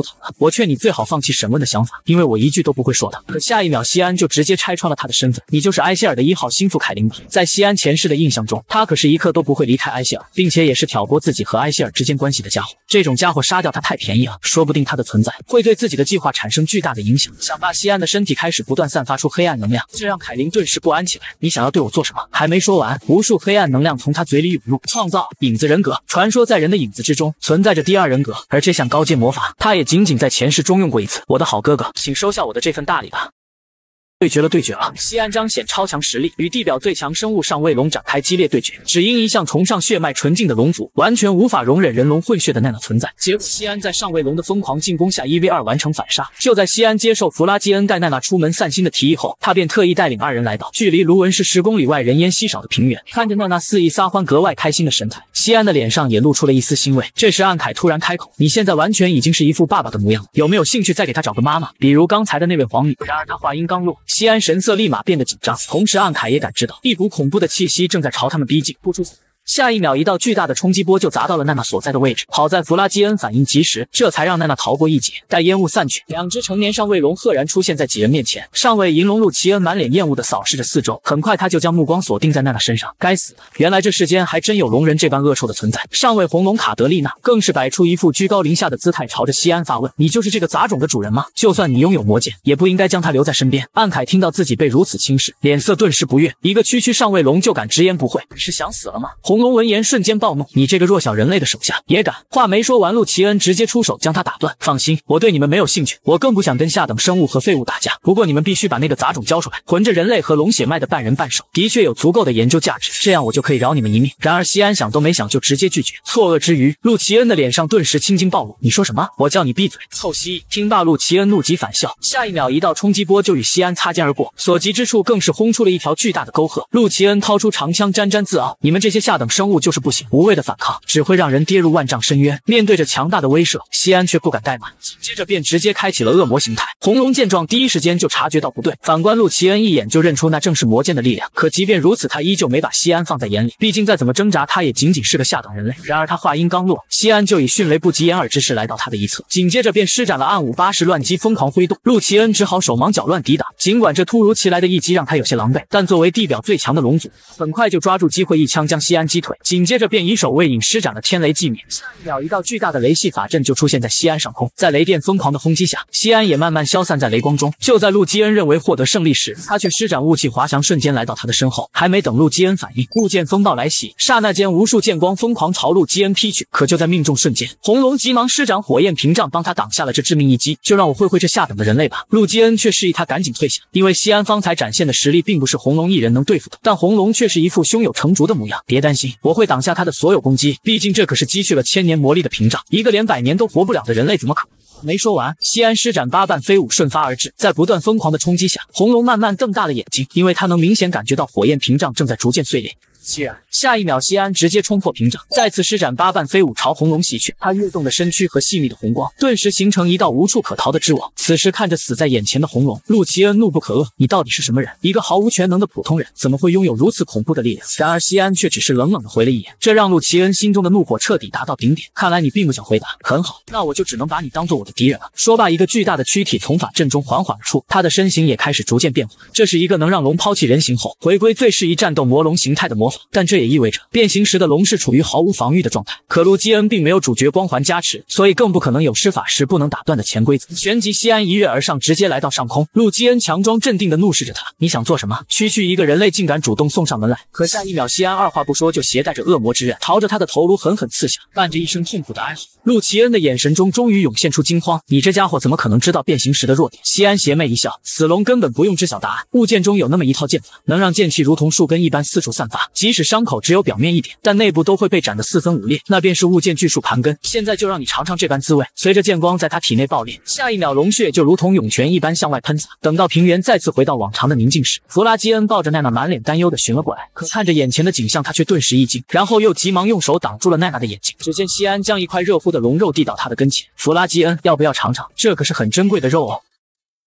疼了。我劝你最好放弃审问的想法，因为我一句都不会说的。可下一秒，西安就直接拆穿了他的身份，你就是埃希尔的一号心腹凯琳吧？在西安前世的印象中，他可是一刻都不会离开埃希尔，并且也是挑拨自己和埃希尔之间关系的家伙。这种家伙杀掉他太便宜了，说不定他的存在会对自己的计划产生巨大的影响。想罢，西安的身体开始不断散发出黑暗能量，这让凯琳顿时不安起来。你想要对我做什么？还没说完，无数黑暗能量从他嘴里涌入。创造影子人格，传说在人的影子之中存在着第二人格，而这项高阶魔法，他也仅仅在前世中用过一次。我的好哥哥，请收下我的这份大礼吧。对决了，对决了！西安彰显超强实力，与地表最强生物上位龙展开激烈对决。只因一向崇尚血脉纯净的龙族，完全无法容忍人龙混血的奈娜存在。结果西安在上位龙的疯狂进攻下 一 V 二 完成反杀。就在西安接受弗拉基恩带奈娜出门散心的提议后，他便特意带领二人来到距离卢文市十公里外人烟稀少的平原。看着奈娜肆意撒欢、格外开心的神态，西安的脸上也露出了一丝欣慰。这时，暗凯突然开口：“你现在完全已经是一副爸爸的模样，有没有兴趣再给他找个妈妈？比如刚才的那位皇女？”然而他话音刚落，西安神色立马变得紧张，同时暗凯也感知到一股恐怖的气息正在朝他们逼近。不出下一秒，一道巨大的冲击波就砸到了奈娜所在的位置。好在弗拉基恩反应及时，这才让奈娜逃过一劫。待烟雾散去，两只成年上位龙赫然出现在几人面前。上位银龙路奇恩满脸厌恶地扫视着四周，很快他就将目光锁定在奈娜身上。该死的，原来这世间还真有龙人这般恶臭的存在。上位红龙卡德丽娜更是摆出一副居高临下的姿态，朝着西安发问：“你就是这个杂种的主人吗？就算你拥有魔剑，也不应该将他留在身边。”暗凯听到自己被如此轻视，脸色顿时不悦。一个区区上位龙就敢直言不讳，是想死了吗？红龙闻言瞬间暴怒：“你这个弱小人类的手下也敢！”话没说完，陆奇恩直接出手将他打断。放心，我对你们没有兴趣，我更不想跟下等生物和废物打架。不过你们必须把那个杂种交出来，混着人类和龙血脉的半人半兽，的确有足够的研究价值，这样我就可以饶你们一命。然而西安想都没想就直接拒绝。错愕之余，陆奇恩的脸上顿时青筋暴露：“你说什么？我叫你闭嘴！”臭蜥蜴！听罢，陆奇恩怒极反笑。下一秒，一道冲击波就与西安擦肩而过，所及之处更是轰出了一条巨大的沟壑。陆奇恩掏出长枪，沾沾自傲：“你们这些下等生物就是不行。无谓的反抗只会让人跌入万丈深渊。”面对着强大的威慑，西安却不敢怠慢，紧接着便直接开启了恶魔形态。红龙见状，第一时间就察觉到不对，反观陆奇恩一眼就认出那正是魔剑的力量。可即便如此，他依旧没把西安放在眼里，毕竟再怎么挣扎，他也仅仅是个下等人类。然而他话音刚落，西安就以迅雷不及掩耳之势来到他的一侧，紧接着便施展了暗五八十乱击，疯狂挥动。陆奇恩只好手忙脚乱抵挡。尽管这突如其来的一击让他有些狼狈，但作为地表最强的龙族，很快就抓住机会一枪将西安击退，紧接着便以手为引施展了天雷寂灭。下一秒，一道巨大的雷系法阵就出现在西安上空，在雷电疯狂的轰击下，西安也慢慢消散在雷光中。就在陆基恩认为获得胜利时，他却施展雾气滑翔，瞬间来到他的身后。还没等陆基恩反应，雾剑风暴来袭，刹那间无数剑光疯狂朝陆基恩劈去。可就在命中瞬间，红龙急忙施展火焰屏障，帮他挡下了这致命一击。就让我会会这下等的人类吧。陆基恩却示意他赶紧退下，因为西安方才展现的实力并不是红龙一人能对付的。但红龙却是一副胸有成竹的模样，别担心，我会挡下他的所有攻击，毕竟这可是积蓄了千年魔力的屏障，一个连百年都活不了的人类怎么可能？没说完，西安施展八瓣飞舞瞬发而至，在不断疯狂的冲击下，红龙慢慢瞪大了眼睛，因为他能明显感觉到火焰屏障正在逐渐碎裂。既然下一秒，西安直接冲破屏障，再次施展八瓣飞舞朝红龙袭去。他跃动的身躯和细密的红光，顿时形成一道无处可逃的织网。此时看着死在眼前的红龙，陆奇恩怒不可遏：“你到底是什么人？一个毫无全能的普通人，怎么会拥有如此恐怖的力量？”然而西安却只是冷冷的回了一眼，这让陆奇恩心中的怒火彻底达到顶点。看来你并不想回答，很好，那我就只能把你当做我的敌人了。说罢，一个巨大的躯体从法阵中缓缓而出，他的身形也开始逐渐变化。这是一个能让龙抛弃人形后回归最适宜战斗魔龙形态的魔法，但这也意味着变形时的龙是处于毫无防御的状态。可陆基恩并没有主角光环加持，所以更不可能有施法时不能打断的潜规则。旋即西安一跃而上，直接来到上空。陆基恩强装镇定地怒视着他：“你想做什么？区区一个人类竟敢主动送上门来！”可下一秒，西安二话不说就携带着恶魔之刃朝着他的头颅狠狠刺下，伴着一声痛苦的哀嚎。陆奇恩的眼神中终于涌现出惊慌：“你这家伙怎么可能知道变形时的弱点？”西安邪魅一笑：“死龙根本不用知晓答案，物剑中有那么一套剑法，能让剑气如同树根一般四处散发，即使伤口只有表面一点，但内部都会被斩得四分五裂，那便是物剑巨树盘根。现在就让你尝尝这般滋味。”随着剑光在他体内爆裂，下一秒龙血就如同涌泉一般向外喷洒。等到平原再次回到往常的宁静时，弗拉基恩抱着奈娜满脸担忧地寻了过来，可看着眼前的景象，他却顿时一惊，然后又急忙用手挡住了奈娜的眼睛。只见西安将一块热乎的龙肉递到他的跟前：“弗拉基恩，要不要尝尝？这可是很珍贵的肉哦。”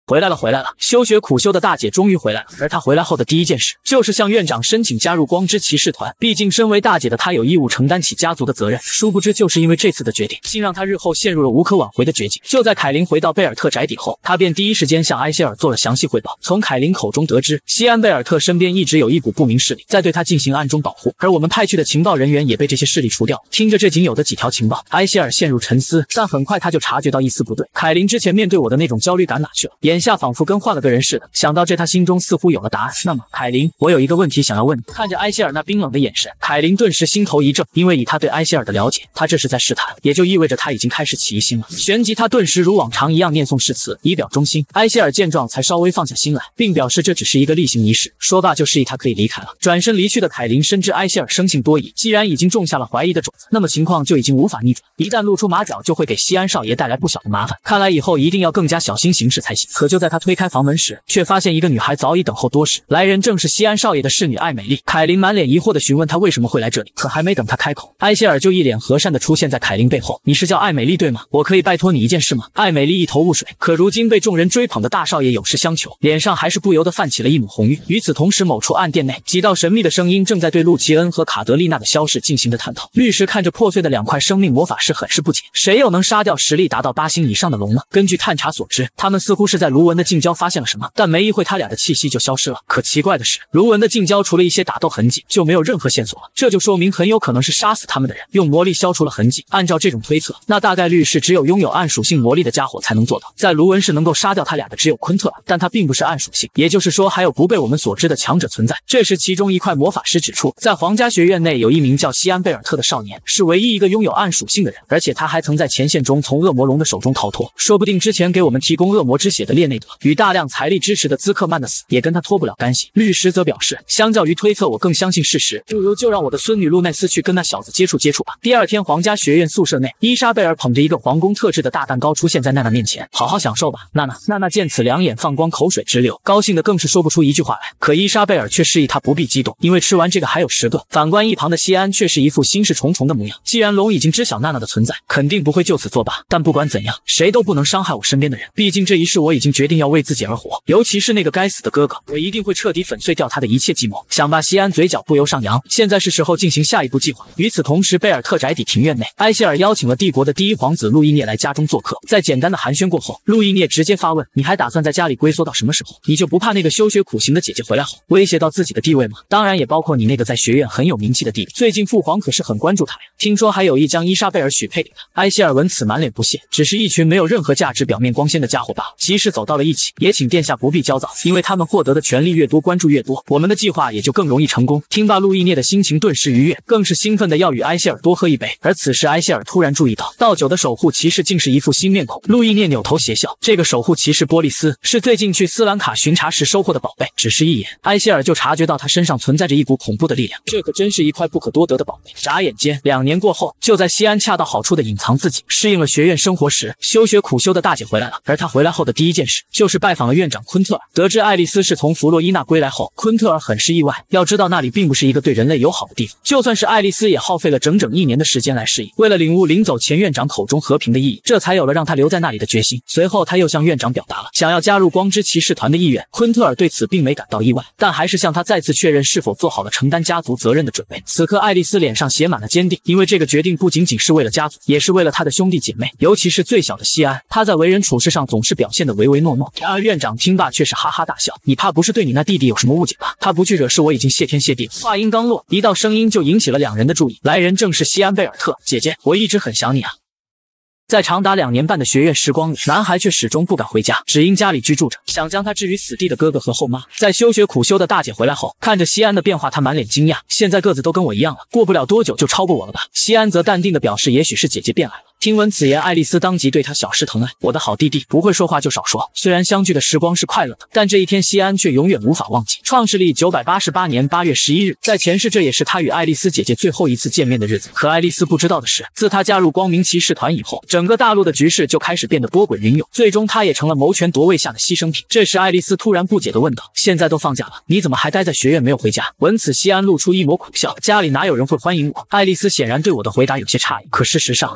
回来了，回来了！休学苦修的大姐终于回来了。而她回来后的第一件事，就是向院长申请加入光之骑士团。毕竟身为大姐的她有义务承担起家族的责任。殊不知，就是因为这次的决定，竟让她日后陷入了无可挽回的绝境。就在凯琳回到贝尔特宅邸后，她便第一时间向埃希尔做了详细汇报。从凯琳口中得知，西安贝尔特身边一直有一股不明势力在对他进行暗中保护，而我们派去的情报人员也被这些势力除掉。听着这仅有的几条情报，埃希尔陷入沉思，但很快他就察觉到一丝不对。凯琳之前面对我的那种焦虑感哪去了？眼下仿佛跟换了个人似的。想到这，他心中似乎有了答案。那么，凯琳，我有一个问题想要问你。看着埃希尔那冰冷的眼神，凯琳顿时心头一怔，因为以他对埃希尔的了解，他这是在试探，也就意味着他已经开始起疑心了。旋即，他顿时如往常一样念诵誓词，以表忠心。埃希尔见状，才稍微放下心来，并表示这只是一个例行仪式。说罢，就示意他可以离开了。转身离去的凯琳深知埃希尔生性多疑，既然已经种下了怀疑的种子，那么情况就已经无法逆转。一旦露出马脚，就会给西安少爷带来不小的麻烦。看来以后一定要更加小心行事才行。可就在他推开房门时，却发现一个女孩早已等候多时。来人正是西安少爷的侍女艾美丽。凯琳满脸疑惑地询问他为什么会来这里，可还没等他开口，埃希尔就一脸和善地出现在凯琳背后。你是叫艾美丽对吗？我可以拜托你一件事吗？艾美丽一头雾水，可如今被众人追捧的大少爷有事相求，脸上还是不由得泛起了一抹红晕。与此同时，某处暗殿内，几道神秘的声音正在对陆奇恩和卡德丽娜的消逝进行着探讨。律师看着破碎的两块生命魔法师，很是不解，谁又能杀掉实力达到八星以上的龙呢？根据探查所知，他们似乎是在卢文的近郊发现了什么，但没一会他俩的气息就消失了。可奇怪的是，卢文的近郊除了一些打斗痕迹，就没有任何线索了。这就说明很有可能是杀死他们的人用魔力消除了痕迹。按照这种推测，那大概率是只有拥有暗属性魔力的家伙才能做到。在卢文市能够杀掉他俩的只有昆特尔，但他并不是暗属性，也就是说还有不被我们所知的强者存在。这时，其中一块魔法师指出，在皇家学院内有一名叫西安贝尔特的少年，是唯一一个拥有暗属性的人，而且他还曾在前线中从恶魔龙的手中逃脱。说不定之前给我们提供恶魔之血的列内德与大量财力支持的兹克曼的死也跟他脱不了干系。律师则表示，相较于推测，我更相信事实，不如就让我的孙女露奈斯去跟那小子接触接触吧。第二天，皇家学院宿舍内，伊莎贝尔捧着一个皇宫特制的大蛋糕出现在娜娜面前，好好享受吧，娜娜。娜娜见此，两眼放光，口水直流，高兴的更是说不出一句话来。可伊莎贝尔却示意她不必激动，因为吃完这个还有十个。反观一旁的西安，却是一副心事重重的模样。既然龙已经知晓娜娜的存在，肯定不会就此作罢。但不管怎样，谁都不能伤害我身边的人。毕竟这一世，我已经决定要为自己而活，尤其是那个该死的哥哥，我一定会彻底粉碎掉他的一切计谋。想罢，西安嘴角不由上扬。现在是时候进行下一步计划。与此同时，贝尔特宅邸庭院内，埃希尔邀请了帝国的第一皇子路易涅来家中做客。在简单的寒暄过后，路易涅直接发问：你还打算在家里龟缩到什么时候？你就不怕那个休学苦行的姐姐回来后威胁到自己的地位吗？当然也包括你那个在学院很有名气的弟弟。最近父皇可是很关注他呀，听说还有意将伊莎贝尔许配给他。埃希尔闻此满脸不屑，只是一群没有任何价值、表面光鲜的家伙罢了。即使走到了一起，也请殿下不必焦躁，因为他们获得的权力越多，关注越多，我们的计划也就更容易成功。听罢，路易涅的心情顿时愉悦，更是兴奋的要与埃希尔多喝一杯。而此时，埃希尔突然注意到，倒酒的守护骑士竟是一副新面孔。路易涅扭头邪笑，这个守护骑士波利斯是最近去斯兰卡巡查时收获的宝贝。只是一眼，埃希尔就察觉到他身上存在着一股恐怖的力量，这可真是一块不可多得的宝贝。眨眼间，两年过后，就在西安恰到好处的隐藏自己，适应了学院生活时，休学苦修的大姐回来了。而她回来后的第一件事，就是拜访了院长昆特尔。得知爱丽丝是从弗洛伊娜归来后，昆特尔很是意外。要知道那里并不是一个对人类友好的地方，就算是爱丽丝也耗费了整整一年的时间来适应。为了领悟领走前院长口中和平的意义，这才有了让他留在那里的决心。随后他又向院长表达了想要加入光之骑士团的意愿。昆特尔对此并没感到意外，但还是向他再次确认是否做好了承担家族责任的准备。此刻爱丽丝脸上写满了坚定，因为这个决定不仅仅是为了家族，也是为了他的兄弟姐妹，尤其是最小的西安。他在为人处事上总是表现得唯唯诺诺。然而院长听罢却是哈哈大笑，你怕不是对你那弟弟有什么误解吧？他不去惹事我已经谢天谢地了。话音刚落，一道声音就引起了两人的注意，来人正是西安贝尔特。姐姐，我一直很想你啊。在长达两年半的学院时光里，男孩却始终不敢回家，只因家里居住着想将他置于死地的哥哥和后妈。在休学苦修的大姐回来后，看着西安的变化，他满脸惊讶。现在个子都跟我一样了，过不了多久就超过我了吧？西安则淡定地表示，也许是姐姐变矮了。听闻此言，爱丽丝当即对他小施疼爱。我的好弟弟，不会说话就少说。虽然相聚的时光是快乐的，但这一天西安却永远无法忘记。创世历九百八十八年八月十一日，在前世这也是他与爱丽丝姐姐最后一次见面的日子。可爱丽丝不知道的是，自他加入光明骑士团以后，整个大陆的局势就开始变得波诡云涌，最终他也成了谋权夺位下的牺牲品。这时爱丽丝突然不解地问道，现在都放假了，你怎么还待在学院没有回家？闻此，西安露出一抹苦笑，家里哪有人会欢迎我？爱丽丝显然对我的回答有些诧异，可事实上，西安不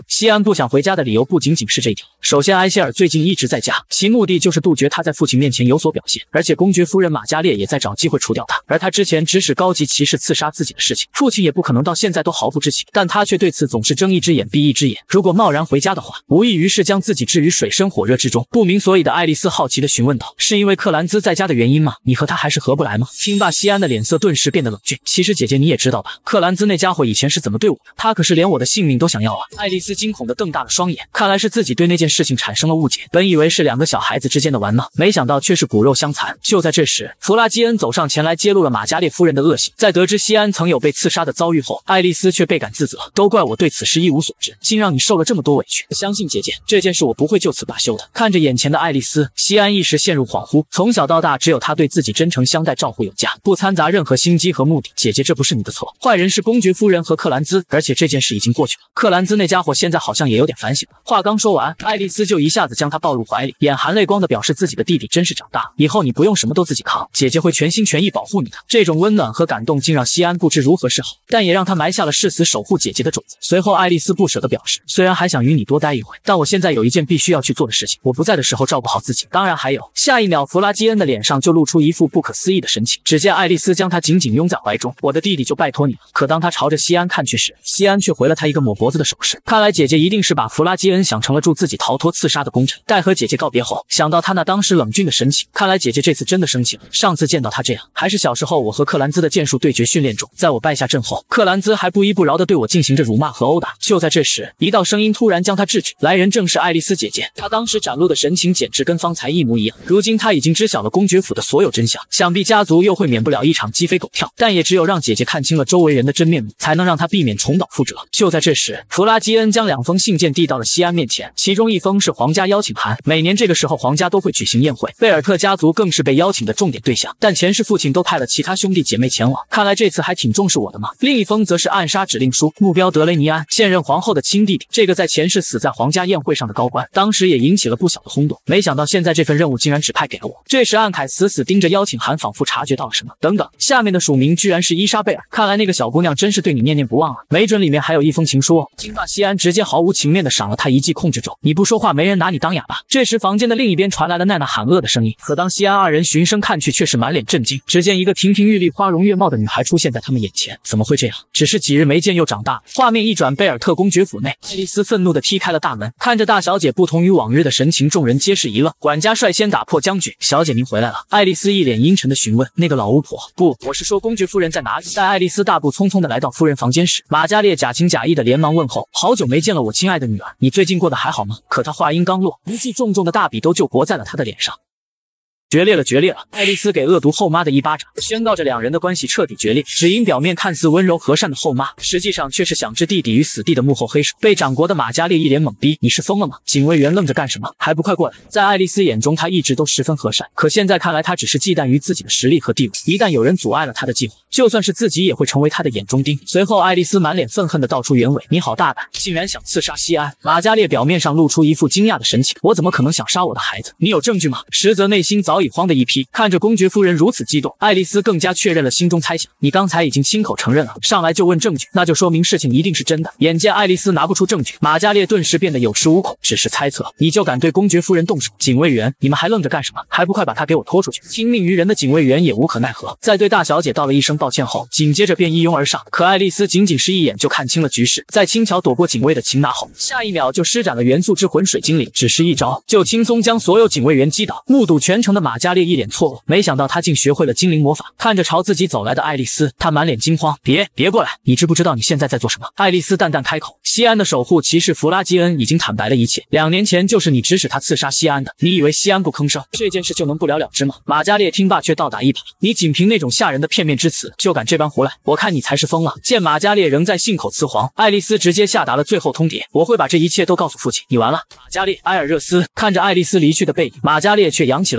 不想回家的理由不仅仅是这一条。首先，埃希尔最近一直在家，其目的就是杜绝他在父亲面前有所表现，而且公爵夫人玛加列也在找机会除掉他。而他之前指使高级骑士刺杀自己的事情，父亲也不可能到现在都毫不知情，但他却对此总是睁一只眼闭一只眼。如果贸然回家的话，无异于是将自己置于水深火热之中。不明所以的爱丽丝好奇地询问道：“是因为克兰兹在家的原因吗？你和他还是合不来吗？”听罢，西安的脸色顿时变得冷峻。其实姐姐你也知道吧，克兰兹那家伙以前是怎么对我的，他可是连我的性命都想要啊！爱丽丝惊恐地瞪大了双眼，看来是自己对那件事情产生了误解，本以为是两个小孩子之间的玩闹，没想到却是骨肉相残。就在这时，弗拉基恩走上前来揭露了玛加列夫人的恶行。在得知西安曾有被刺杀的遭遇后，爱丽丝却倍感自责，都怪我对此事一无所知，竟让你受了这么多委屈。相信姐姐，这件事我不会就此罢休的。看着眼前的爱丽丝，西安一时陷入恍惚。从小到大，只有他对自己真诚相待，照顾有加，不掺杂任何心机和目的。姐姐，这不是你的错，坏人是公爵夫人和克兰兹，而且这件事已经过去了。克兰兹那家伙现在好像也有点反省了。话刚说完，爱丽丝就一下子将他抱入怀里，眼含泪光的表示自己的弟弟真是长大了，以后你不用什么都自己扛，姐姐会全心全意保护你的。这种温暖和感动竟让西安不知如何是好，但也让他埋下了誓死守护姐姐的种子。随后，爱丽丝不舍得表示，虽然还想与你多待一会，但我现在有一件必须要去做的事情，我不在的时候照顾好自己。当然还有，下一秒，弗拉基恩的脸上就露出一副不可思议的神情。只见爱丽丝将他紧紧拥在怀中，我的弟弟就拜托你了。可当他朝着西安看去时，西安却回了他一个抹脖子的手势。看来姐姐一定是把弗拉基恩想成了助自己逃脱刺杀的功臣。待和姐姐告别后，想到他那当时冷峻的神情，看来姐姐这次真的生气了。上次见到他这样，还是小时候我和克兰兹的剑术对决训练中，在我败下阵后，克兰兹还不依不饶地对我进行着辱骂和殴打。就在这时，一道声音突然将他制止，来人正是爱丽丝姐姐。她当时展露的神情简直跟方才一模一样。如今她已经知晓了公爵府的所有真相，想必家族又会免不了一场鸡飞狗跳，但也只有让姐姐看清了周围人的真面目，才能让她避免重蹈覆辙。就在这时，弗拉基恩将两封信件递到了西安面前，其中一封是皇家邀请函，每年这个时候皇家都会举行宴会，贝尔特家族更是被邀请的重点对象，但前世父亲都派了其他兄弟姐妹前往，看来这次还挺重视我的嘛。另一封则是暗杀指令书，目标德雷尼安，现任皇后的亲弟弟，这个在前世死在皇家宴会上的高官，当时也引起了不小的轰动。没想到现在这份任务竟然指派给了我。这时暗凯死死盯着邀请函，仿佛察觉到了什么。等等，下面的署名居然是伊莎贝尔，看来那个小姑娘真是对你念念不忘啊，没准里面还有一封情书哦。听罢，西安直接毫无情面的赏了他一记控制咒，你不说话，没人拿你当哑巴。这时房间的另一边传来了奈娜喊饿的声音，可当西安二人循声看去，却是满脸震惊。只见一个亭亭玉立、花容月貌的女孩出现在他们眼前。怎么会这样？只是几日没见又长大了。画面一转，贝尔特公爵府内，爱丽丝愤怒地踢开了大门，看着大小姐不同于往日的神情，众人皆是一愣。管家率先打破僵局：“小姐您回来了。”爱丽丝一脸阴沉地询问：“那个老巫婆？不，我是说公爵夫人在哪里？”待爱丽丝大步匆匆地来到夫人房间时，玛加列假情假意地连忙问候：“好久没见了，我亲爱的女儿，你最近过得还好吗？”可她话音刚落，一记重重的大笔都就驳在了她的脸上。决裂了，决裂了！爱丽丝给恶毒后妈的一巴掌，宣告着两人的关系彻底决裂。只因表面看似温柔和善的后妈，实际上却是想置弟弟于死地的幕后黑手。被掌掴的玛加列一脸懵逼：“你是疯了吗？警卫员愣着干什么？还不快过来！”在爱丽丝眼中，她一直都十分和善，可现在看来，她只是忌惮于自己的实力和地位。一旦有人阻碍了她的计划，就算是自己也会成为她的眼中钉。随后，爱丽丝满脸愤恨地道出原委：“你好大胆，竟然想刺杀西安！”玛加列表面上露出一副惊讶的神情：“我怎么可能想杀我的孩子？你有证据吗？”实则内心早已慌得一批。看着公爵夫人如此激动，爱丽丝更加确认了心中猜想：“你刚才已经亲口承认了，上来就问证据，那就说明事情一定是真的。”眼见爱丽丝拿不出证据，玛加列顿时变得有恃无恐：“只是猜测，你就敢对公爵夫人动手？警卫员，你们还愣着干什么？还不快把她给我拖出去！”听命于人的警卫员也无可奈何，在对大小姐道了一声抱歉后，紧接着便一拥而上。可爱丽丝仅仅是一眼就看清了局势，在轻巧躲过警卫的擒拿后，下一秒就施展了元素之魂水精灵，只是一招就轻松将所有警卫员击倒。目睹全程的玛加列一脸错愕，没想到他竟学会了精灵魔法。看着朝自己走来的爱丽丝，他满脸惊慌：“别别过来！你知不知道你现在在做什么？”爱丽丝淡淡开口：“西安的守护骑士弗拉基恩已经坦白了一切，两年前就是你指使他刺杀西安的。你以为西安不吭声，这件事就能不了了之吗？”玛加列听罢却倒打一耙：“你仅凭那种吓人的片面之词就敢这般胡来，我看你才是疯了！”见玛加列仍在信口雌黄，爱丽丝直接下达了最后通牒：“我会把这一切都告诉父亲，你完了！”玛加列、埃尔热斯看着爱丽丝离去的背影，玛加列却扬起了嘴角：“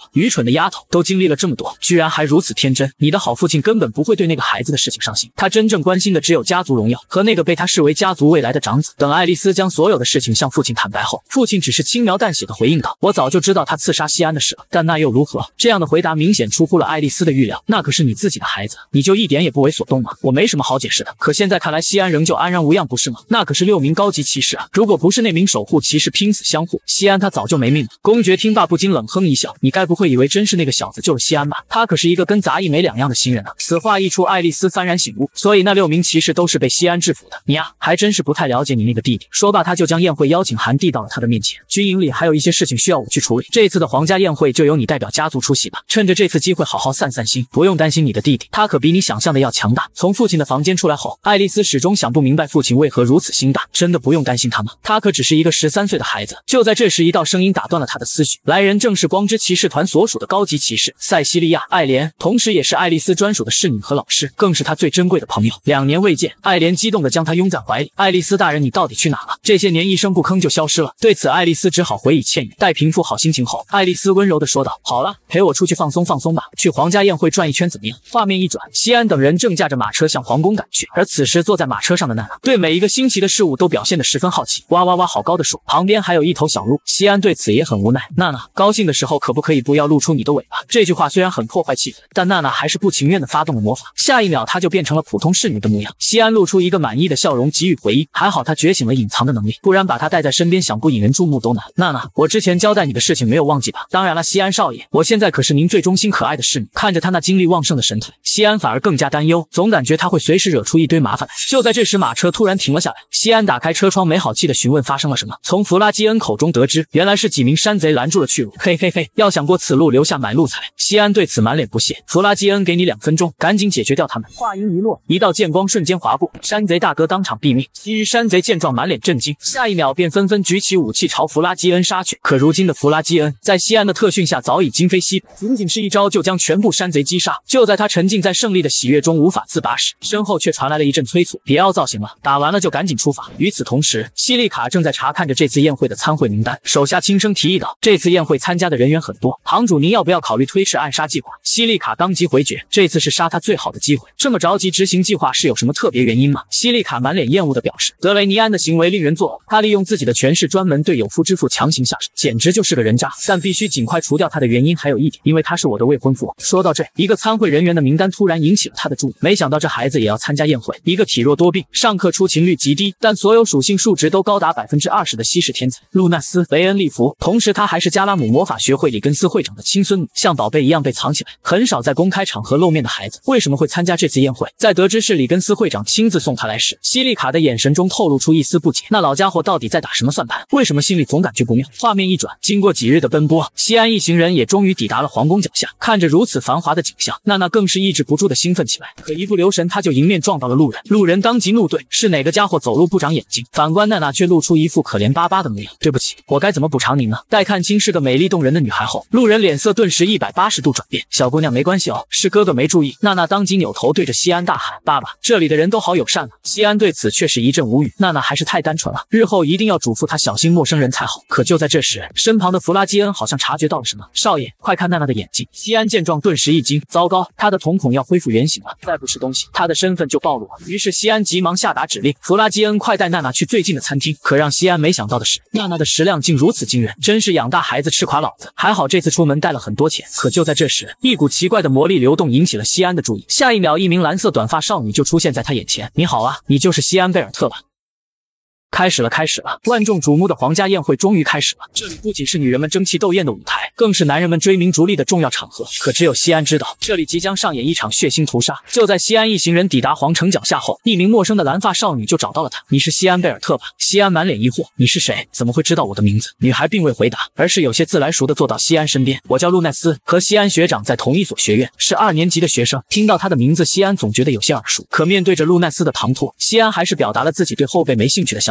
愚蠢的丫头，都经历了这么多，居然还如此天真。你的好父亲根本不会对那个孩子的事情上心，他真正关心的只有家族荣耀和那个被他视为家族未来的长子。等爱丽丝将所有的事情向父亲坦白后，父亲只是轻描淡写的回应道：“我早就知道他刺杀西安的事了，但那又如何？”这样的回答明显出乎了爱丽丝的预料。那可是你自己的孩子，你就一点也不为所动吗？我没什么好解释的。可现在看来，西安仍旧安然无恙，不是吗？那可是六名高级骑士啊！如果不是那名守护骑士拼死相护，西安他早就没命了。公爵听罢不禁冷哼一笑：“你该不会以为真是那个小子救了西安吧？他可是一个跟杂役没两样的新人啊！”此话一出，爱丽丝幡然醒悟，所以那六名骑士都是被西安制服的。你呀，还真是不太了解你那个弟弟。说罢，他就将宴会邀请函递到了他的面前。军营里还有一些事情需要我去处理，这次的皇家宴会就由你代表家族出席吧。趁着这次机会好好散散心，不用担心你的弟弟，他可比你想象的要强大。从父亲的房间出来后，爱丽丝始终想不明白父亲为何如此心大。真的不用担心他吗？他可只是一个十三岁的孩子。就在这时，一道声音打断了他的思绪。来人正是光之骑士团所属的高级骑士塞西利亚·爱莲，同时也是爱丽丝专属的侍女和老师，更是她最珍贵的朋友。两年未见，爱莲激动地将她拥在怀里。爱丽丝大人，你到底去哪了？这些年一声不吭就消失了。对此，爱丽丝只好回以歉意。待平复好心情后，爱丽丝温柔地说道：“好了，陪我出去放松放松吧，去皇家宴会转一圈怎么样？”画面一转，西安等人正驾着马车向皇宫赶去，而此时坐在马车上的娜娜，对每一个新奇的事物都表现得十分好奇。哇哇哇，好高的树，旁边还有一头小鹿。西安对此也很无奈。娜娜，高兴的时候可不可以不要露出你的尾巴？这句话虽然很破坏气氛，但娜娜还是不情愿地发动了魔法。下一秒，她就变成了普通侍女的模样。西安露出一个满意的笑容，给予回应。还好她觉醒了隐藏的能力，不然把她带在身边，想不引人注目都难。娜娜，我之前交代你的事情没有忘记吧？当然了，西安少爷，我现在可是您最忠心可爱的侍女。看着她那精力旺盛的神态，西安反而更加担忧，总感觉她会随时惹出一堆麻烦来。就在这时，马车突然停了下来。西安打开车窗，没好气地询问发生了什么。从弗拉基恩口中得知，原来是几名山贼拦住了去路。嘿嘿嘿，要想过此路，留下买路财。西安对此满脸不屑。弗拉基恩，给你两分钟，赶紧解决掉他们。话音一落，一道剑光瞬间划过，山贼大哥当场毙命。其余山贼见状满脸震惊，下一秒便纷纷举起武器朝弗拉基恩杀去。可如今的弗拉基恩在西安的特训下早已今非昔比，仅仅是一招就将全部山贼击杀。就在他沉浸在胜利的喜悦中无法自拔时，身后却传来了一阵催促：“别凹造型了，打完了就赶紧出发。”与此同时，西利卡正在查看着这次宴会的参会名单，手下轻声提议道：“这次宴会参加的人员很多，堂主您要不要考虑推迟暗杀计划？”西利卡当即回绝，这次是杀他最好的机会，这么着急执行计划是有什么特别原因吗？西利卡满脸厌恶地表示，德雷尼安的行为令人作呕，他利用自己的权势专门对有夫之妇强行下手，简直就是个人渣。但必须尽快除掉他的原因还有一点，因为他是我的未婚夫。说到这，一个参会人员的名单突然引起了他的注意，没想到这孩子也要参加宴会，一个体弱多病、上课出勤率极低，但所有属性数值都高达百分之二十的稀世天才露娜丝·雷恩利弗，同时他还是加拉姆魔法学会里根斯会长的亲孙女，像宝贝一样被藏起来，很少在公开场合露面的孩子，为什么会参加这次宴会？在得知是里根斯会长亲自送他来时，西利卡的眼神中透露出一丝不解，那老家伙到底在打什么算盘？为什么心里总感觉不妙？画面一转，经过几日的奔波，西安一行人也终于抵达了皇宫脚下。看着如此繁华的景象，娜娜更是抑制不住的兴奋起来。可一不留神，她就迎面撞到了路人，路人当即怒怼：“是哪个家伙走路不长眼睛？”反观娜娜却露出一副可怜巴巴的模样：“对不起，我该怎么补偿您呢？”待看清是个美丽动人的女孩后，路人脸色顿时一百八十度转变：“小姑娘，没关系哦，是哥哥没注意。”娜娜当即扭头对着西安大喊：“爸爸，这里的人都好友善啊！”西安对此却是一阵无语，娜娜还是太单纯了，日后一定要嘱咐她小心陌生人才好。可就在这时，身旁的弗拉基恩好像察觉到了什么：“少爷，快看娜娜的眼睛！”西安见状顿时一惊，糟糕，他的瞳孔要恢复原形了，再不吃东西，他的身份就暴露了。于是西安急忙下达指令：“弗拉基恩，快带娜娜去最近的餐厅。”可让西安没想到的是，娜娜的食量竟如此惊人，真是养大孩子吃垮老子。还好这次出门带了很多钱。可就在这时，一股奇怪的魔力流动引起了西安的注意，下一秒，一名蓝色短发少女就出现在他眼前。“你好啊，你就是西安贝尔特吧？”开始了，开始了！万众瞩目的皇家宴会终于开始了。这里不仅是女人们争奇斗艳的舞台，更是男人们追名逐利的重要场合。可只有西安知道，这里即将上演一场血腥屠杀。就在西安一行人抵达皇城脚下后，一名陌生的蓝发少女就找到了他。“你是西安贝尔特吧？”西安满脸疑惑：“你是谁？怎么会知道我的名字？”女孩并未回答，而是有些自来熟的坐到西安身边。“我叫露奈斯，和西安学长在同一所学院，是二年级的学生。”听到他的名字，西安总觉得有些耳熟。可面对着露奈斯的唐突，西安还是表达了自己对后辈没兴趣的想法。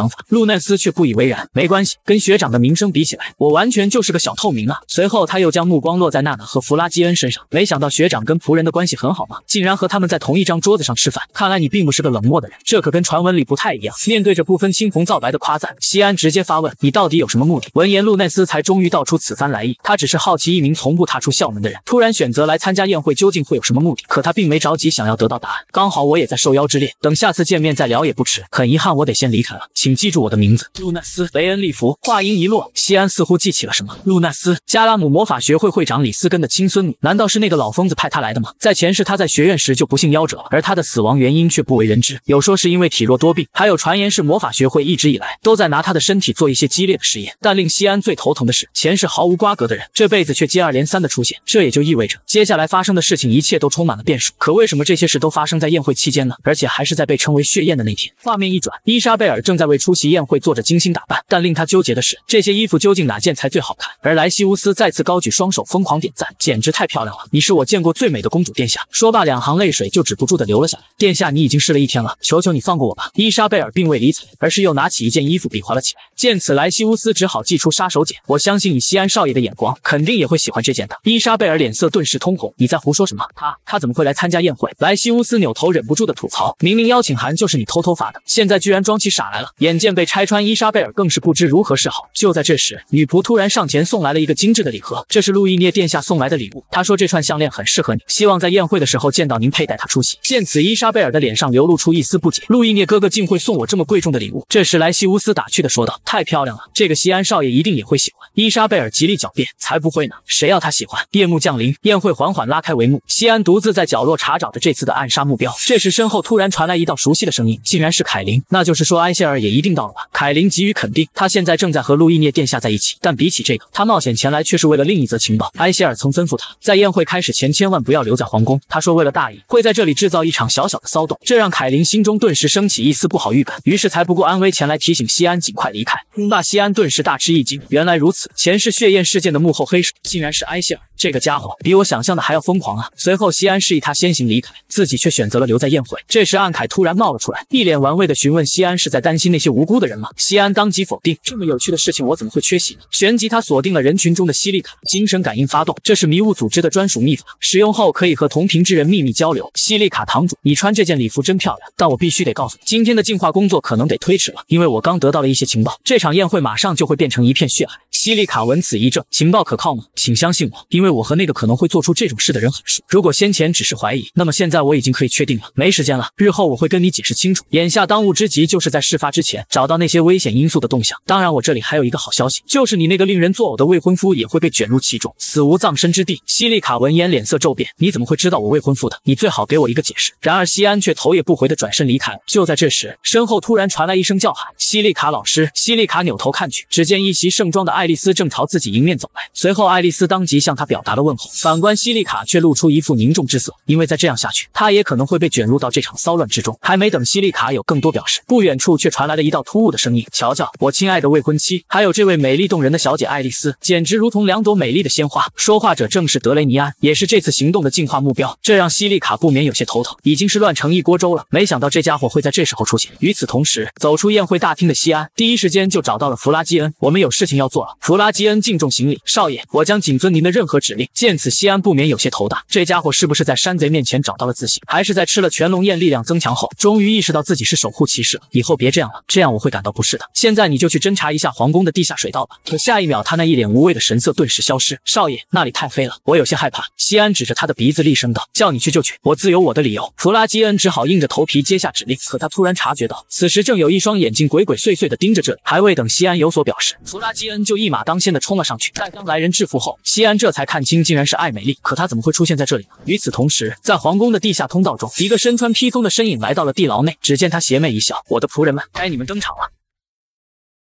法。路奈斯却不以为然，没关系，跟学长的名声比起来，我完全就是个小透明啊。随后他又将目光落在娜娜和弗拉基恩身上，没想到学长跟仆人的关系很好嘛，竟然和他们在同一张桌子上吃饭。看来你并不是个冷漠的人，这可跟传闻里不太一样。面对着不分青红皂白的夸赞，西安直接发问：你到底有什么目的？闻言，路奈斯才终于道出此番来意。他只是好奇，一名从不踏出校门的人，突然选择来参加宴会，究竟会有什么目的？可他并没着急想要得到答案。刚好我也在受邀之列，等下次见面再聊也不迟。很遗憾，我得先离开了，请记住我的名字，路奈斯·雷恩利弗。话音一落，西安似乎记起了什么。路奈斯，加拉姆魔法学会会长李斯根的亲孙女，难道是那个老疯子派他来的吗？在前世，他在学院时就不幸夭折了，而他的死亡原因却不为人知，有说是因为体弱多病，还有传言是魔法学会一直以来都在拿他的身体做一些激烈的实验。但令西安最头疼的是，前世毫无瓜葛的人，这辈子却接二连三的出现，这也就意味着接下来发生的事情一切都充满了变数。可为什么这些事都发生在宴会期间呢？而且还是在被称为血宴的那天。画面一转，伊莎贝尔正在为出席宴会做着精心打扮，但令她纠结的是，这些衣服究竟哪件才最好看？而莱西乌斯再次高举双手，疯狂点赞，简直太漂亮了！你是我见过最美的公主殿下。说罢，两行泪水就止不住的流了下来。殿下，你已经试了一天了，求求你放过我吧！伊莎贝尔并未理睬，而是又拿起一件衣服比划了起来。见此，莱西乌斯只好祭出杀手锏。我相信以西安少爷的眼光，肯定也会喜欢这件的。伊莎贝尔脸色顿时通红，你在胡说什么？他他怎么会来参加宴会？莱西乌斯扭头忍不住的吐槽，明明邀请函就是你偷偷发的，现在居然装起傻来了。眼见被拆穿，伊莎贝尔更是不知如何是好。就在这时，女仆突然上前送来了一个精致的礼盒，这是路易涅殿下送来的礼物。他说这串项链很适合你，希望在宴会的时候见到您佩戴它出席。见此，伊莎贝尔的脸上流露出一丝不解，路易涅哥哥竟会送我这么贵重的礼物。这时莱西乌斯打趣的说道，太漂亮了，这个西安少爷一定也会喜欢。伊莎贝尔极力狡辩，才不会呢，谁要他喜欢？夜幕降临，宴会缓缓拉开帷幕，西安独自在角落查找着这次的暗杀目标。这时身后突然传来一道熟悉的声音，竟然是凯琳。那就是说埃谢尔也一定到了吧？凯琳给予肯定，他现在正在和路易涅殿下在一起。但比起这个，他冒险前来却是为了另一则情报。埃谢尔曾吩咐他在宴会开始前千万不要留在皇宫，他说为了大义会在这里制造一场小小的骚动，这让凯琳心中顿时升起一丝不好预感，于是才不顾安危前来提醒西安尽快离开。那西安顿时大吃一惊，原来如此，前世血宴事件的幕后黑手竟然是埃谢尔。这个家伙比我想象的还要疯狂啊！随后西安示意他先行离开，自己却选择了留在宴会。这时暗凯突然冒了出来，一脸玩味的询问西安是在担心那些无辜的人吗？西安当即否定，这么有趣的事情我怎么会缺席呢？旋即他锁定了人群中的犀利卡，精神感应发动，这是迷雾组织的专属秘法，使用后可以和同频之人秘密交流。犀利卡堂主，你穿这件礼服真漂亮，但我必须得告诉你，今天的进化工作可能得推迟了，因为我刚得到了一些情报，这场宴会马上就会变成一片血海。犀利卡闻此一怔，情报可靠吗？请相信我，因为我和那个可能会做出这种事的人很熟。如果先前只是怀疑，那么现在我已经可以确定了。没时间了，日后我会跟你解释清楚。眼下当务之急就是在事发之前找到那些危险因素的动向。当然，我这里还有一个好消息，就是你那个令人作呕的未婚夫也会被卷入其中，死无葬身之地。犀利卡闻言脸色骤变，你怎么会知道我未婚夫的？你最好给我一个解释。然而西安却头也不回的转身离开了。就在这时，身后突然传来一声叫喊，犀利卡老师！犀利卡扭头看去，只见一袭盛装的爱丽丝正朝自己迎面走来。随后爱丽丝当即向他表达了问候，反观犀利卡却露出一副凝重之色，因为再这样下去，他也可能会被卷入到这场骚乱之中。还没等犀利卡有更多表示，不远处却传来了一道突兀的声音，瞧瞧，我亲爱的未婚妻，还有这位美丽动人的小姐爱丽丝，简直如同两朵美丽的鲜花。说话者正是德雷尼安，也是这次行动的进化目标，这让犀利卡不免有些头疼，已经是乱成一锅粥了。没想到这家伙会在这时候出现。与此同时，走出宴会大厅的西安第一时间就找到了弗拉基恩，我们有事情要做了。弗拉基恩敬重行礼，少爷，我将谨遵您的任何指令。见此，西安不免有些头大，这家伙是不是在山贼面前找到了自信，还是在吃了全龙宴力量增强后，终于意识到自己是守护骑士了？以后别这样了，这样我会感到不适的。现在你就去侦查一下皇宫的地下水道吧。可下一秒，他那一脸无畏的神色顿时消失。少爷，那里太黑了，我有些害怕。西安指着他的鼻子厉声道：“叫你去就去，我自有我的理由。”弗拉基恩只好硬着头皮接下指令。可他突然察觉到，此时正有一双眼睛鬼鬼祟祟的盯着这里。还未等西安有所表示，弗拉基恩就一马当先的冲了上去。待当来人制服后，西安这才看清竟然是艾美丽。可她怎么会出现在这里呢？与此同时，在皇宫的地下通道中，一个身穿披风的身影来到了地牢内。只见他邪魅一笑：“我的仆人们，该你们登场了。”